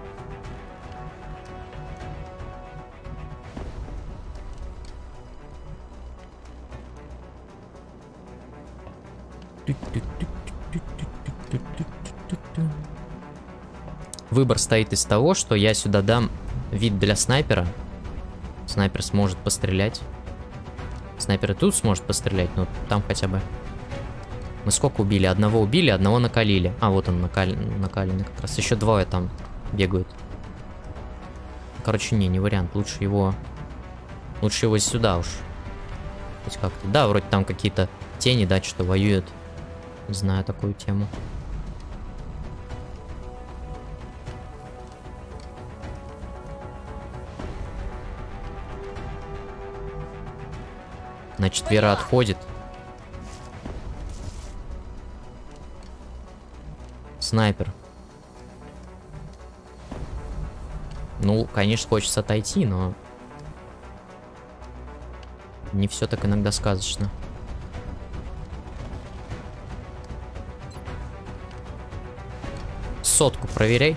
Выбор стоит из того, что я сюда дам вид для снайпера. Снайпер сможет пострелять. Снайпер и тут сможет пострелять, но там хотя бы... Мы сколько убили? Одного убили, одного накалили. А, вот он накален, накаленный как раз. Еще двое там бегают. Короче, не, не вариант. Лучше его... Лучше его сюда уж. Хоть как-то. Да, вроде там какие-то тени, да, что воюют. Знаю такую тему. Значит, Вера отходит. Снайпер. Ну, конечно, хочется отойти, но... Не все так иногда сказочно. Сотку проверяй.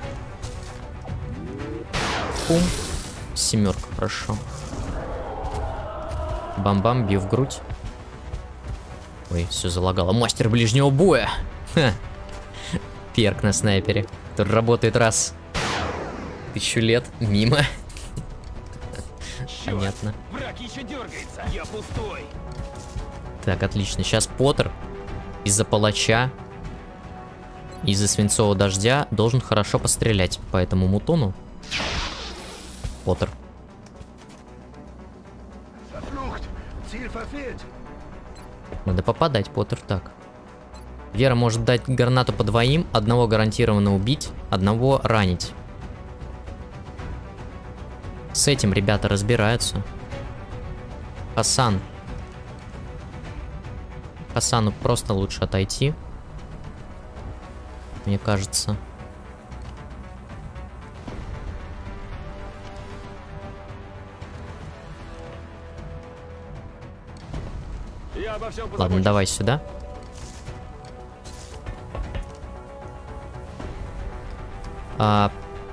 Пум. Семерка, хорошо. Бам-бам, бью в грудь. Ой, все залагало. Мастер ближнего боя. Ха. Перк на снайпере. Который работает раз тысячу лет. Мимо. Понятно. Враг еще дергается. Я пустой. Так, отлично. Сейчас Поттер из-за палача, из-за свинцового дождя должен хорошо пострелять по этому мутону. Поттер. Надо попадать, Поттер, так. Вера может дать гранату по двоим, одного гарантированно убить, одного ранить. С этим ребята разбираются. Хасан. Хасану просто лучше отойти. Мне кажется. Я обо всем Ладно, позабочусь. давай сюда. А...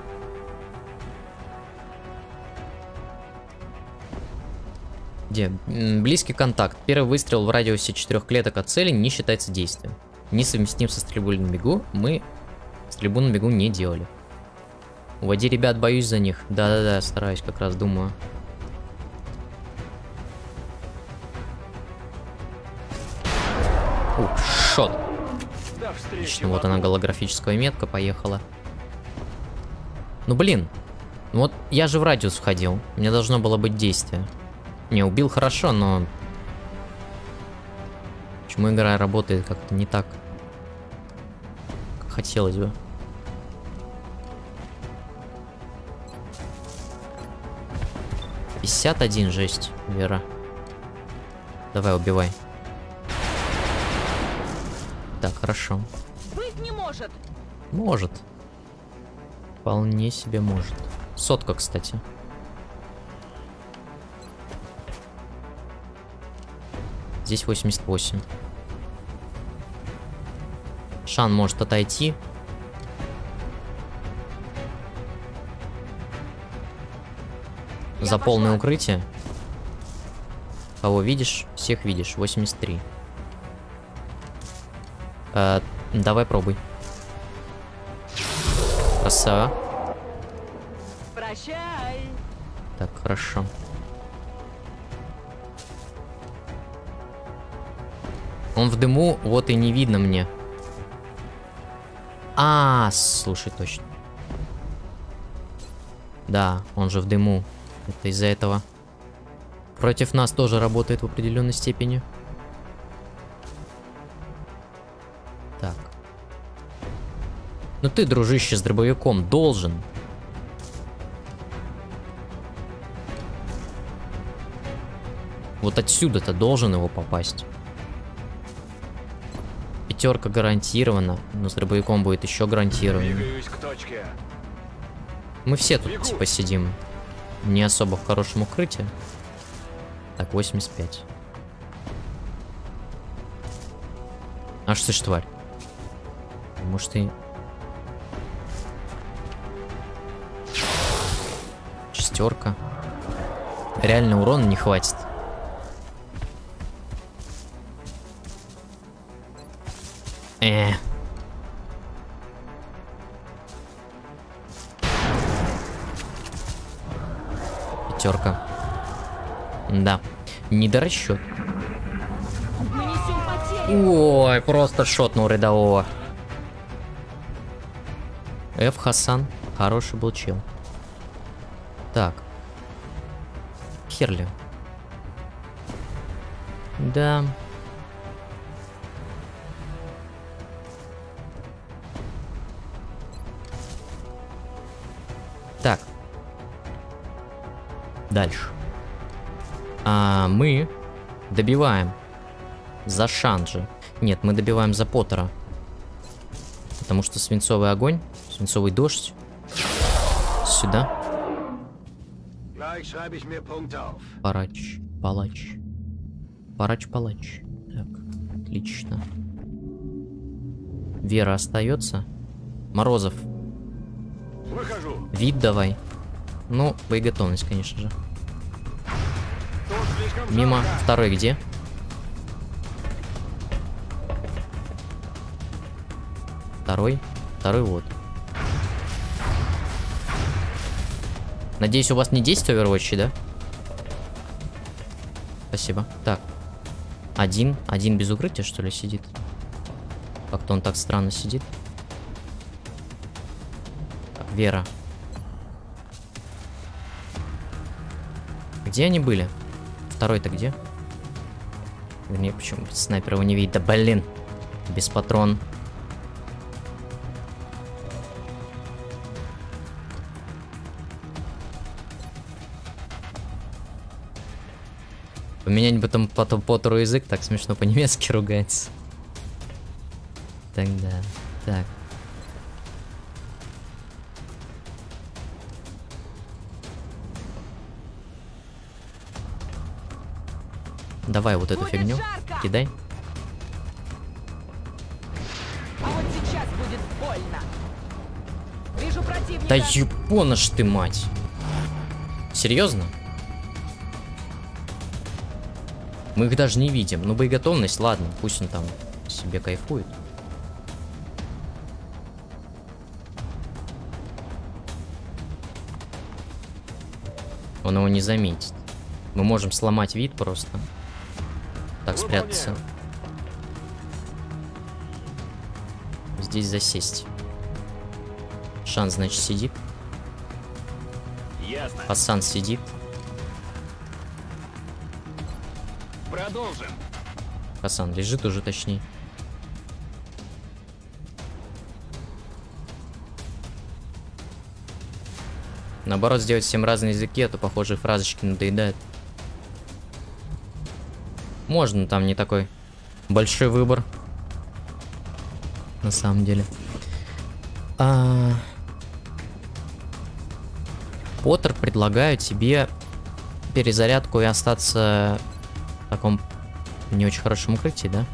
Где? М, Близкий контакт. Первый выстрел в радиусе четырех клеток от цели не считается действием. Несовместим со стрельбой на бегу. Мы стрельбу на бегу не делали. Уводи ребят, боюсь за них. Да-да-да, стараюсь, как раз думаю. Ух, шот. До встречи, Отлично, вот она, вокруг. голографическая метка, поехала. Ну блин, вот я же в радиус входил, мне должно было быть действие. Не, убил хорошо, но... Почему игра работает как-то не так, как хотелось бы. пятьдесят один, жесть, Вера. Давай, убивай. Так, хорошо. Быть не может. Может. Вполне себе может. Сотка, кстати. Здесь восемьдесят восемь. Шан может отойти. Я За полное пошла. укрытие. Кого видишь, всех видишь. восемьдесят три. Э, давай пробуй. Красава. Прощай. Так, хорошо. Он в дыму, вот и не видно мне. А, слушай, точно. Да, он же в дыму. Это из-за этого. Против нас тоже работает в определенной степени. Так. Ну ты, дружище, с дробовиком должен. Вот отсюда-то должен его попасть. Пятерка гарантирована, но с дробовиком будет еще гарантированно. Двигаюсь к точке. Мы все тут Бегу. типа сидим. Не особо в хорошем укрытии. Так, восемьдесят пять. А что ж, тварь? Может и... Шестерка. Реально урона не хватит. Э. Пятерка. Да. Недорасчет. Мы несем потери. Ой, просто шотнул рядового. Ф. Хасан. Хороший был чел. Так. Херли. Да. Так. Дальше. А мы добиваем за Шанджи. Нет, мы добиваем за Поттера. Потому что свинцовый огонь, свинцовый дождь. Сюда. Gleich schreibe ich mir Punkt auf. Парач, палач. Парач, палач. Так, отлично. Вера остается. Морозов, Выхожу. вид давай. Ну, боеготовность, конечно же. Тут слишком Мимо. жарко. Второй где? Второй. Второй вот. Надеюсь, у вас не десять Overwatch, да? Спасибо. Так. Один. Один без укрытия, что ли, сидит? Как-то он так странно сидит. Так, Вера. Где они были? Второй-то где? Вернее, почему снайпер его не видит? Да блин. Без патрон. Поменять потом потом Поттеру язык, так смешно по-немецки ругается. Тогда, так. Давай вот эту Будет фигню, жарко! кидай. А вот сейчас будет больно. Вижу противника. Да ебона ж ты, мать. Серьезно? Мы их даже не видим. Ну, боеготовность, ладно, пусть он там себе кайфует. Он его не заметит. Мы можем сломать вид просто. Так, спрятаться. Здесь засесть. Шанс, значит, сидит. Ясно. Хасан сидит. Продолжим. Хасан лежит уже, точнее. Наоборот, сделать всем разные языки, а то похожие фразочки надоедают. Можно, там не такой большой выбор. На самом деле. А... Поттер предлагает тебе перезарядку и остаться в таком не очень хорошем укрытии, да?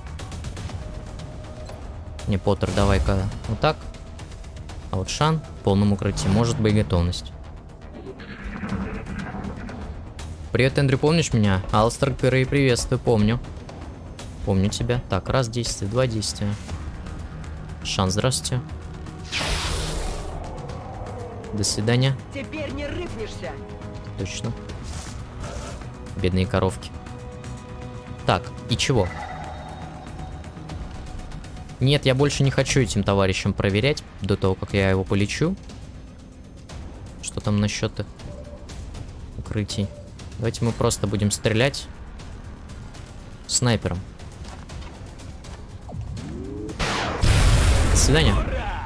Не, Поттер, давай-ка вот так. А вот Шан в полном укрытии. Может быть, готовность. Привет, Эндрю, помнишь меня? Алстер, впервые приветствую, помню. Помню тебя. Так, раз действие, два действия. Шан, здравствуйте. До свидания. Теперь не рыпнешься. Точно. Бедные коровки. Так, и чего? Нет, я больше не хочу этим товарищам проверять до того, как я его полечу. Что там насчет укрытий? Давайте мы просто будем стрелять снайпером. До свидания.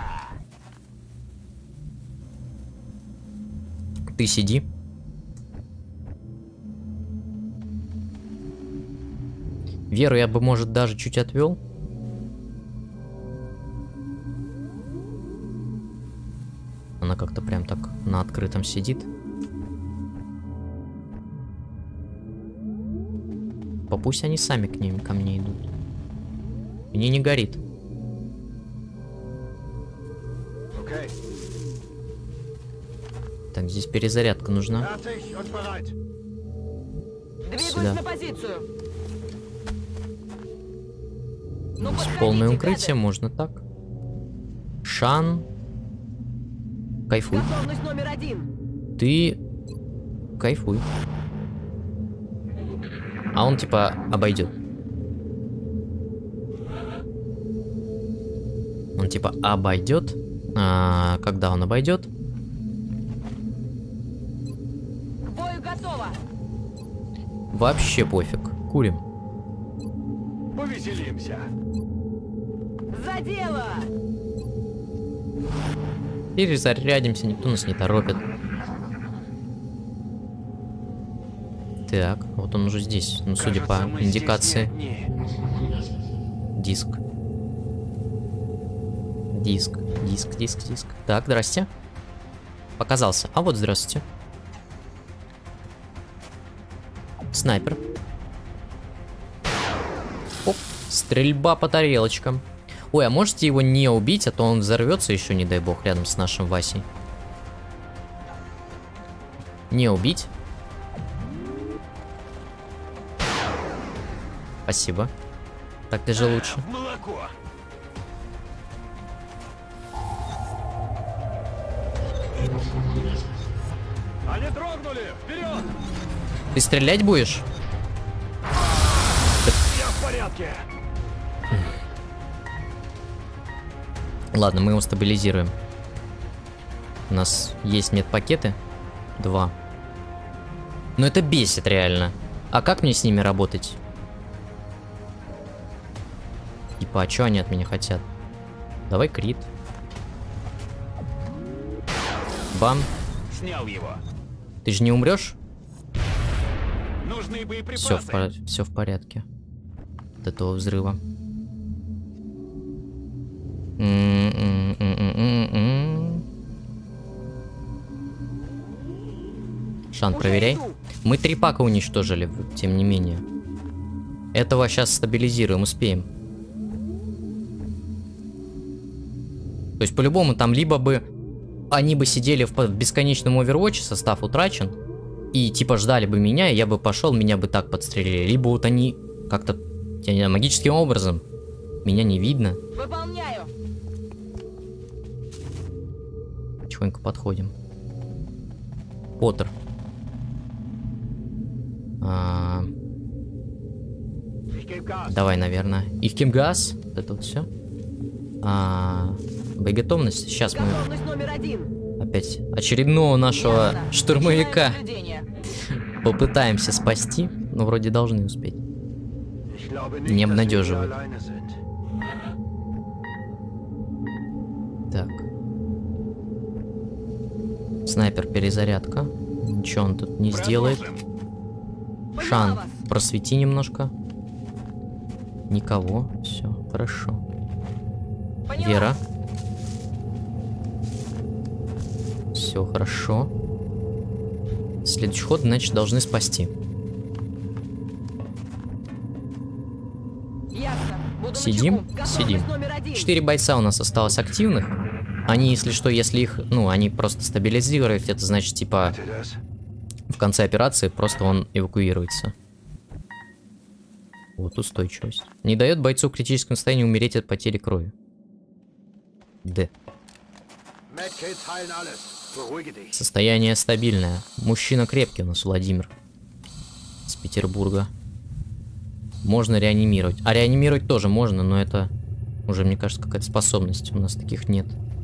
Ты сиди. Веру я бы, может, даже чуть отвел. Она как-то прям так на открытом сидит. Пусть они сами к ним, ко мне идут. Мне не горит. Okay. Так, здесь перезарядка нужна. Двигаюсь Сюда. на позицию. Ну, Здесь подходите, полное гады. укрытие, можно так. Шан. Кайфуй. Готовность номер один. Ты кайфуй. А он типа обойдет. Он типа обойдет. А, когда он обойдет? К бою готово. Вообще пофиг. Курим. Повеселимся. За дело. Перезарядимся, никто нас не торопит. Так, вот он уже здесь. Ну, судя по индикации. Диск. Диск, диск, диск, диск. Так, здрасте. Показался. А вот здравствуйте. Снайпер. Оп, стрельба по тарелочкам. Ой, а можете его не убить, а то он взорвется еще, не дай бог, рядом с нашим Васей. Не убить. Спасибо. Так даже лучше. Молоко. Они дрогнули! Вперед! Ты стрелять будешь? Я в порядке! Ладно, мы его стабилизируем. У нас есть медпакеты. Два. Но это бесит реально. А как мне с ними работать? Типа, а что они от меня хотят? Давай крит. Бам. Снял его. Ты же не умрешь? Нужны боеприпасы. Все в, пор... Все в порядке. От этого взрыва. Шан, проверяй. Мы три пака уничтожили, тем не менее. Этого сейчас стабилизируем, успеем. То есть, по-любому, там либо бы они бы сидели в бесконечном Overwatch, состав утрачен, и типа ждали бы меня, и я бы пошел, меня бы так подстрелили. Либо вот они как-то, я не знаю, магическим образом, меня не видно. Выполняю. Тихонько подходим. Поттер. А... Давай, наверное. Ихкимгаз. Вот это вот все. А... Боеготовность. Сейчас мы Готовность номер один. опять очередного нашего Ясно. штурмовика Начинаем наблюдение. попытаемся спасти. Но вроде должны успеть. Не обнадеживает. Так. Снайпер перезарядка. Ничего он тут не сделает. Шан, вас. просвети немножко. Никого. Все, хорошо. Поняла. Вера. Все хорошо. Следующий ход, значит, должны спасти. Ясно. Буду Сидим, на чеку. Готовность сидим. номер один. Четыре бойца у нас осталось активных. Они, если что, если их, ну, они просто стабилизируют, это значит, типа, в конце операции просто он эвакуируется. Вот устойчивость. Не дает бойцу в критическом состоянии умереть от потери крови. Д. Состояние стабильное. Мужчина крепкий у нас, Владимир. С Петербурга. Можно реанимировать. А реанимировать тоже можно, но это уже, мне кажется, какая-то способность. У нас таких нет.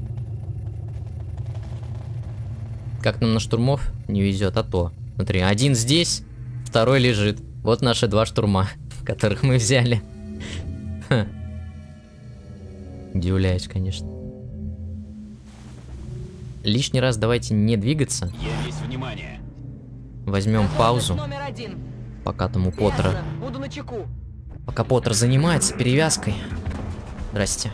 Как нам на штурмов не везет, а то. Смотри, один здесь, второй лежит. Вот наши два штурма, которых мы взяли. Ха. Удивляюсь, конечно. Лишний раз давайте не двигаться. Я весь внимание. Возьмем Готовность паузу, номер один. пока там у Поттера. Ясно. Буду на чеку. Пока Поттер занимается перевязкой. Здрасте.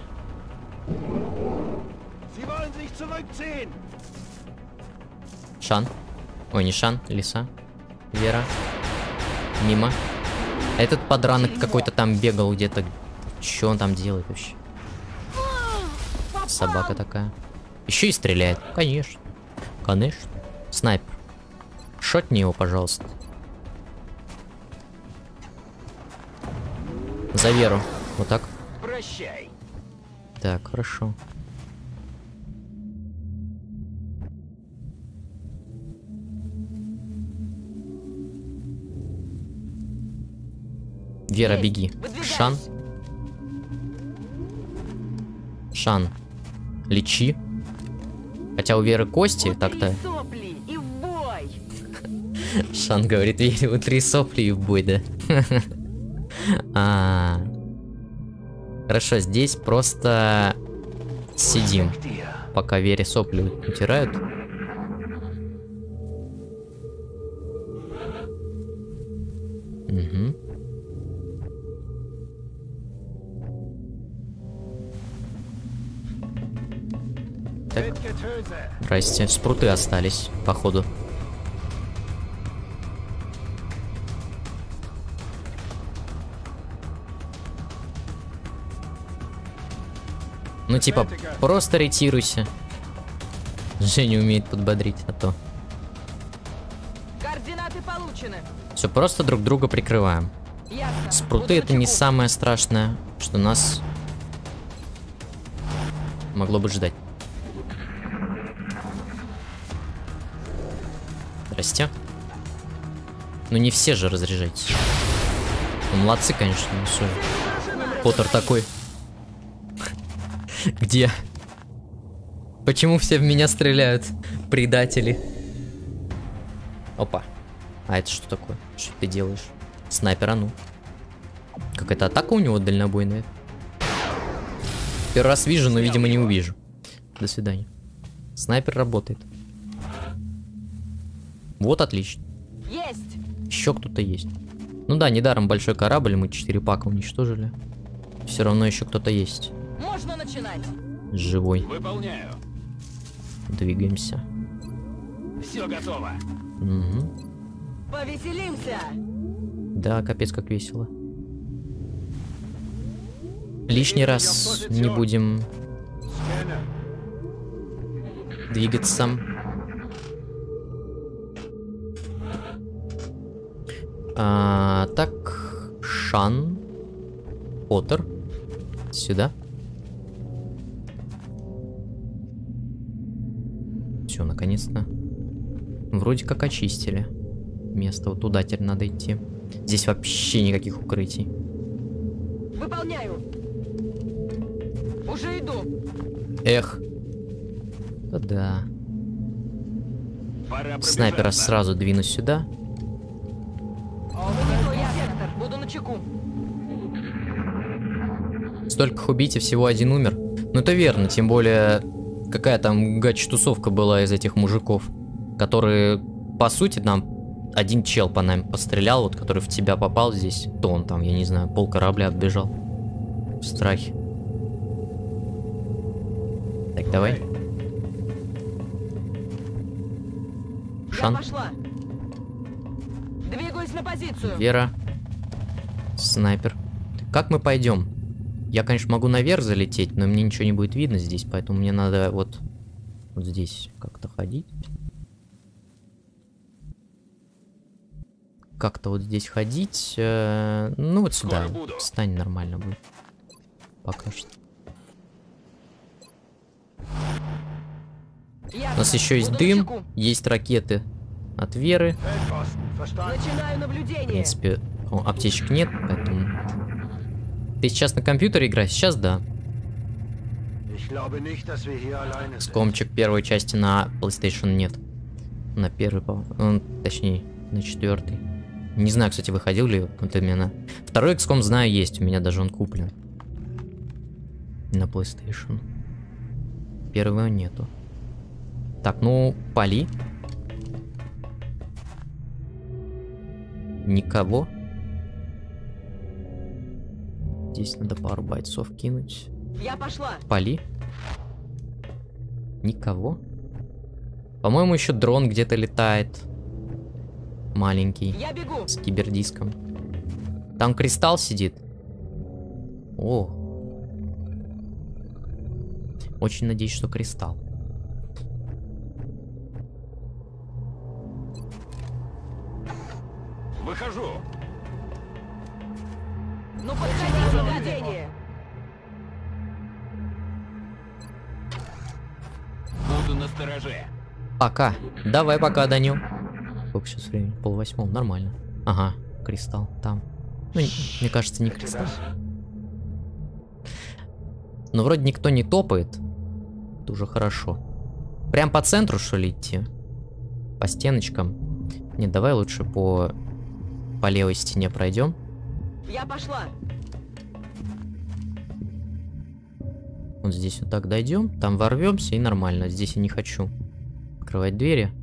Шан. Ой, не Шан, Лиса. Вера. Мимо. Этот подранок какой-то там бегал где-то. Что он там делает вообще? Собака такая. Еще и стреляет. Конечно. Конечно. Снайпер. Шотни его, пожалуйста. За Веру. Вот так. Прощай. Так, хорошо. Вера, Есть. беги. Выдвигаюсь. Шан. Шан. Лечи. Хотя у Веры кости Утри так-то. сопли и в бой. Шан говорит, Вере, утри сопли и в бой, да? А. Хорошо, здесь просто сидим, пока Вере сопли утирают. Угу. Так. Здрасте. Спруты остались, походу. Ну типа, просто ретируйся. Женя умеет подбодрить, а то. Координаты получены. Все, просто друг друга прикрываем. Ясно. Спруты Буду на это не чеку. самое страшное, что нас могло бы ждать. Здрасте. Ну не все же разряжайтесь. Ну, молодцы, конечно, ну что же. Поттер такой. Где? Почему все в меня стреляют? Предатели. Опа. А это что такое? Что ты делаешь? Снайпер, а ну. Какая-то атака у него дальнобойная. Первый раз вижу, но, видимо, не увижу. До свидания. Снайпер работает. Вот, отлично. Есть! Еще кто-то есть. Ну да, недаром большой корабль, мы четыре пака уничтожили. Все равно еще кто-то есть. Можно начинать. Живой. Выполняю. Двигаемся. Все готово. Угу. Повеселимся! Да, капец как весело. Лишний раз не будем двигаться. А, так, Шан, Поттер, сюда. Все, наконец-то. Вроде как очистили место. Вот туда теперь надо идти. Здесь вообще никаких укрытий. Выполняю. Уже иду. Эх. Да-да. Пора Снайпера пробежаться. сразу двину сюда. Сектор. Буду на чеку. Столько их убить, и всего один умер. Ну это верно, тем более... Какая там гач-тусовка была из этих мужиков, которые, по сути, нам один чел по нам пострелял, вот, который в тебя попал здесь, то он там, я не знаю, пол корабля отбежал. В страхе. Так, давай. Шан. Я пошла. Двигаюсь на позицию. Вера. Снайпер. Как мы пойдем? Я, конечно, могу наверх залететь, но мне ничего не будет видно здесь, поэтому мне надо вот, вот здесь как-то ходить. Как-то вот здесь ходить. Э, ну вот сюда. Встань, нормально будет. Пока что. Ясно. У нас еще есть Буду дым, на чеку. есть ракеты от Веры. Начинаю В наблюдение. принципе, о, аптечек нет, поэтому... Ты сейчас на компьютере играешь? Сейчас да. Скомчик первой части на PlayStation нет. На первый, по ну, точнее, на четвертый. Не знаю, кстати, выходил ли вот именно. Второй икс ком знаю есть, у меня даже он куплен. На PlayStation. Первого нету. Так, ну, пали. Никого. Здесь надо пару бойцов кинуть. Я пошла. Пали. Никого. По-моему, еще дрон где-то летает. Маленький. Я бегу. С кибердиском. Там кристалл сидит. О. Очень надеюсь, что кристалл. Выхожу. Ну подходи, наблюдение. Буду настороже. Пока. Давай пока, Данил. Сколько сейчас времени? Пол восьмого. Нормально. Ага, кристалл там. Ну, мне кажется, не кристалл. Но вроде никто не топает. Это уже хорошо. Прям по центру, что ли, идти? По стеночкам? Нет, давай лучше по, по левой стене пройдем. Я пошла. Вот здесь вот так дойдем. Там ворвемся и нормально. Здесь я не хочу открывать двери.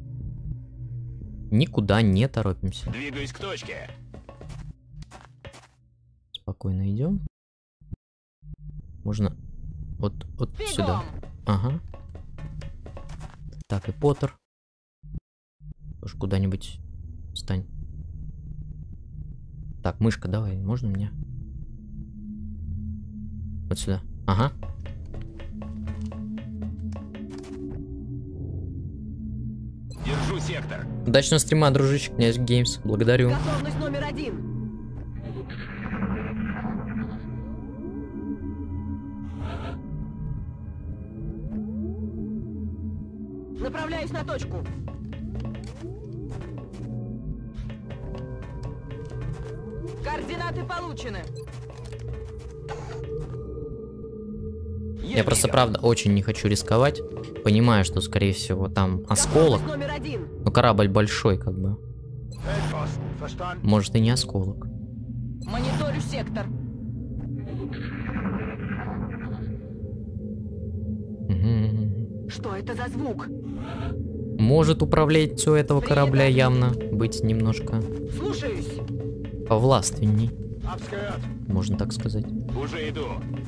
Никуда не торопимся. Двигаюсь к точке. Спокойно идем. Можно вот, вот Бегом. сюда. Ага. Так, и Поттер. Тоже куда-нибудь встань. Так, мышка, давай, можно мне? Вот сюда. Ага. Держу сектор. Удачного стрима, дружище, князь Геймс. Благодарю. Готовность номер один. Направляюсь на точку. Координаты получены. Я просто, правда, очень не хочу рисковать. Понимаю, что, скорее всего, там осколок. Готовность номер один. Но корабль большой, как бы. Может, и не осколок. Мониторю сектор. Угу. Что это за звук? Может управлять у этого корабля явно быть немножко Слушаюсь. повластvenней. Можно так сказать. Уже иду.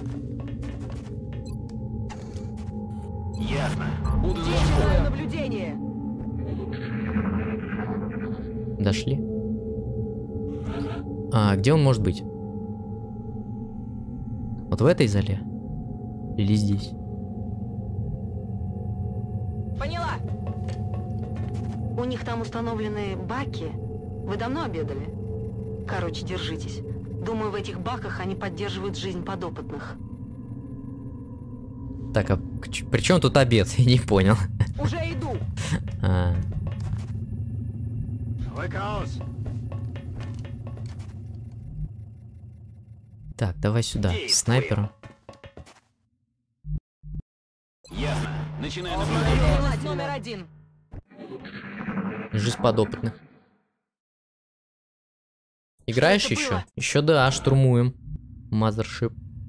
Ясно. Буду за Действую наблюдение. Дошли. А где он может быть? Вот в этой зале? Или здесь? Поняла. У них там установлены баки. Вы давно обедали? Короче, держитесь. Думаю, в этих баках они поддерживают жизнь подопытных. Так, а при чем тут обед? Я не понял. Уже иду. А, так, давай сюда. Снайперу. Ясно. Начинаю наблюдение. Готовность номер один. Жизнь подопытных. Играешь это еще? было? Еще да, штурмуем. Mothership.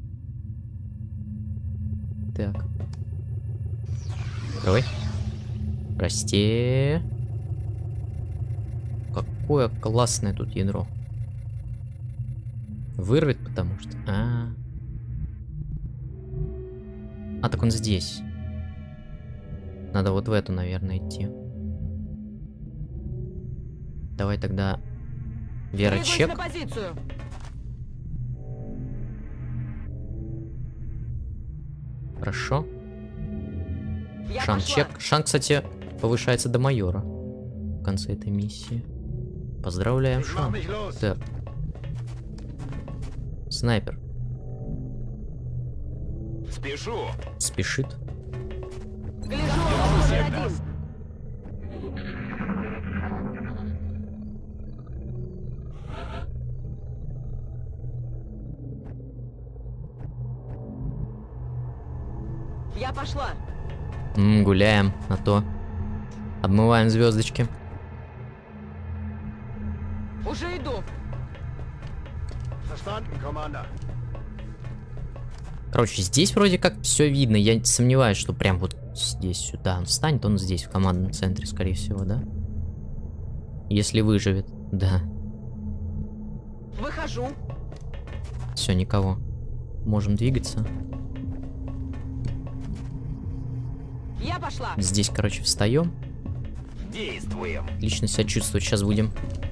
Так. Давай. Расти. Какое классное тут ядро. Вырвет, потому что... А, -а, -а. а, так он здесь. Надо вот в эту, наверное, идти. Давай тогда... Вера, Двигаюсь чек. на позицию. Хорошо. Я Шан пошла. чек. Шан, кстати, повышается до майора в конце этой миссии. Поздравляем, Шан. Так. Снайпер. Спешу. Спешит. Гляжу номер один. Я пошла. М, гуляем, а то. Обмываем звездочки. Уже иду. Короче, здесь вроде как все видно. Я сомневаюсь, что прям вот здесь сюда он встанет. Он здесь, в командном центре, скорее всего, да? Если выживет, да. Выхожу. Все, никого. Можем двигаться. Я пошла. Здесь, короче, встаем. Действуем. Отлично себя чувствовать сейчас будем.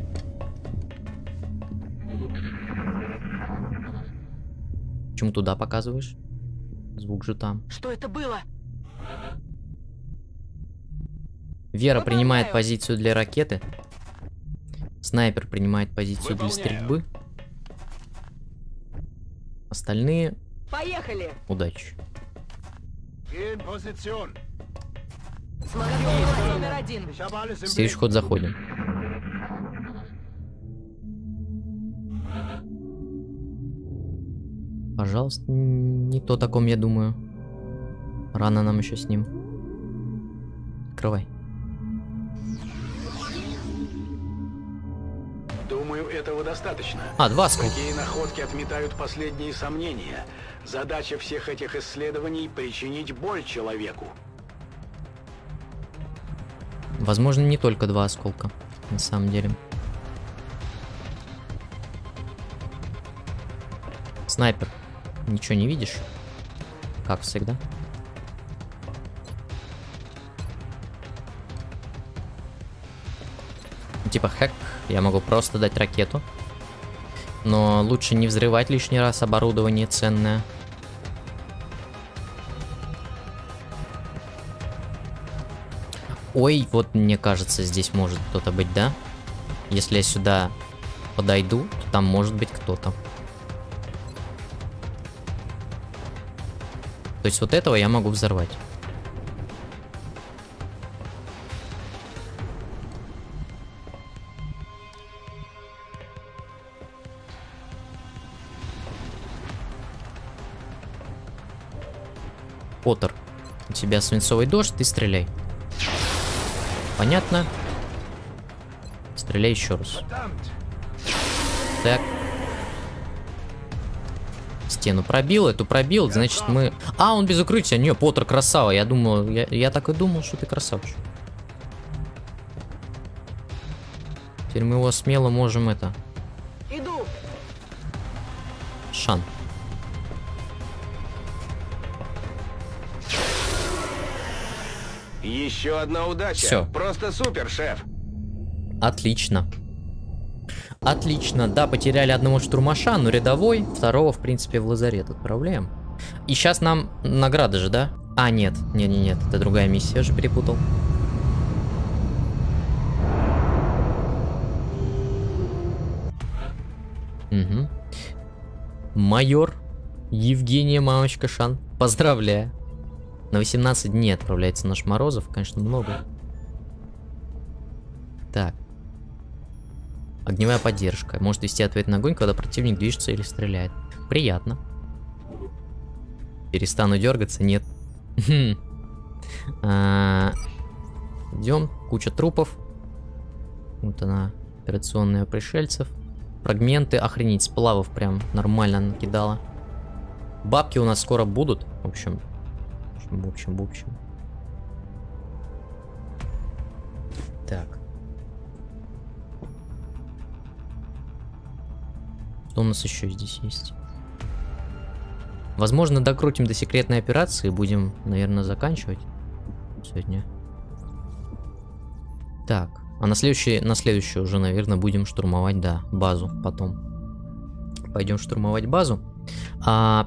Почему туда показываешь? Звук же там. Что это было? Вера Выполняю. принимает позицию для ракеты. Снайпер принимает позицию для Выполняю. стрельбы. Остальные Поехали. удачи. Готовность номер один. В следующий ход заходим. Пожалуйста, не то, о ком я думаю. Рано нам еще с ним. Открывай. Думаю, этого достаточно. А, два сколько. Такие находки отметают последние сомнения. Задача всех этих исследований — причинить боль человеку. Возможно, не только два осколка, на самом деле. Снайпер, ничего не видишь? Как всегда. Ну, типа хэк, я могу просто дать ракету. Но лучше не взрывать лишний раз оборудование ценное. Ой, вот мне кажется, здесь может кто-то быть, да? Если я сюда подойду, то там может быть кто-то. То есть вот этого я могу взорвать. Поттер, у тебя свинцовый дождь, ты стреляй. Понятно? Стреляй еще раз. Так. Стену пробил, эту пробил, значит мы... А, он без укрытия, не, Поттер красава, я думал, я, я так и думал, что ты красавчик. Теперь мы его смело можем это... Иду. Шан. Еще одна удача. Всё. Просто супер, шеф. Отлично. Отлично. Да, потеряли одного штурмаша, но рядовой. Второго, в принципе, в лазарет отправляем. И сейчас нам награда же, да? А, нет. Не-не-нет, это другая миссия, я же перепутал. Угу. Майор Евгения Мамочка Шан. Поздравляю. На восемнадцать дней отправляется наш Морозов. Конечно, много. Так. Огневая поддержка. Может вести ответный огонь, когда противник движется или стреляет. Приятно. Перестану дергаться? Нет. Идем. Куча трупов. Вот она. Операционная пришельцев. Фрагменты. Охренеть. Сплавов прям нормально накидала. Бабки у нас скоро будут. В общем. В общем, в общем. Так. Что у нас еще здесь есть? Возможно, докрутим до секретной операции. Будем, наверное, заканчивать сегодня. Так. А на следующий, на следующую уже, наверное, будем штурмовать, да, базу потом. Пойдем штурмовать базу. А...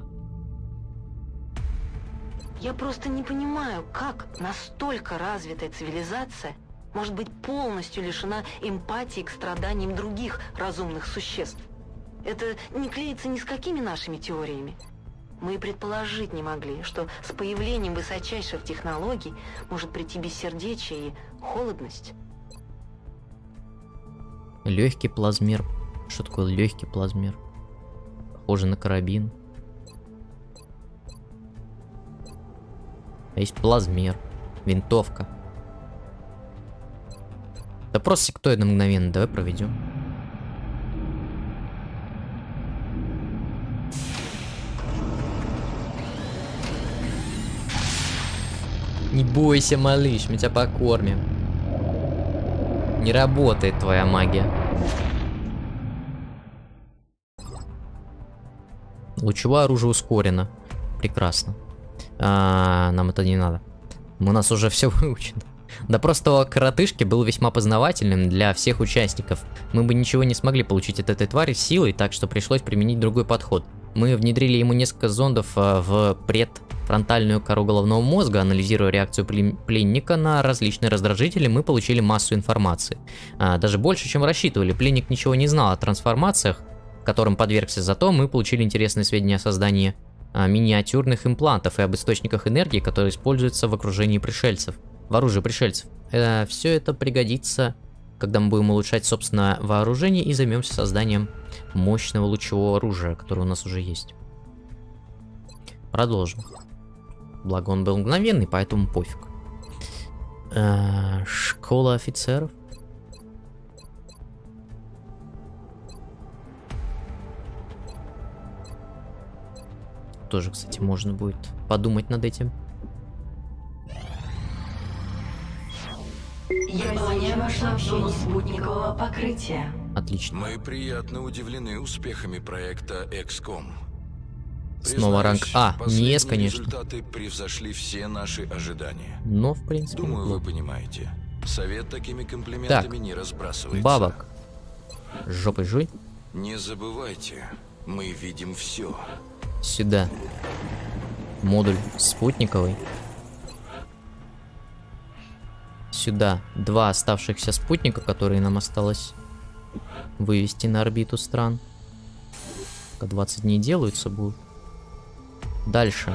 Я просто не понимаю, как настолько развитая цивилизация может быть полностью лишена эмпатии к страданиям других разумных существ. Это не клеится ни с какими нашими теориями. Мы и предположить не могли, что с появлением высочайших технологий может прийти бессердечие и холодность. Легкий плазмер. Что такое легкий плазмер? Похоже на карабин. А есть плазмер. Винтовка. Допрос сектоида мгновенно. Давай проведем. Не бойся, малыш, мы тебя покормим. Не работает твоя магия. Лучевое оружие ускорено. Прекрасно. А, нам это не надо. У нас уже все выучено. Допрос того коротышки был весьма познавательным для всех участников. Мы бы ничего не смогли получить от этой твари силой, так что пришлось применить другой подход. Мы внедрили ему несколько зондов а, в предфронтальную кору головного мозга. Анализируя реакцию пленника на различные раздражители, мы получили массу информации. А, даже больше, чем рассчитывали. Пленник ничего не знал о трансформациях, которым подвергся, зато мы получили интересные сведения о создании а, миниатюрных имплантов и об источниках энергии, которые используются в окружении пришельцев. В оружии пришельцев. Э, все это пригодится, когда мы будем улучшать собственное вооружение и займемся созданием мощного лучевого оружия, которое у нас уже есть. Продолжим. Благо он был мгновенный, поэтому пофиг. Э, школа офицеров. Тоже, кстати, можно будет подумать над этим. Япония вошла в зону спутникового покрытия. Отлично. Мы приятно удивлены успехами проекта экс ком. Снова ранг А. Не С, конечно. Результаты превзошли все наши ожидания. Но, в принципе... Думаю, ну. вы понимаете. Совет такими комплиментами так. не разбрасывается. Бабок. Жопой жуй. Не забывайте, мы видим все. Сюда. Модуль спутниковый. Сюда два оставшихся спутника, которые нам осталось вывести на орбиту стран. Пока двадцать дней делаются будут. Дальше.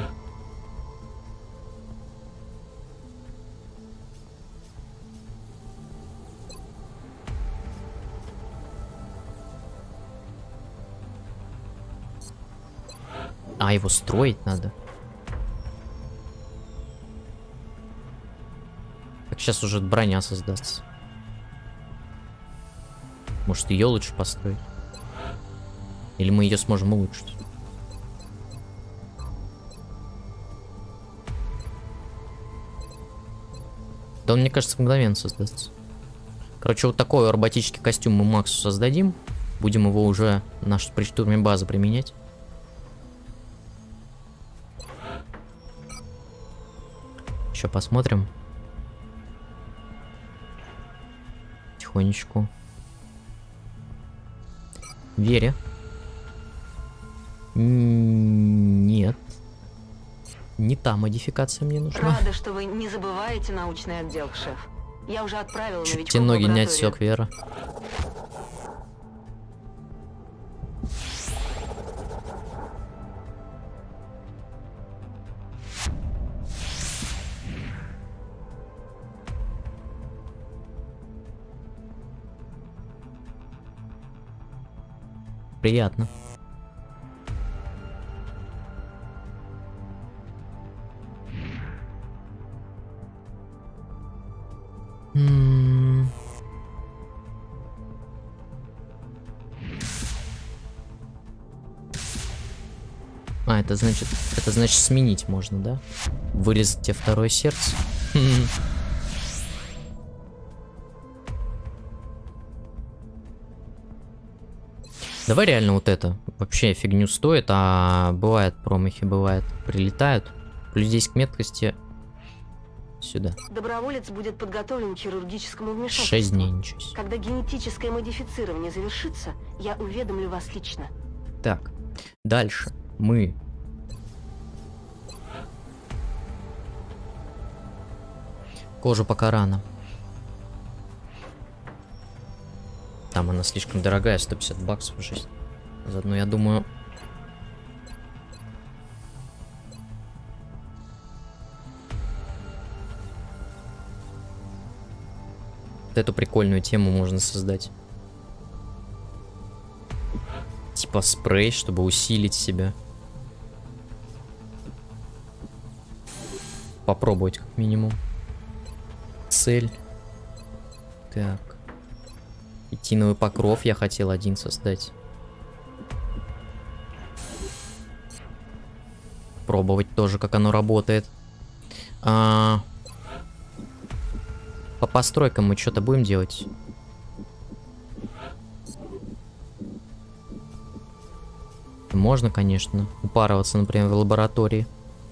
А, его строить надо. Так, сейчас уже броня создастся. Может, ее лучше построить? Или мы ее сможем улучшить? Да он, мне кажется, мгновенно создастся. Короче, вот такой роботический костюм мы Максу создадим. Будем его уже на при штурме базы применять. Еще посмотрим. Тихонечку. Вере. Нет. Не та модификация мне нужна. Рада, что вы не забываете научный отдел, шеф. Я уже отправила Чуть новичков те в ноги не лабораторию. отсек, Вера. Приятно. М-м. А, это значит, это значит сменить можно, да? Вырезать тебе второе сердце. Давай реально вот это. Вообще фигню стоит, а бывает промахи, бывает. Прилетают. Плюс здесь к меткости. Сюда. Доброволец будет подготовлен к хирургическому вмешательству. Шесть дней, ничего себе. Когда генетическое модифицирование завершится, я уведомлю вас лично. Так, дальше мы... Кожу пока рано. Там она слишком дорогая, сто пятьдесят баксов уже. Заодно, я думаю... Вот эту прикольную тему можно создать. Типа спрей, чтобы усилить себя. Попробовать как минимум. Цель. Так. Хитиновый покров я хотел один создать. Пробовать тоже, как оно работает. А... По постройкам мы что-то будем делать? Можно, конечно, упарываться, например, в лаборатории.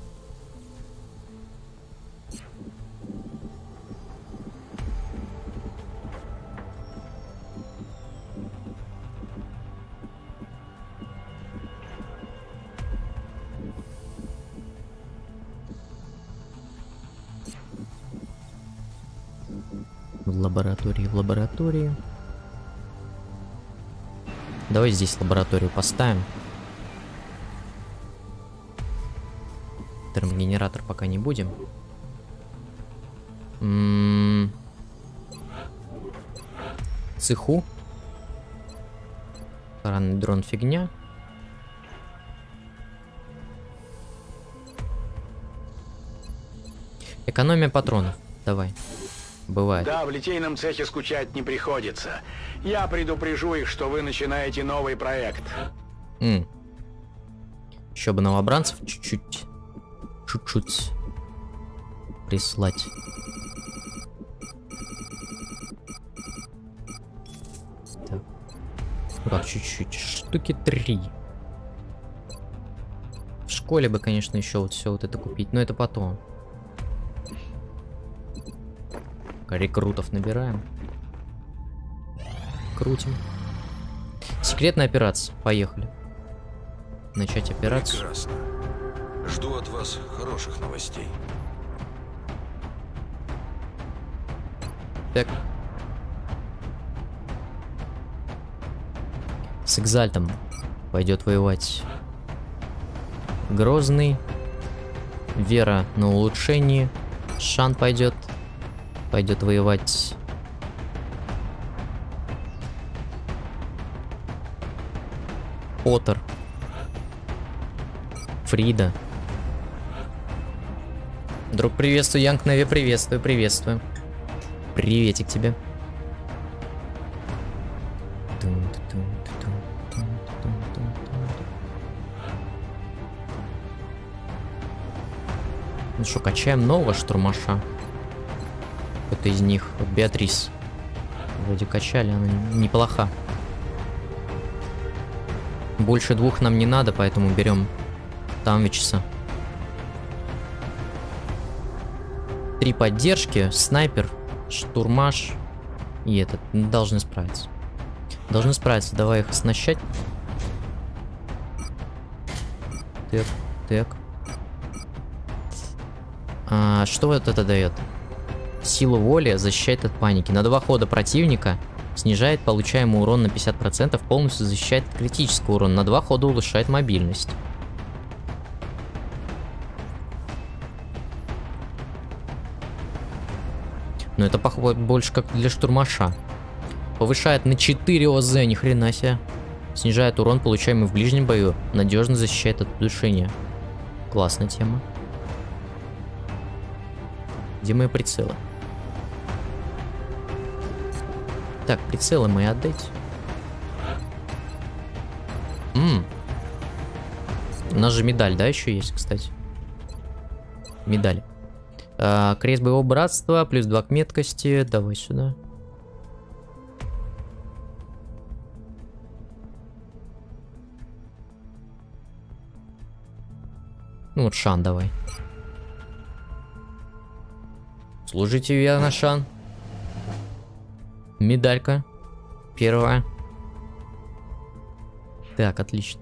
В лаборатории, в лаборатории. Давай здесь лабораторию поставим. Термогенератор пока не будем. М-м-м. Цеху. Охранный дрон фигня. Экономия патронов. Давай. Бывает. Да, в литейном цехе скучать не приходится. Я предупрежу их, что вы начинаете новый проект. М. Еще бы новобранцев чуть-чуть. Чуть-чуть. Прислать. Так. Ну как чуть-чуть? Штуки три. В школе бы, конечно, еще вот все вот это купить, но это потом. Рекрутов набираем. Крутим. Секретная операция. Поехали. Начать операцию. Прекрасно. Жду от вас хороших новостей. Так. С Экзальтом пойдет воевать Грозный. Вера на улучшении. Шан пойдет. Пойдет воевать. Поттер. Фрида. Друг, приветствую. Янг Неви, приветствую, приветствую. Приветик тебе. Ну что, качаем нового штурмаша. Это из них. Вот Беатрис. Вроде качали, она неплоха. Больше двух нам не надо, поэтому берем Тамвичса. Три поддержки, снайпер, штурмаш и этот. Должны справиться. Должны справиться. Давай их оснащать. Так, так. А, что вот это дает? Силу воли защищает от паники. На два хода противника снижает получаемый урон на пятьдесят процентов, полностью защищает от критического урона. На два хода улучшает мобильность. Но это, походу, больше как для штурмаша. Повышает на четыре ОЗ, ни хрена себе. Снижает урон, получаемый в ближнем бою. Надежно защищает от удушения. Классная тема. Где мои прицелы? Так, прицелы мои отдать. Ммм. У нас же медаль, да, еще есть, кстати. Медаль. А, крест боевого братства, плюс два к меткости. Давай сюда. Ну вот Шан давай. Служите верно, Шан. Медалька. Первая. Так, отлично.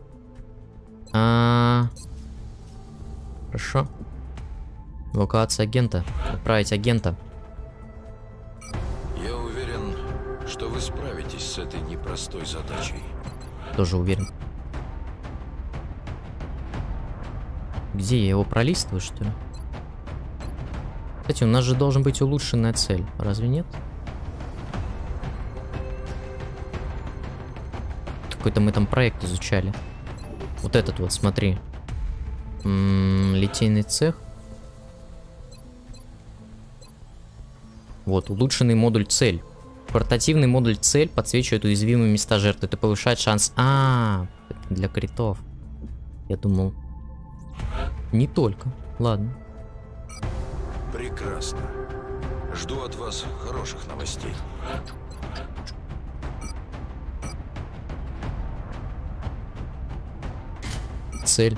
А... Хорошо. Эвакуация агента. Отправить агента. Я уверен, что вы справитесь с этой непростой задачей. Тоже уверен. Где я его пролистываю, что ли? Кстати, у нас же должен быть улучшенная цель. Разве нет? Какой-то мы там проект изучали. Вот этот вот, смотри. М-м, литейный цех. Вот, улучшенный модуль цель. Портативный модуль цель подсвечивает уязвимые места жертвы. Это повышает шанс... А, это для критов. Я думал... Не только. Ладно. Прекрасно. Жду от вас хороших новостей. Цель.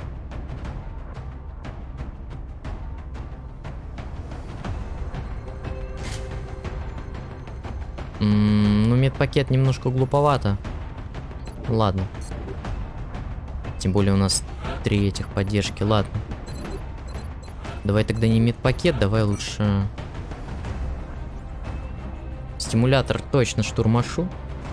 М-м, ну, медпакет немножко глуповато. Ладно. Тем более у нас три этих поддержки. Ладно. Давай тогда не медпакет, давай лучше... Стимулятор точно штурмашу.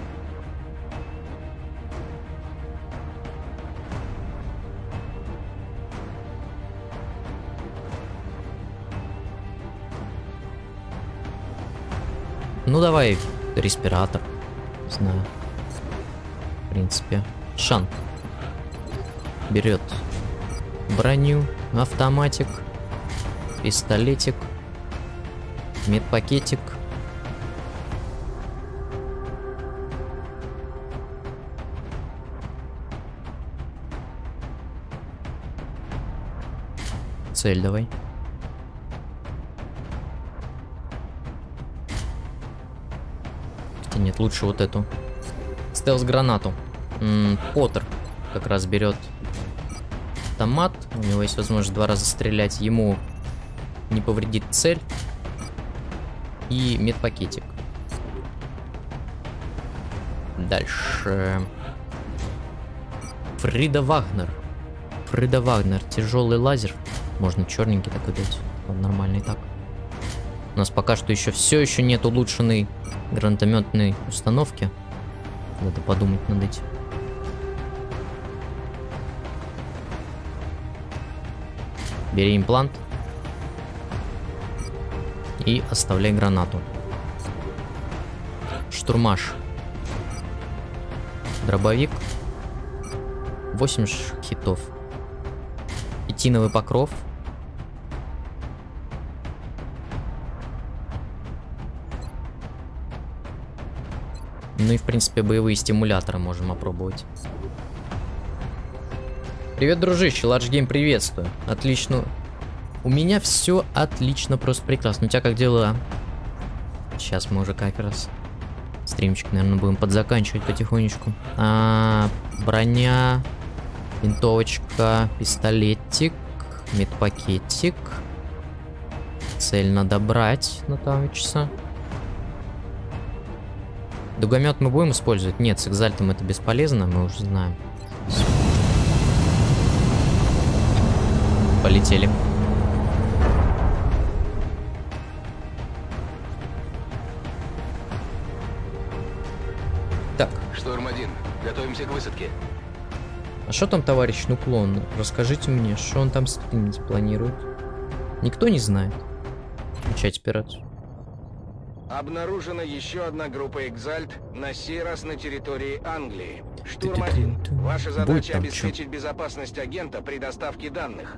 Ну давай респиратор. Не знаю. В принципе. Шан. Берет броню, автоматик, пистолетик, медпакетик. Цель давай. Хотя нет, лучше вот эту. Стелс-гранату. М-м, Поттер как раз берет автомат. У него есть возможность два раза стрелять. Ему не повредит цель. И медпакетик. Дальше. Фрида Вагнер. Фрида Вагнер. Тяжелый лазер. Можно черненький такой дать. Он нормальный так. У нас пока что еще все еще нет улучшенной гранатометной установки. Надо подумать над этим. Бери имплант. И оставляй гранату. Штурмаш. Дробовик. восемь хитов. Пятиновый покров. Ну и, в принципе, боевые стимуляторы можем опробовать. Привет, дружище, Large Game, приветствую. Отлично. У меня все отлично, просто прекрасно. У тебя как дела? Сейчас мы уже как раз стримчик, наверное, будем подзаканчивать потихонечку. А, броня, винтовочка, пистолетик, медпакетик. Цель надо брать на Тавичса. Дугомет мы будем использовать? Нет, с экзальтом это бесполезно, мы уже знаем. Всё. Полетели. Так. Шторм один. Готовимся к высадке. А что там, товарищ Нуклон? Расскажите мне, что он там стримить планирует? Никто не знает. Начать операцию. Обнаружена еще одна группа «Экзальт», на сей раз на территории Англии. Штурм один. Ваша задача обеспечить безопасность агента при доставке данных.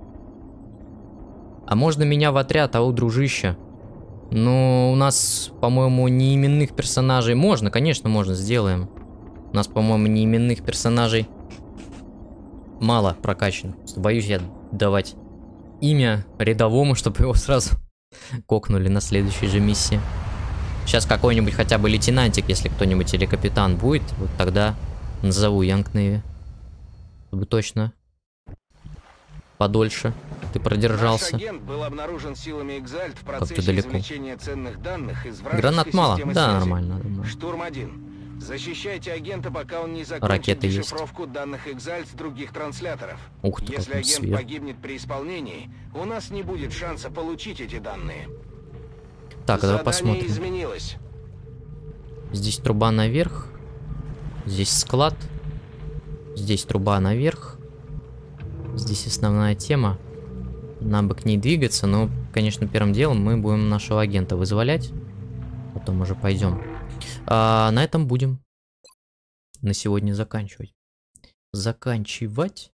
А можно меня в отряд, ау, дружище? Ну, у нас, по-моему, неименных персонажей. Можно, конечно, можно, сделаем. У нас, по-моему, неименных персонажей мало прокачано. Боюсь я давать имя рядовому, чтобы его сразу кокнули на следующей же миссии. Сейчас какой-нибудь хотя бы лейтенантик, если кто-нибудь или капитан будет, вот тогда назову Янг Неви. Чтобы точно подольше ты продержался. Наш агент был обнаружен силами «Экзальт» в процессе извлечения ценных данных из вражеской Гранат мало, системы да, связи. нормально, нормально. Штурм один. Защищайте агента, пока он не закончит Ракеты дешифровку есть. Данных «Экзальт» с других трансляторов. Ух ты, Если агент свет. погибнет при исполнении, у нас не будет шанса получить эти данные. Так, давай Задание посмотрим. изменилось. Здесь труба наверх. Здесь склад. Здесь труба наверх. Здесь основная тема. Нам бы к ней двигаться, но, конечно, первым делом мы будем нашего агента вызволять. Потом уже пойдем. А на этом будем на сегодня заканчивать. Заканчивать.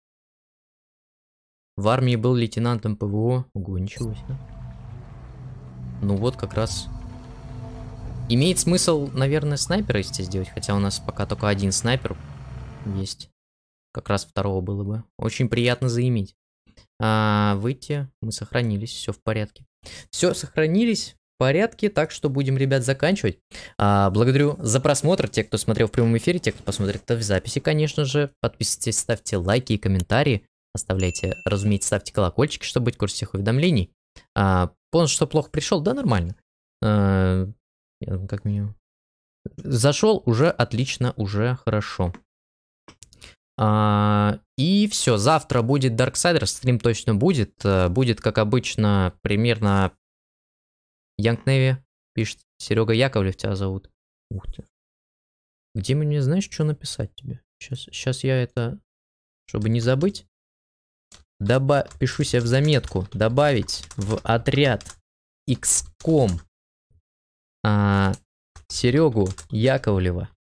В армии был лейтенантом ПВО. Ого, ничего себе. Ну вот как раз. Имеет смысл, наверное, снайпера здесь сделать. Хотя у нас пока только один снайпер есть. Как раз второго было бы. Очень приятно заиметь. А, выйти. Мы сохранились. Все в порядке. Все, сохранились. В порядке, так что будем, ребят, заканчивать. А, благодарю за просмотр, те, кто смотрел в прямом эфире, те, кто посмотрит это в записи, конечно же. Подписывайтесь, ставьте лайки и комментарии. Оставляйте, разумеется, ставьте колокольчики, чтобы быть в курсе всех уведомлений. А, понял, что плохо пришел? Да, нормально. А, как минимум. Зашел, уже отлично, уже хорошо. А, и все, завтра будет Darksiders, стрим точно будет. Будет, как обычно, примерно... Янг Неви пишет, Серега Яковлев тебя зовут. Ух ты. Где мне, знаешь, что написать тебе? Сейчас, сейчас я это, чтобы не забыть, доба пишу себе в заметку. Добавить в отряд икс ком а, Серегу Яковлева.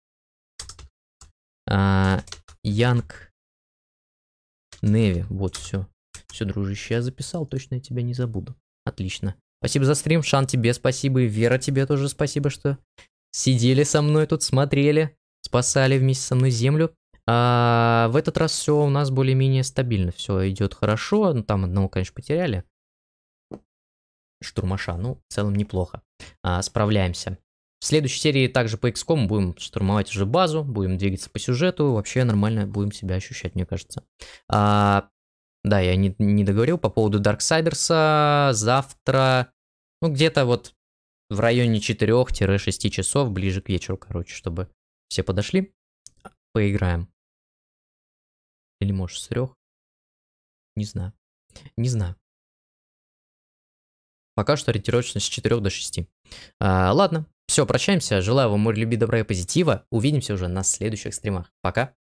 А, Янг Неви. Вот, все. Все, дружище, я записал, точно я тебя не забуду. Отлично. Спасибо за стрим, Шан, тебе спасибо, и Вера, тебе тоже спасибо, что сидели со мной тут, смотрели, спасали вместе со мной землю. А в этот раз все у нас более-менее стабильно, все идет хорошо, ну, там одного, конечно, потеряли. Штурмаша, ну, в целом неплохо, а, справляемся. В следующей серии также по икс ком будем штурмовать уже базу, будем двигаться по сюжету, вообще нормально будем себя ощущать, мне кажется. А, Да, я не, не договорил по поводу Darksiders. Завтра, ну, где-то вот в районе четырёх-шести часов, ближе к вечеру, короче, чтобы все подошли, поиграем. Или, может, с трех? Не знаю. Не знаю. Пока что ориентировочно с четырёх до шести. А, ладно, все, прощаемся. Желаю вам море любви, добра и позитива. Увидимся уже на следующих стримах. Пока.